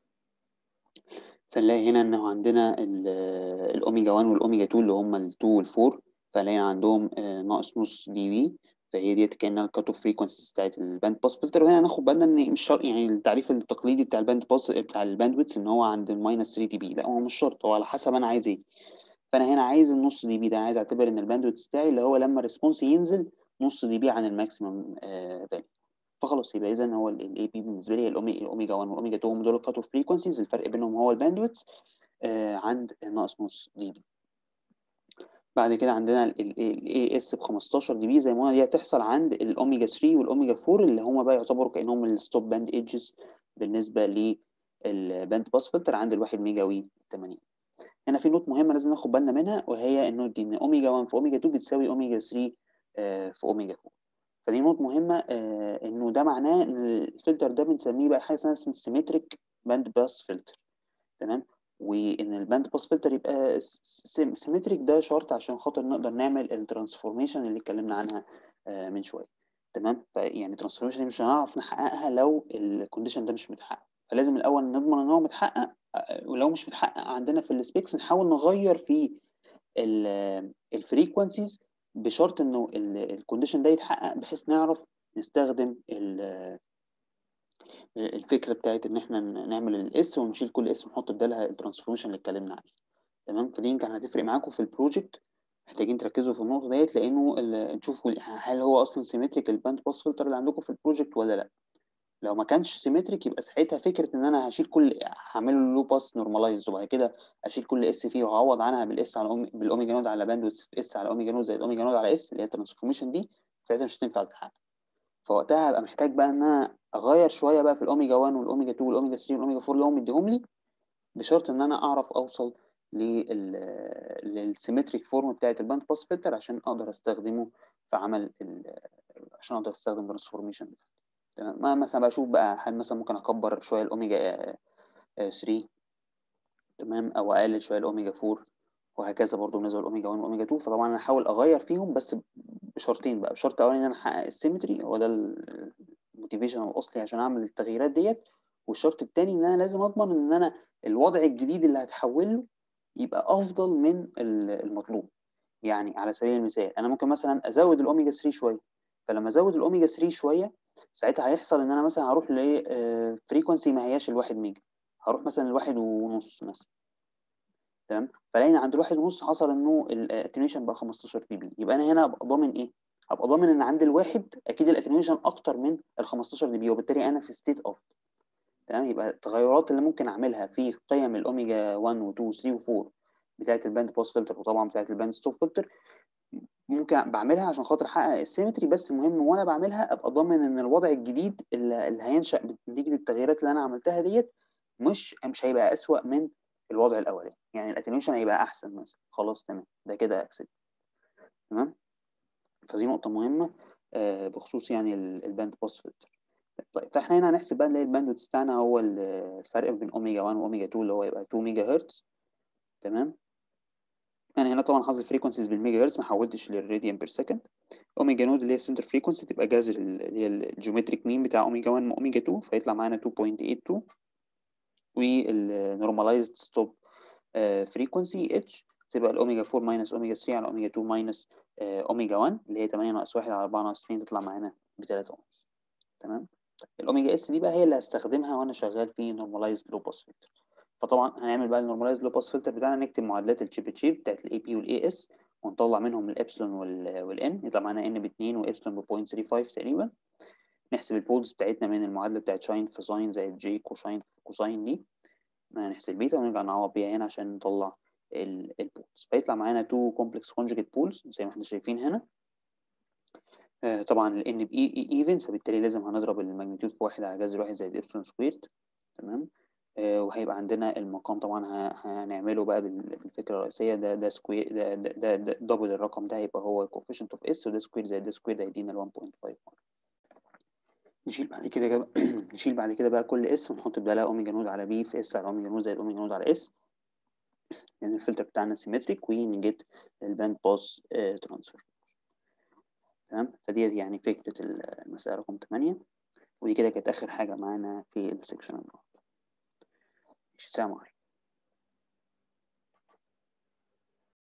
S1: فنلاقي هنا إنه عندنا الأوميجا 1 والأوميجا 2 اللي هما ال 2 وال 4، فنلاقي عندهم ناقص نص دي بي، فهي ديت كأنها الكات اوف فريكونسي بتاعت الباند باس فلتر. وهنا هناخد بالنا إن مش شرط، يعني التعريف التقليدي بتاع الباند باس بتاع الباند ويدث إن هو عند ماينس 3 دي بي، لا هو مش شرط، هو على حسب أنا عايز إيه. فأنا هنا عايز النص دي بي ده، عايز أعتبر إن الباند ويدث بتاعي اللي هو لما الريسبونس ينزل نص دي بي عن الماكسيمم فاليو. فخلاص يبقى اذا هو الاي بي بالنسبه لي الاوميجا 1 والاوميجا 2 هم دول الكات اوف فريكونسيز، الفرق بينهم هو الباندويث عند ناقص نص دي بي. بعد كده عندنا الاي اس ب 15 دي بي زي ما قلنا، دي هتحصل عند الاوميجا 3 والاوميجا 4 اللي هم بقى يعتبروا كانهم الستوب باند ايدجز بالنسبه للباند باس فلتر عند ال1 ميجا و 80. هنا في نوت مهمه لازم ناخد بالنا منها، وهي النوت دي ان اوميجا 1 في اوميجا 2 بتساوي اوميجا 3 في اوميجا 4. فدي نقطة مهمة، إنه ده معناه إن الفلتر ده بنسميه بقى حاجة اسمها سيمتريك باند باس فلتر. تمام. وإن الباند باس فلتر يبقى سيمتريك ده شرط عشان خاطر نقدر نعمل الترانسفورميشن اللي اتكلمنا عنها من شوية. تمام. فيعني الترانسفورميشن دي مش هنعرف نحققها لو الكونديشن ده مش متحقق، فلازم الأول نضمن إن هو متحقق. ولو مش متحقق عندنا في السبيكس نحاول نغير في الفريكونسيز بشرط انه الكونديشن ده يتحقق، بحيث نعرف نستخدم الفكره بتاعت ان احنا نعمل الاس ونشيل كل اس ونحط بدالها الترانسفورميشن اللي اتكلمنا عليه. تمام. فدي يمكن هتفرق معاكم في البروجكت، محتاجين تركزوا في النقطه ديت، لانه نشوفوا هل هو اصلا سيمتريك الباند باس فلتر اللي عندكم في البروجكت ولا لا. لو ما كانش سيمتريك يبقى ساعتها فكره ان انا هشيل هعمل له لو باس نورماليز، وبعد كده اشيل كل اس فيه وهعوض عنها بالاس على بالاوميجا نود على باندويث اس على اوميجا نود زائد اوميجا نود على اس اللي هي الترانسفورميشن دي، ساعتها مش هتنفع تتحقق. فوقتها هبقى محتاج بقى ان انا اغير شويه بقى في الاوميجا 1 والاوميجا 2 والاوميجا 3 والاوميجا 4 اللي هم مديهم لي، بشرط ان انا اعرف اوصل للسيمتريك فورم بتاعت الباند باس فلتر عشان اقدر استخدمه في عمل عشان اقدر استخدم ترانسفورميشن. تمام. ما مثلا بشوف بقى هل مثلا ممكن اكبر شويه الاوميجا 3، تمام، او اقلل شويه الاوميجا 4، وهكذا برضو بالنسبه للاوميجا 1 والاوميجا 2. فطبعا انا هحاول اغير فيهم بس بشرطين بقى. بشرط اولاني ان انا احقق السيمتري، هو ده الموتيفيشن الاصلي عشان اعمل التغييرات ديت. والشرط الثاني ان انا لازم اضمن ان انا الوضع الجديد اللي هتحول له يبقى افضل من المطلوب. يعني على سبيل المثال انا ممكن مثلا ازود الاوميجا 3 شويه، فلما ازود الاوميجا 3 شويه ساعتها هيحصل ان انا مثلا هروح لفريكونسي ما هياش الواحد ميجا، هروح مثلا الواحد ونص مثلا. تمام. فلاقينا عند الواحد ونص حصل انه الاتنيويشن بقى 15 دي بي. يبقى انا هنا ابقى ضامن ايه؟ ابقى ضامن ان عند الواحد اكيد الاتنيويشن اكتر من ال 15 دي بي، وبالتالي انا في ستيت اوف. تمام. يبقى التغيرات اللي ممكن اعملها في قيم الاوميجا 1 و2 و3 و4 بتاعت الباند باس فلتر وطبعا بتاعت الباند ستوب فلتر ممكن بعملها عشان خاطر احقق السيمتري، بس المهم وانا بعملها ابقى ضامن ان الوضع الجديد اللي هينشا نتيجه التغييرات اللي انا عملتها ديت مش هيبقى اسوأ من الوضع الاولاني، يعني الاتنيويشن هيبقى احسن مثلا. خلاص تمام، ده كده اكسبت. تمام. فدي نقطه مهمه بخصوص يعني الباند باس فلتر. طيب فاحنا هنا هنحسب بقى نلاقي الباند بتاعنا هو الفرق بين اوميجا 1 واوميجا 2 اللي هو يبقى 2 ميجا هرتز. تمام. انا هنا طبعا حاطط الفريكونسيز بالميجا هرتز، ما حولتش للراديان بير سكند. اوميجا نود اللي هي السنتر فريكونسي تبقى جذر اللي هي الجيومتريك مين بتاع اوميجا 1 واوميجا 2، فيطلع معانا 2.82. والنورماليزد ستوب فريكونسي اتش تبقى الاوميجا 4 ماينس اوميجا 3 على اوميجا 2 ماينس اوميجا 1 اللي هي 8 ناقص 1 على 4 ناقص 2 تطلع معانا ب 3 ونص. تمام. الاوميجا اس دي بقى هي اللي هستخدمها وانا شغال في نورماليزد لو باس فلتر. فطبعا هنعمل بقى النورماليزد لو باس فلتر بتاعنا، نكتب معادلات الشيب بتاعت الاي بي والاي اس ونطلع منهم الابسلون والان، يطلع معانا ان ب 2 وابسلون ب 0.35 تقريبا. نحسب البولز بتاعتنا من المعادله بتاعت شاين في ساين زائد جي كوساين في كوساين دي، هنحسب بيتا ونرجع نعوض بيها هنا عشان نطلع البولز. فيطلع معانا 2 كومبلكس كونجوجيت بولز زي ما احنا شايفين هنا. طبعا ال n ب ايفن، فبالتالي لازم هنضرب الماجنتيود في 1 على جذر 1 زائد ابسلون سكويرد. تمام. وهيبقى عندنا المقام طبعا هنعمله بقى بالفكره الرئيسيه، ده سكوير، ده دبل الرقم ده هيبقى هو coefficient of s، وده سكوير زائد ده سكوير هيدينا ال 1.5. نشيل بعد كده نشيل بعد كده بقى كل اس ونحط بدالها اوميجا نود على بي في اس على اوميجا نود زائد اوميجا نود على اس، يعني الفلتر بتاعنا سيمتريك، ونجيت الباند باس ترانسفير. تمام. فدي يعني فكره المساله رقم 8، ودي كده كانت اخر حاجه معانا في السكشن النهارده. السلام عليكم.